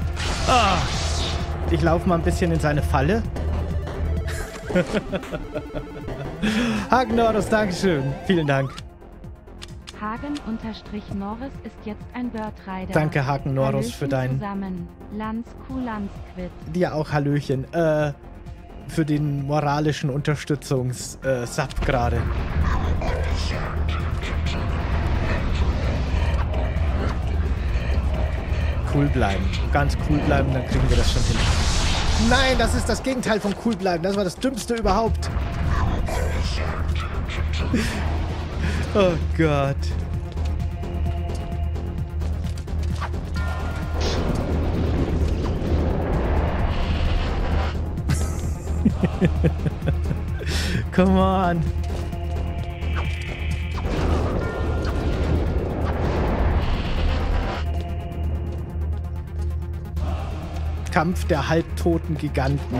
Ich laufe mal ein bisschen in seine Falle. Hagen Norris, Dankeschön. Vielen Dank.
Hagen-Norris ist jetzt ein Bird-Rider.
Danke, Hagen Norris, für dein...
zusammen. Lanz-Kulanz-Quid.
Dir auch Hallöchen. Für den moralischen Unterstützungs-Sub gerade. cool bleiben. Ganz cool bleiben, dann kriegen wir das schon hin. Nein, das ist das Gegenteil von cool bleiben. Das war das Dümmste überhaupt. Oh Gott. Come on. Kampf der halbtoten Giganten.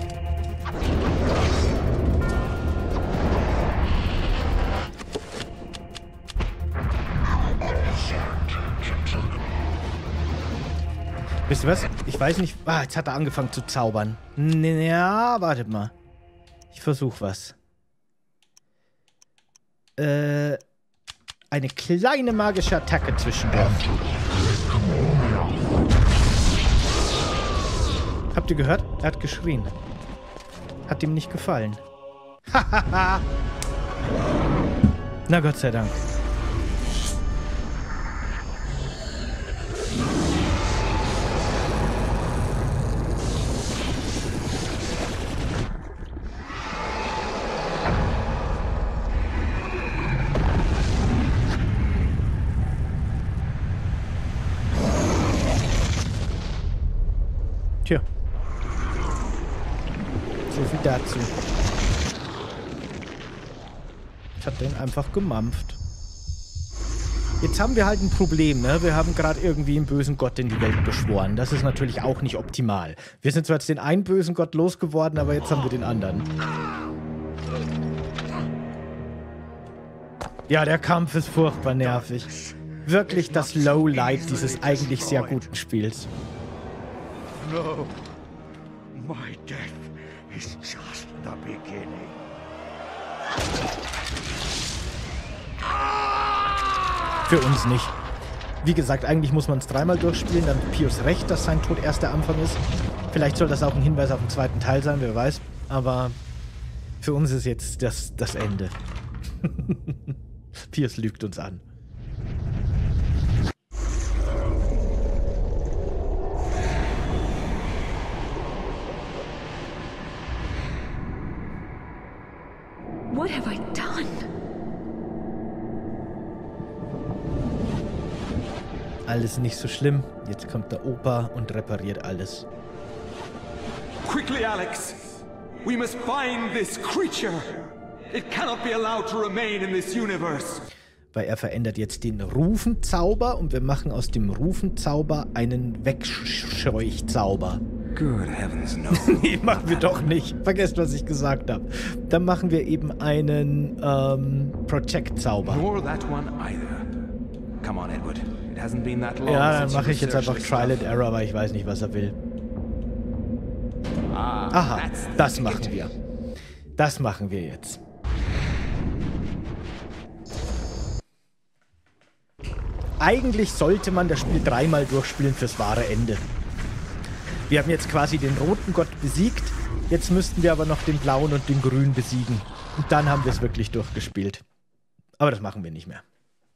Wisst ihr was? Ich weiß nicht. Ah, jetzt hat er angefangen zu zaubern. Ja, wartet mal. Ich versuche was. Eine kleine magische Attacke zwischendurch. Habt ihr gehört? Er hat geschrien. Hat ihm nicht gefallen. Hahaha. Na Gott sei Dank. Tja. So viel dazu. Ich hab den einfach gemampft. Jetzt haben wir halt ein Problem, ne? Wir haben gerade irgendwie einen bösen Gott in die Welt beschworen. Das ist natürlich auch nicht optimal. Wir sind zwar jetzt den einen bösen Gott losgeworden, aber jetzt haben wir den anderen. Ja, der Kampf ist furchtbar nervig. Wirklich das Lowlight dieses eigentlich sehr guten Spiels.
No. My death is just the beginning.
Für uns nicht. Wie gesagt, eigentlich muss man es dreimal durchspielen, dann hat Pius recht, dass sein Tod erst der Anfang ist. Vielleicht soll das auch ein Hinweis auf den zweiten Teil sein, wer weiß. Aber für uns ist jetzt das Ende. Pius lügt uns an.
What have I done?
Alles nicht so schlimm. Jetzt kommt der Opa und repariert alles.
Quickly, Alex! We must find this creature! It cannot be allowed to remain in this universe!
Weil er verändert jetzt den Rufenzauber und wir machen aus dem Rufenzauber einen Wegscheuchzauber.
Good heavens, no.
Nee, machen wir doch nicht. Vergesst, was ich gesagt habe. Dann machen wir eben einen Protect-Zauber.
Nor that one either. Come on, Edward. It hasn't been that long.
Ja, dann mache ich jetzt einfach Trial and Error, weil ich weiß nicht, was er will. Aha, das machen wir. Das machen wir jetzt. Eigentlich sollte man das Spiel dreimal durchspielen fürs wahre Ende. Wir haben jetzt quasi den roten Gott besiegt. Jetzt müssten wir aber noch den blauen und den grünen besiegen. Und dann haben wir es wirklich durchgespielt. Aber das machen wir nicht mehr.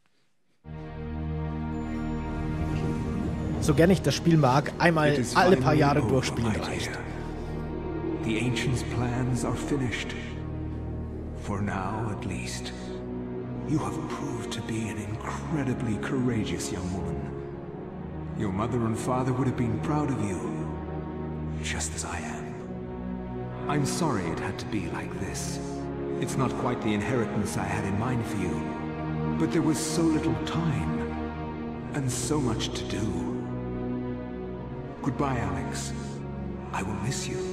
So gern ich das Spiel mag, einmal alle paar Jahre durchspielen reicht.
The Ancients' plans are finished. For now, at least. You have proved to be an incredibly courageous young woman. Your mother and father would have been proud of you, just as I am. I'm sorry it had to be like this. It's not quite the inheritance I had in mind for you, but there was so little time, and so much to do. Goodbye, Alex. I will miss you.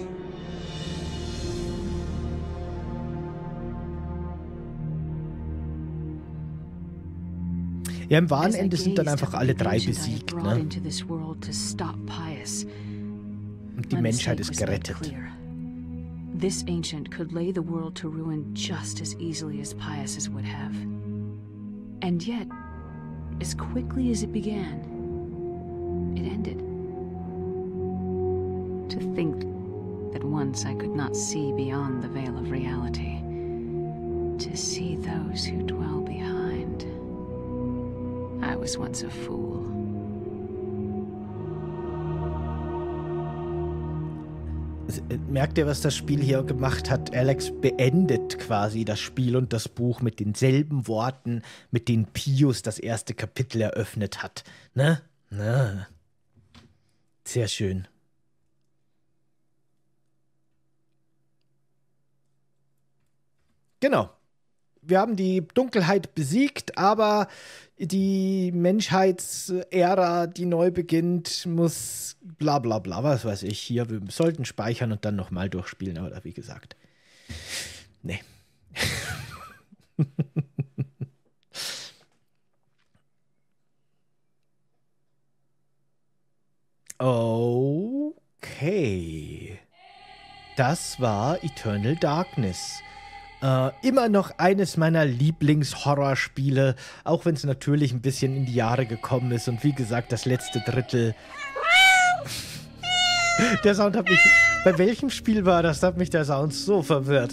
Ja, im wahren Ende sind dann einfach alle drei besiegt, ne? Und die Menschheit ist gerettet.
This ancient could lay the world to ruin just as easily as Pius's would have. And yet, as quickly as it began, it ended. To think that once I could not see beyond the veil of reality, to see those who dwell behind. I was once a fool.
Und merkt ihr, was das Spiel hier gemacht hat? Alex beendet quasi das Spiel und das Buch mit denselben Worten, mit denen Pius das erste Kapitel eröffnet hat. Ne? Ne? Sehr schön. Genau. Wir haben die Dunkelheit besiegt, aber die Menschheitsära, die neu beginnt, muss bla bla bla, was weiß ich hier. Wir sollten speichern und dann nochmal durchspielen, aber wie gesagt. Nee. Okay. Das war Eternal Darkness. Immer noch eines meiner Lieblings-Horrorspiele, auch wenn es natürlich ein bisschen in die Jahre gekommen ist. Und wie gesagt, das letzte Drittel. Der Sound hat mich... Bei welchem Spiel war das? Da hat mich der Sound so verwirrt.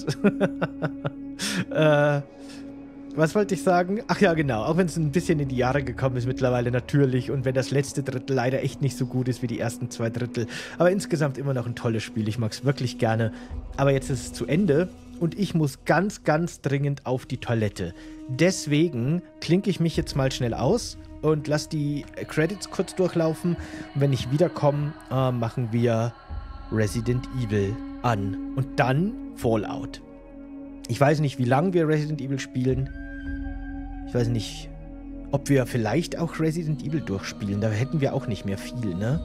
Was wollte ich sagen? Ach ja, genau. Auch wenn es ein bisschen in die Jahre gekommen ist mittlerweile natürlich. Und wenn das letzte Drittel leider echt nicht so gut ist wie die ersten 2 Drittel. Aber insgesamt immer noch ein tolles Spiel. Ich mag es wirklich gerne. Aber jetzt ist es zu Ende. Und ich muss ganz, ganz dringend auf die Toilette. Deswegen klinke ich mich jetzt mal schnell aus und lasse die Credits kurz durchlaufen. Und wenn ich wiederkomme, machen wir Resident Evil an. Und dann Fallout. Ich weiß nicht, wie lange wir Resident Evil spielen. Ich weiß nicht, ob wir vielleicht auch Resident Evil durchspielen. Da hätten wir auch nicht mehr viel, ne?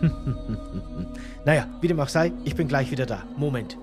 Naja, wie dem auch sei, ich bin gleich wieder da. Moment.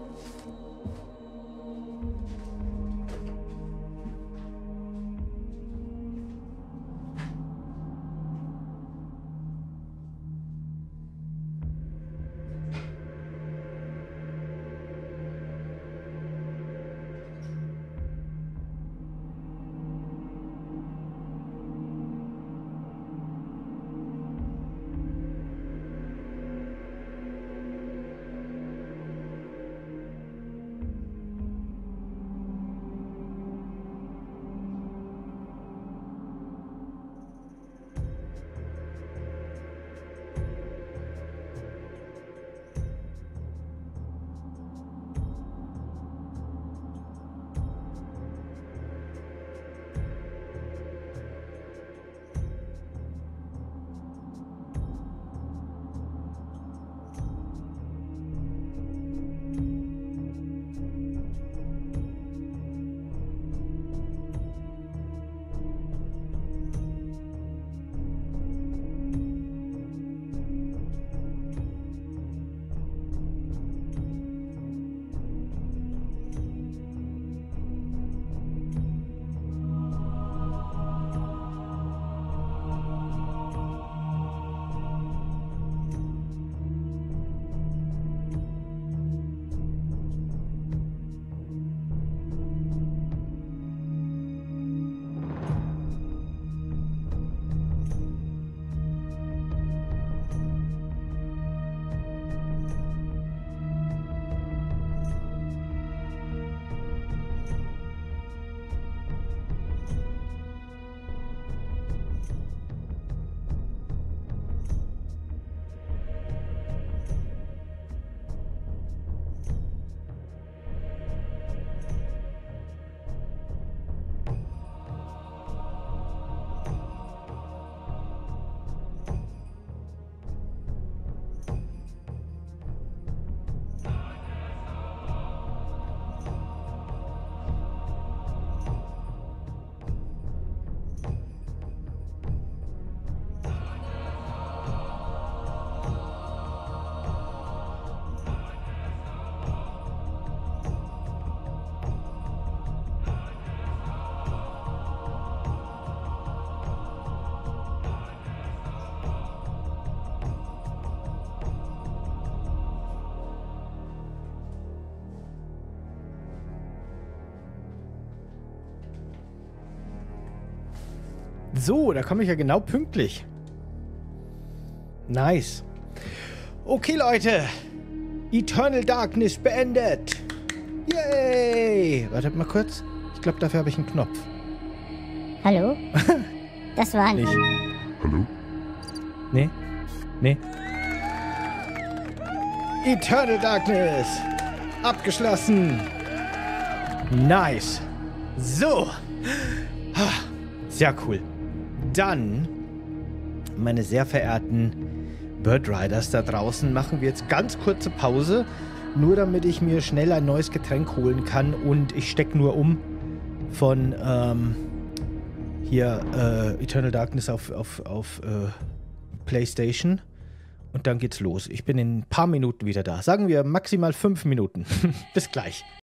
So, da komme ich ja genau pünktlich. Nice. Okay, Leute. Eternal Darkness beendet. Yay. Wartet mal kurz. Ich glaube, dafür habe ich einen Knopf.
Hallo? Das war nicht.
Hallo?
Nee. Nee. Eternal Darkness. Abgeschlossen. Nice. So. Sehr cool. Dann, meine sehr verehrten Bird Riders da draußen, machen wir jetzt ganz kurze Pause, nur damit ich mir schnell ein neues Getränk holen kann und ich stecke nur um von Eternal Darkness auf PlayStation und dann geht's los. Ich bin in ein paar Minuten wieder da. Sagen wir maximal 5 Minuten. Bis gleich.